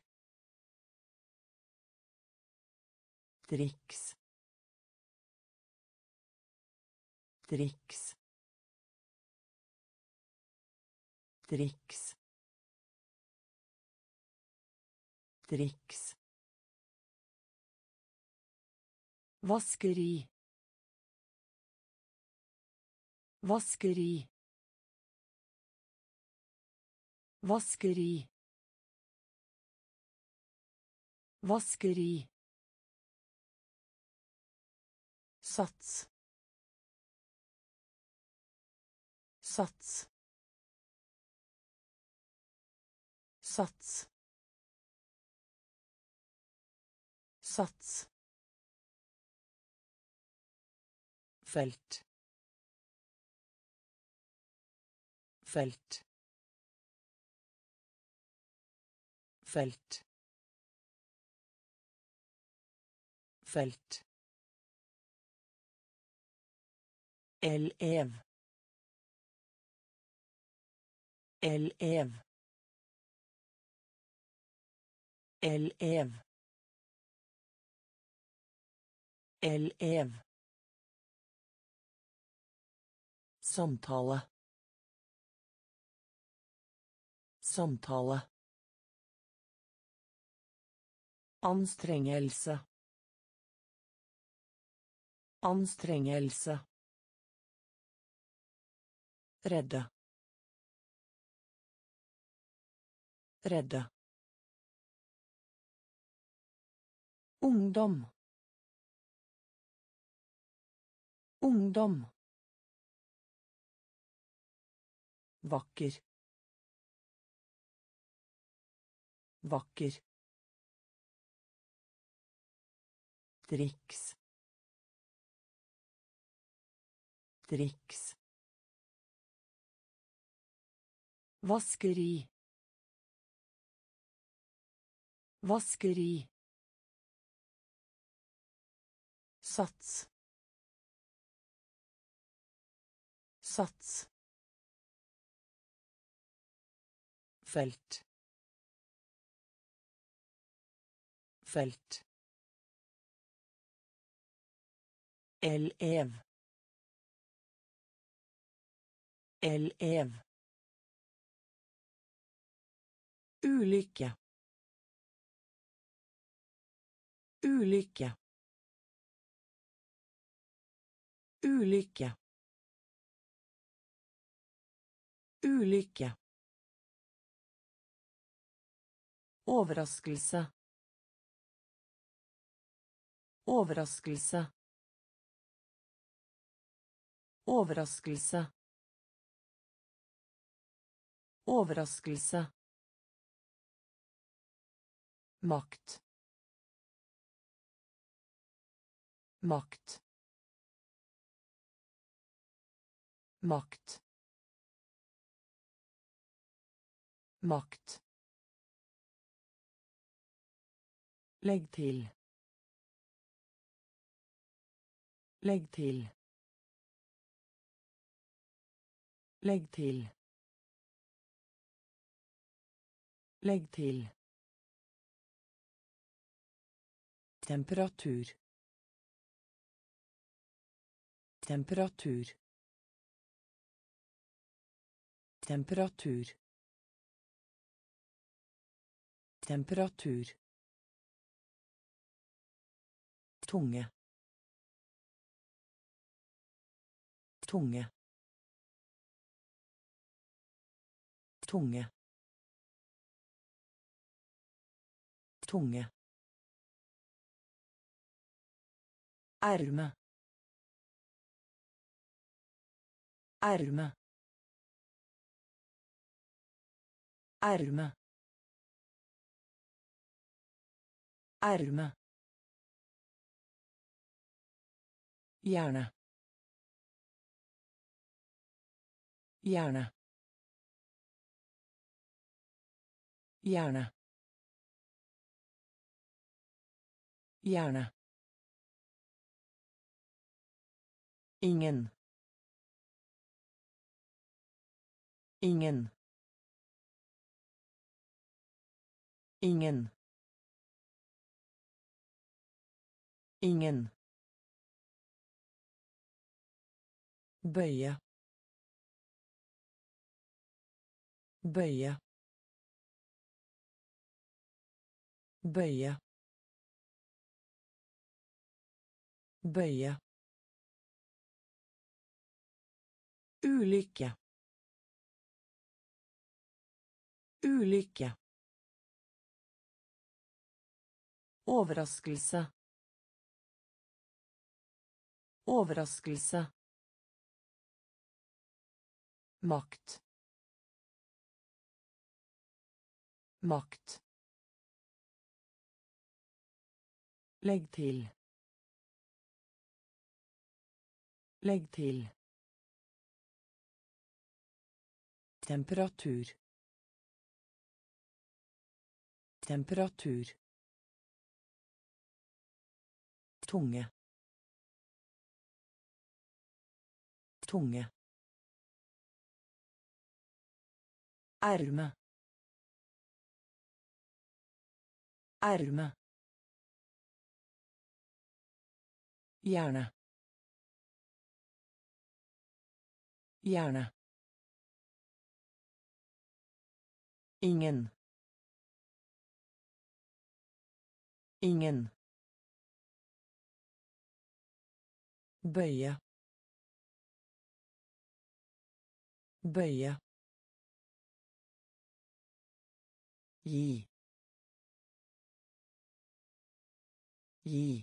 Triks. Triks. Triks. Triks. Vaskeri. Vaskeri. Vaskeri. Vaskeri. Sats. Sats. Sats. Sats. Felt. Felt. Felt. Felt. Elev. Elev. Elev. Elev. Samtale. Samtale. Anstrengelse. Anstrengelse. Redde. Redde. Ungdom. Ungdom. Vakker. Vakker. Triks. Triks. Vaskeri. Vaskeri. Sats. Sats. Felt. Felt. Elev. Elev. Ulykke. Ulykke. Ulykke. Ulykke. Overraskelse. Overraskelse. Overraskelse. Overraskelse. Makt. Makt. Makt. Makt. Legg til. Legg til. Legg til. Legg til. Temperatur. Temperatur. Temperatur. Temperatur. Tunge. Tunge. Tunge. Tunge. Erme. Erme. Erme. Erme. Hjerne. Hjerne. Hjerne. Hjerne. Ingen. Ingen. Ingen. Ingen. Bøye. Bøye. Bøye. Bøye. Ulykke. Ulykke. Overraskelse. Overraskelse. Makt. Makt. Legg til. Legg til. Temperatur. Temperatur. Tunge. Tunge. Erme. Erme. Gjerne. Gjerne. Ingen. Ingen. Bøye. Bøye. Gi. Gi.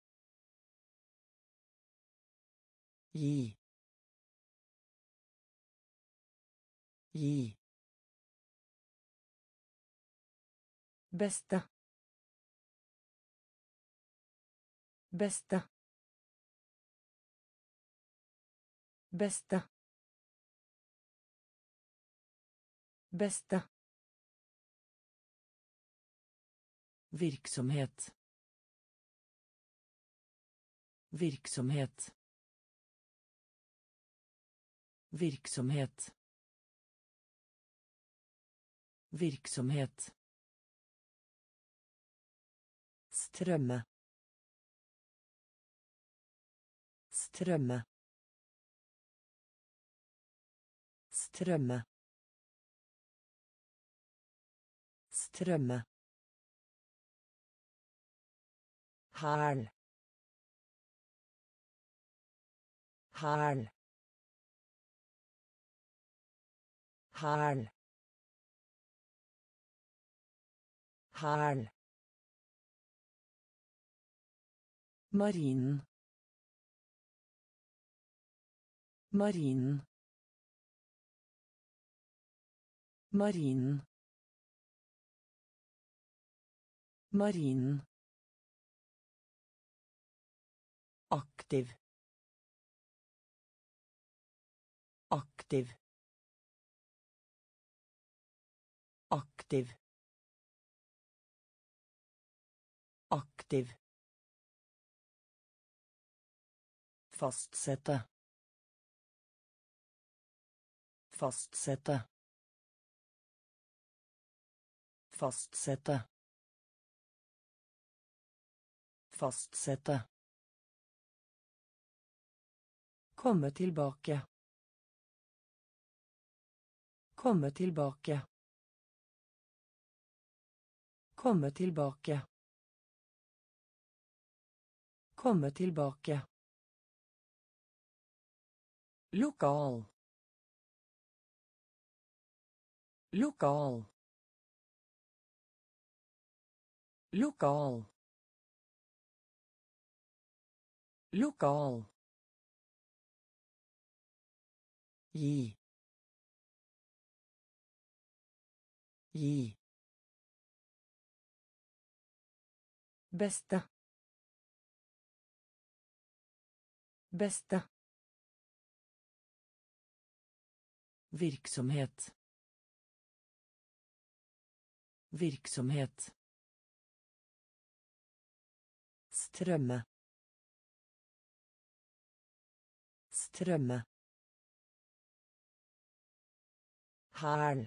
Gi. Gi. Beste. Beste. Beste. Beste. Virksomhet. Virksomhet. Virksomhet. Virksomhet. Strømme. Strømme. Strømme. Strømme. Hæl. Hæl. Hæl. Hæl. Marinen. Marinen. Marinen. Marinen. Aktiv. Aktiv. Aktiv. Aktiv. Fastsette. Fastsette. Fastsette. Fastsette. Komme tilbake. Komme tilbake. Komme tilbake. Komme tilbake. Lokal. Lokal. Lokal. Lokal. Gi. Gi. Beste. Beste. Virksomhet. Virksomhet. Strømme. Strømme. Hæl.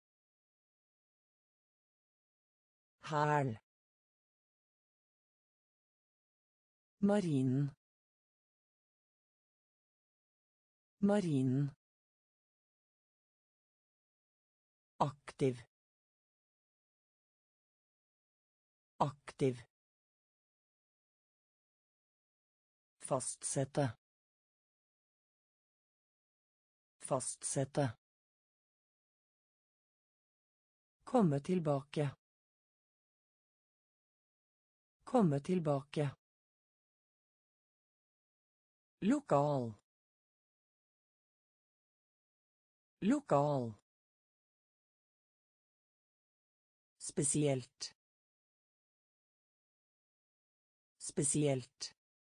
Hæl. Marinen. Marinen. Aktiv. Aktiv. Fastsette. Fastsette. Komme tilbake. Komme tilbake. Lokal. Lokal. Speciellt. Speciellt.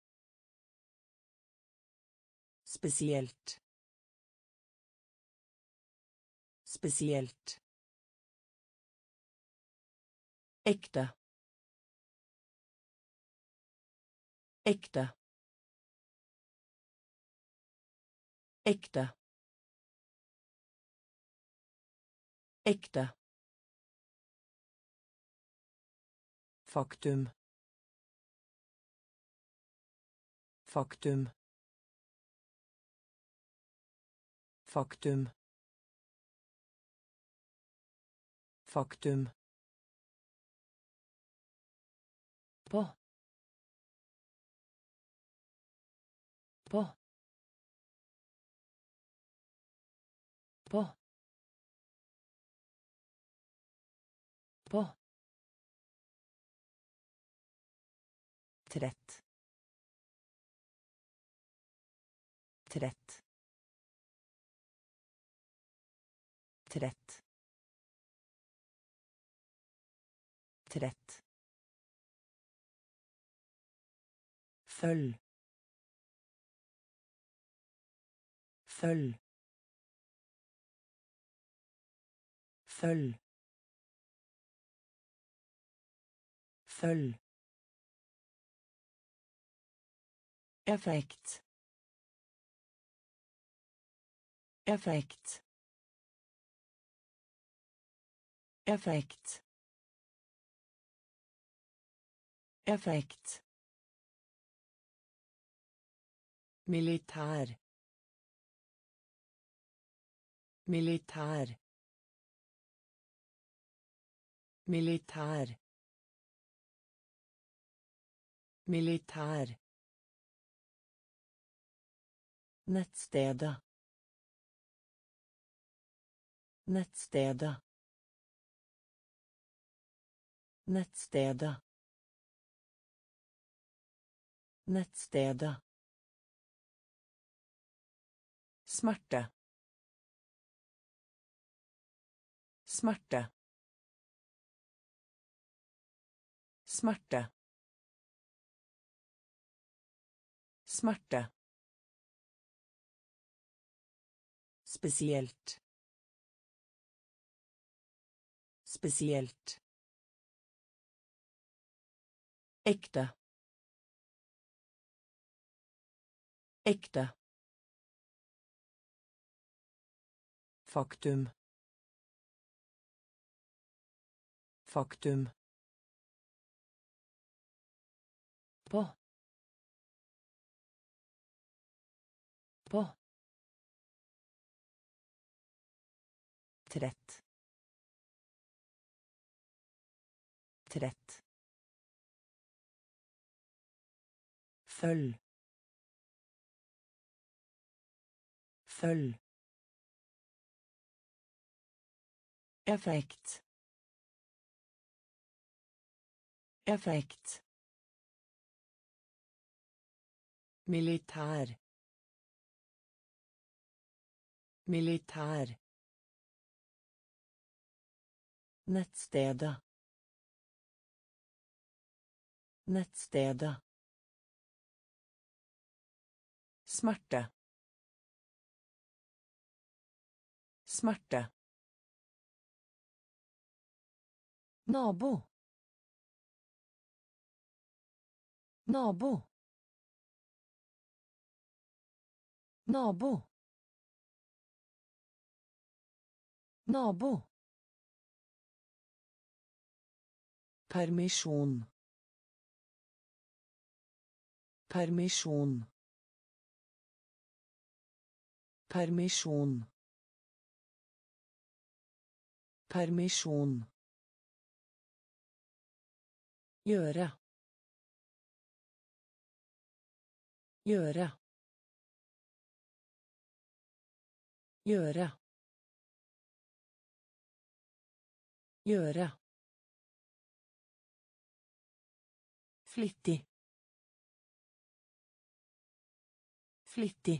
Speciellt. Speciellt. Äkta. Äkta. Äkta. Äkta. Faktum. Faktum. Faktum. Faktum. På. På. På. På. Trett. Trett. Trett. Trett. Følg. Følg. Følg. Følg. Effekt. Effekt. Effekt. Effekt. Militär. Militär. Militär. Militär. Nettsteda. Nettsteda. Nettsteda. Nettsteda. Smärta. Smärta. Smärta. Smärta. Speciellt. Speciellt. Äkta. Äkta. Faktum. Faktum. På. På. Trett. Trett. Følg. Følg. Effekt. Effekt. Militär. Militär. Nettsteda. Nettsteda. Smärta. Smärta. Nabo. Nabo. Nabo. Nabo. Permisjon. Permisjon. Permisjon. Permisjon. Gjøre. Gjøre. Gjøre. Gjøre. Flittig. Flittig.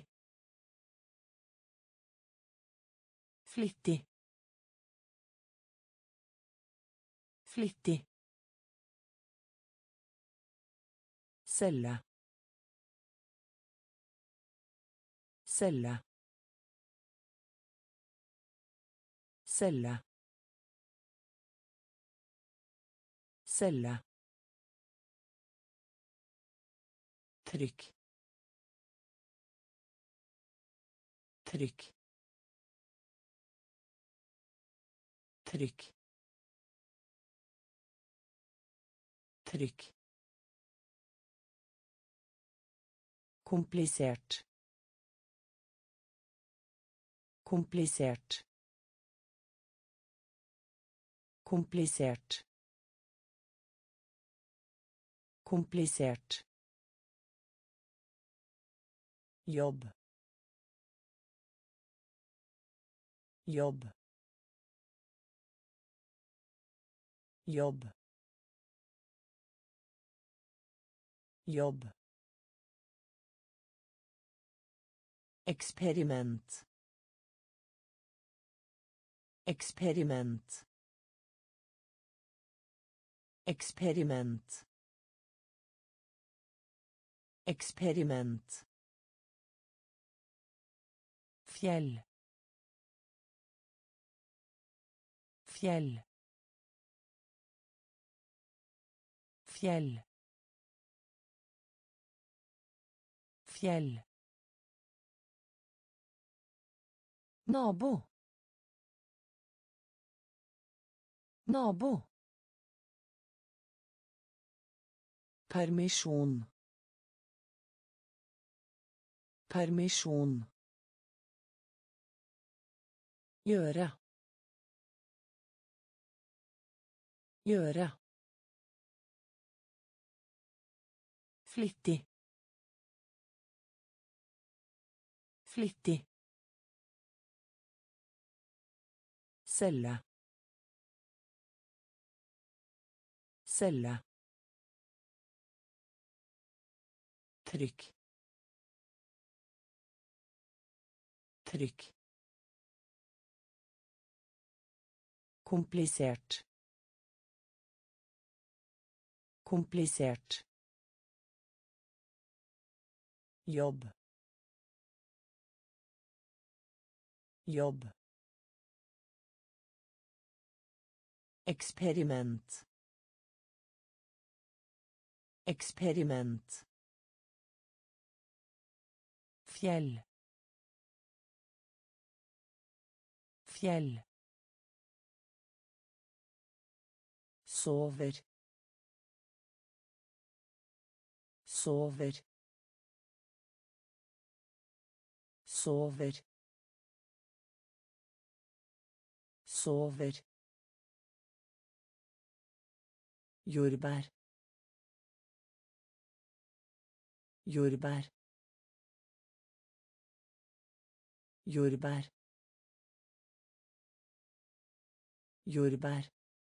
Flittig. Flittig. Celle. Celle. Celle. Celle. Trykk. Trykk. Trykk. Trykk. Komplisert. Komplisert. Komplisert. Komplisert. Jobb. Jobb. Jobb. Jobb. Eksperiment. Eksperiment. Eksperiment. Eksperiment. Fjell. Fjell. Fjell. Fjell. Nabo. Nabo. Permisjon. Permisjon. Gjøre. Gjøre. Flittig. Flittig. Celle. Celle. Trykk. Trykk. Komplisert. Komplisert. Jobb. Jobb. Eksperiment. Eksperiment. Fjell. Fjell. Sover. Sover. Sover. Sover. Jordbær. Jordbær. Jordbær. Jordbær.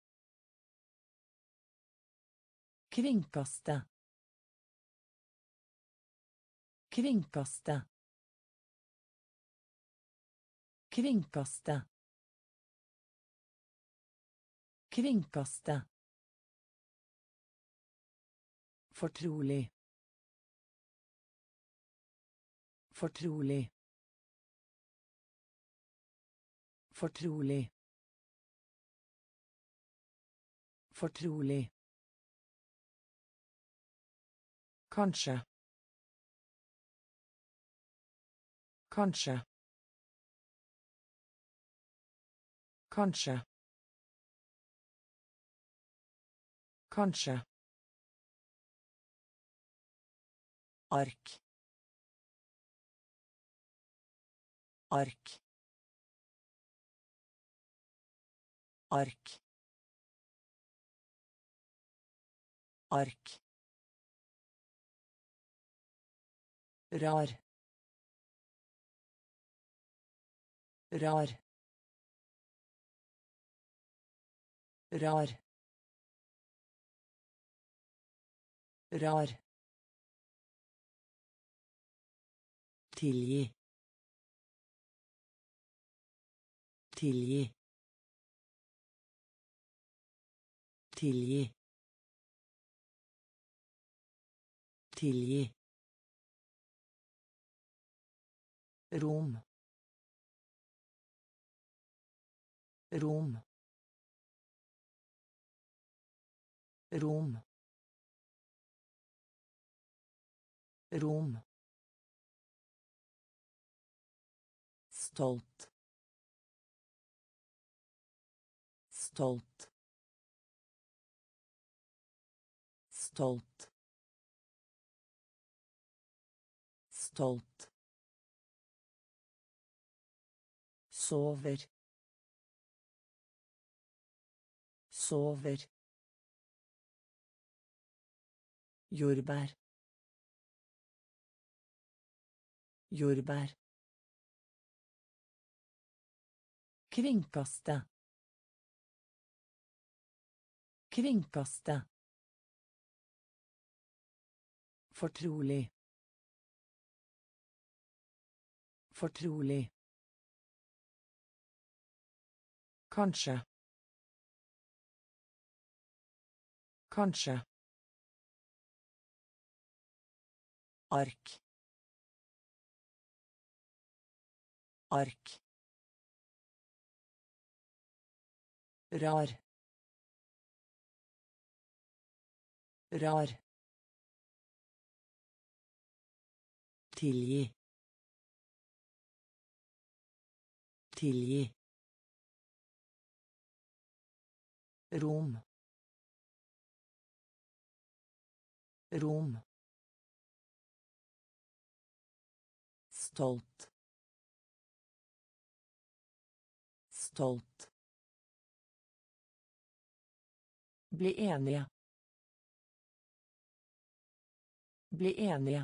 Kringkaste. Kringkaste. Kringkaste. Kringkaste. Fortrolig. Fortrolig. Fortrolig. Fortrolig. Kanskje. Kanskje. Kanskje. Kanskje. Ark. Ark. Ark. Ark. Rar. Rar. Rar. Rar. Tilgi. Tilgi. Tilgi. Tilgi. Rom. Rom. Rom. Rom. Stolt. Stolt. Stolt. Stolt. Sover. Sover. Jordbær. Jordbær. Kringkaste. Kringkaste. Fortrolig. Fortrolig. Kanskje. Kanskje. Ark. Ark. Rar. Rar. Tilgi. Tilgi. Rom. Rom. Stolt. Stolt. Bli enige. Bli enige.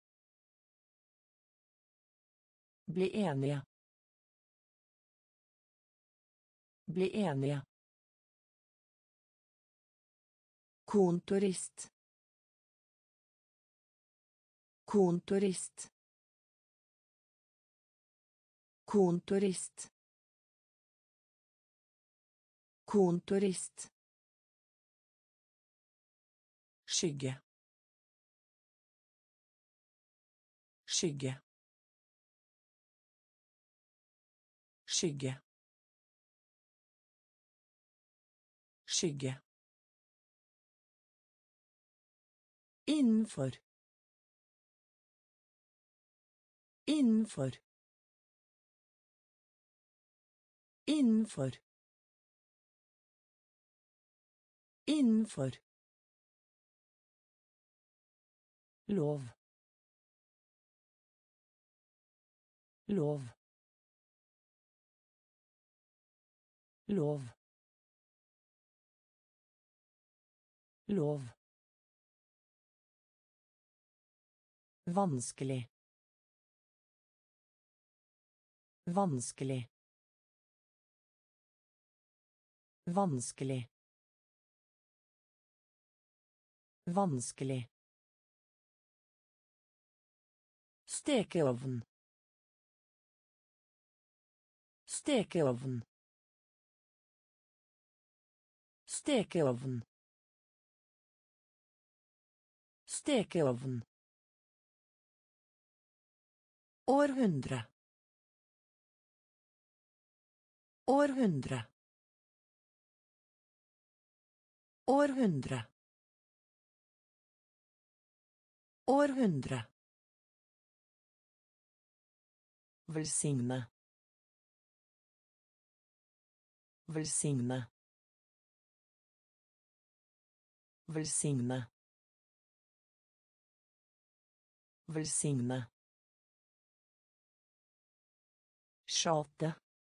Bli enige. Bli enige. Kontorist. Kontorist. Kontorist. Kontorist. Skygge. Skygge. Skygge. Skygge. Innenfor. Innenfor. Innenfor. Innenfor. Lov. Lov. Lov. Lov. Vanskelig. Vanskelig. Vanskelig. Vanskelig. Stekeovn. Stekeovn. Stekeovn. Stekeovn. Århundre. Århundre. Århundre. Århundre. Velsigne. Velsigne. Velsigne. Velsigne. Sjate.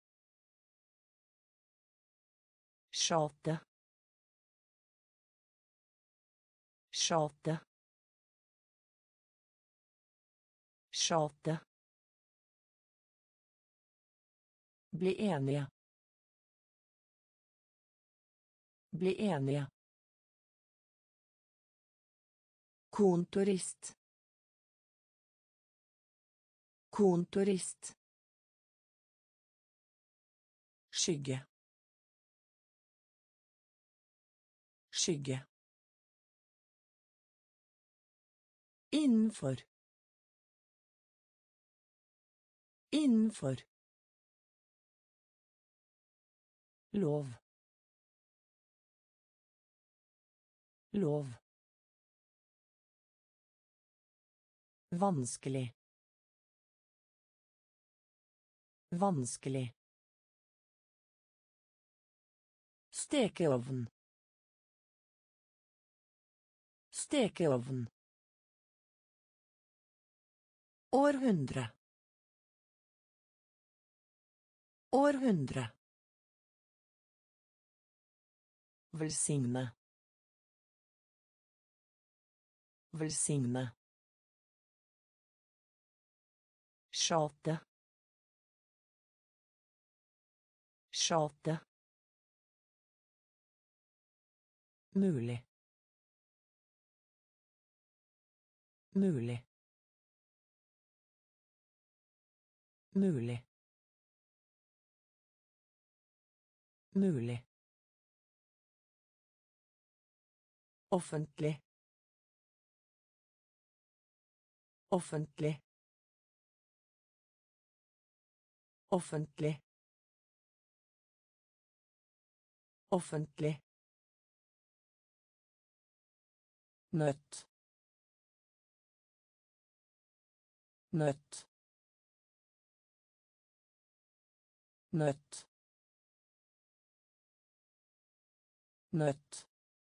Sjate. Sjate. Sjate. Bli enige. Bli enige. Kontorist. Kontorist. Skygge. skygge, innenfor, innenfor, lov, lov, vanskelig, vanskelig, stekeovn, stekeovn, århundre, århundre, velsigne, velsigne, sjate, sjate, mulig, mulig, mulig, mulig, offentlig, offentlig, offentlig, offentlig, nøtt, nøtt, nøtt, nøtt,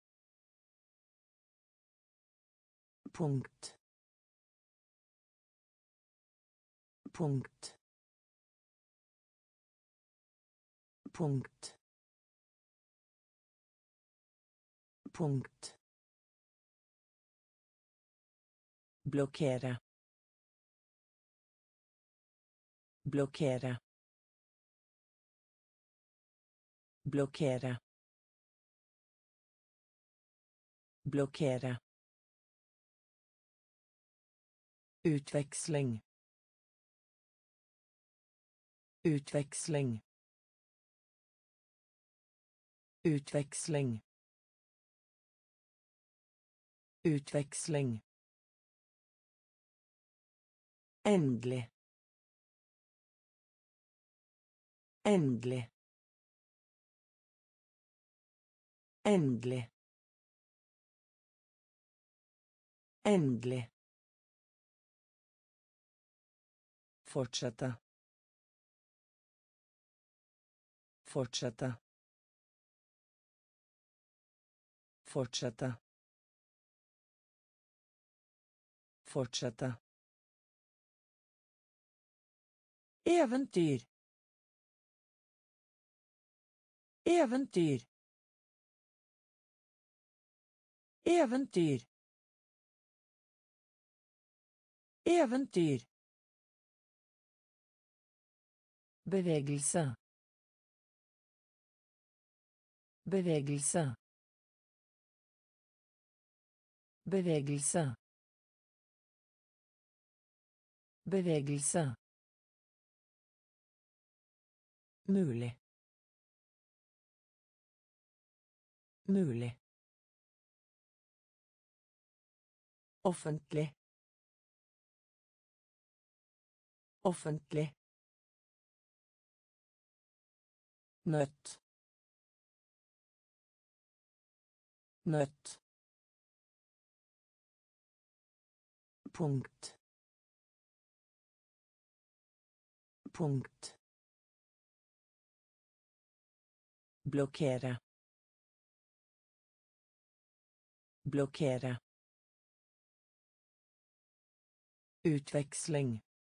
punkt, punkt, punkt, punkt, blokkere, blokkere, blokkere, blokkere, utveksling, utveksling, utveksling, utveksling, endelig, endelig, endelig, endelig, fortsette, fortsette, fortsette, fortsette, eventyr, eventyr, eventyr, eventyr, bevegelse, bevegelse, bevegelse, bevegelse, mulig, mulig, offentlig, offentlig, nøtt, nøtt, punkt, punkt, blokkere, blokkere, utveksling,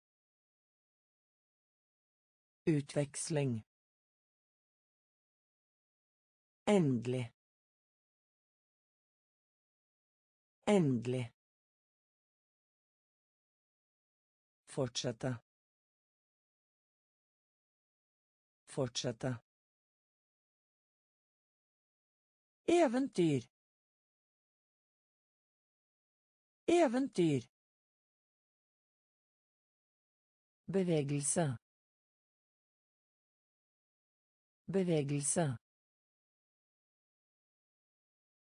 utveksling, endelig, endelig, fortsette, fortsette, eventyr, eventyr, bevegelse, bevegelse,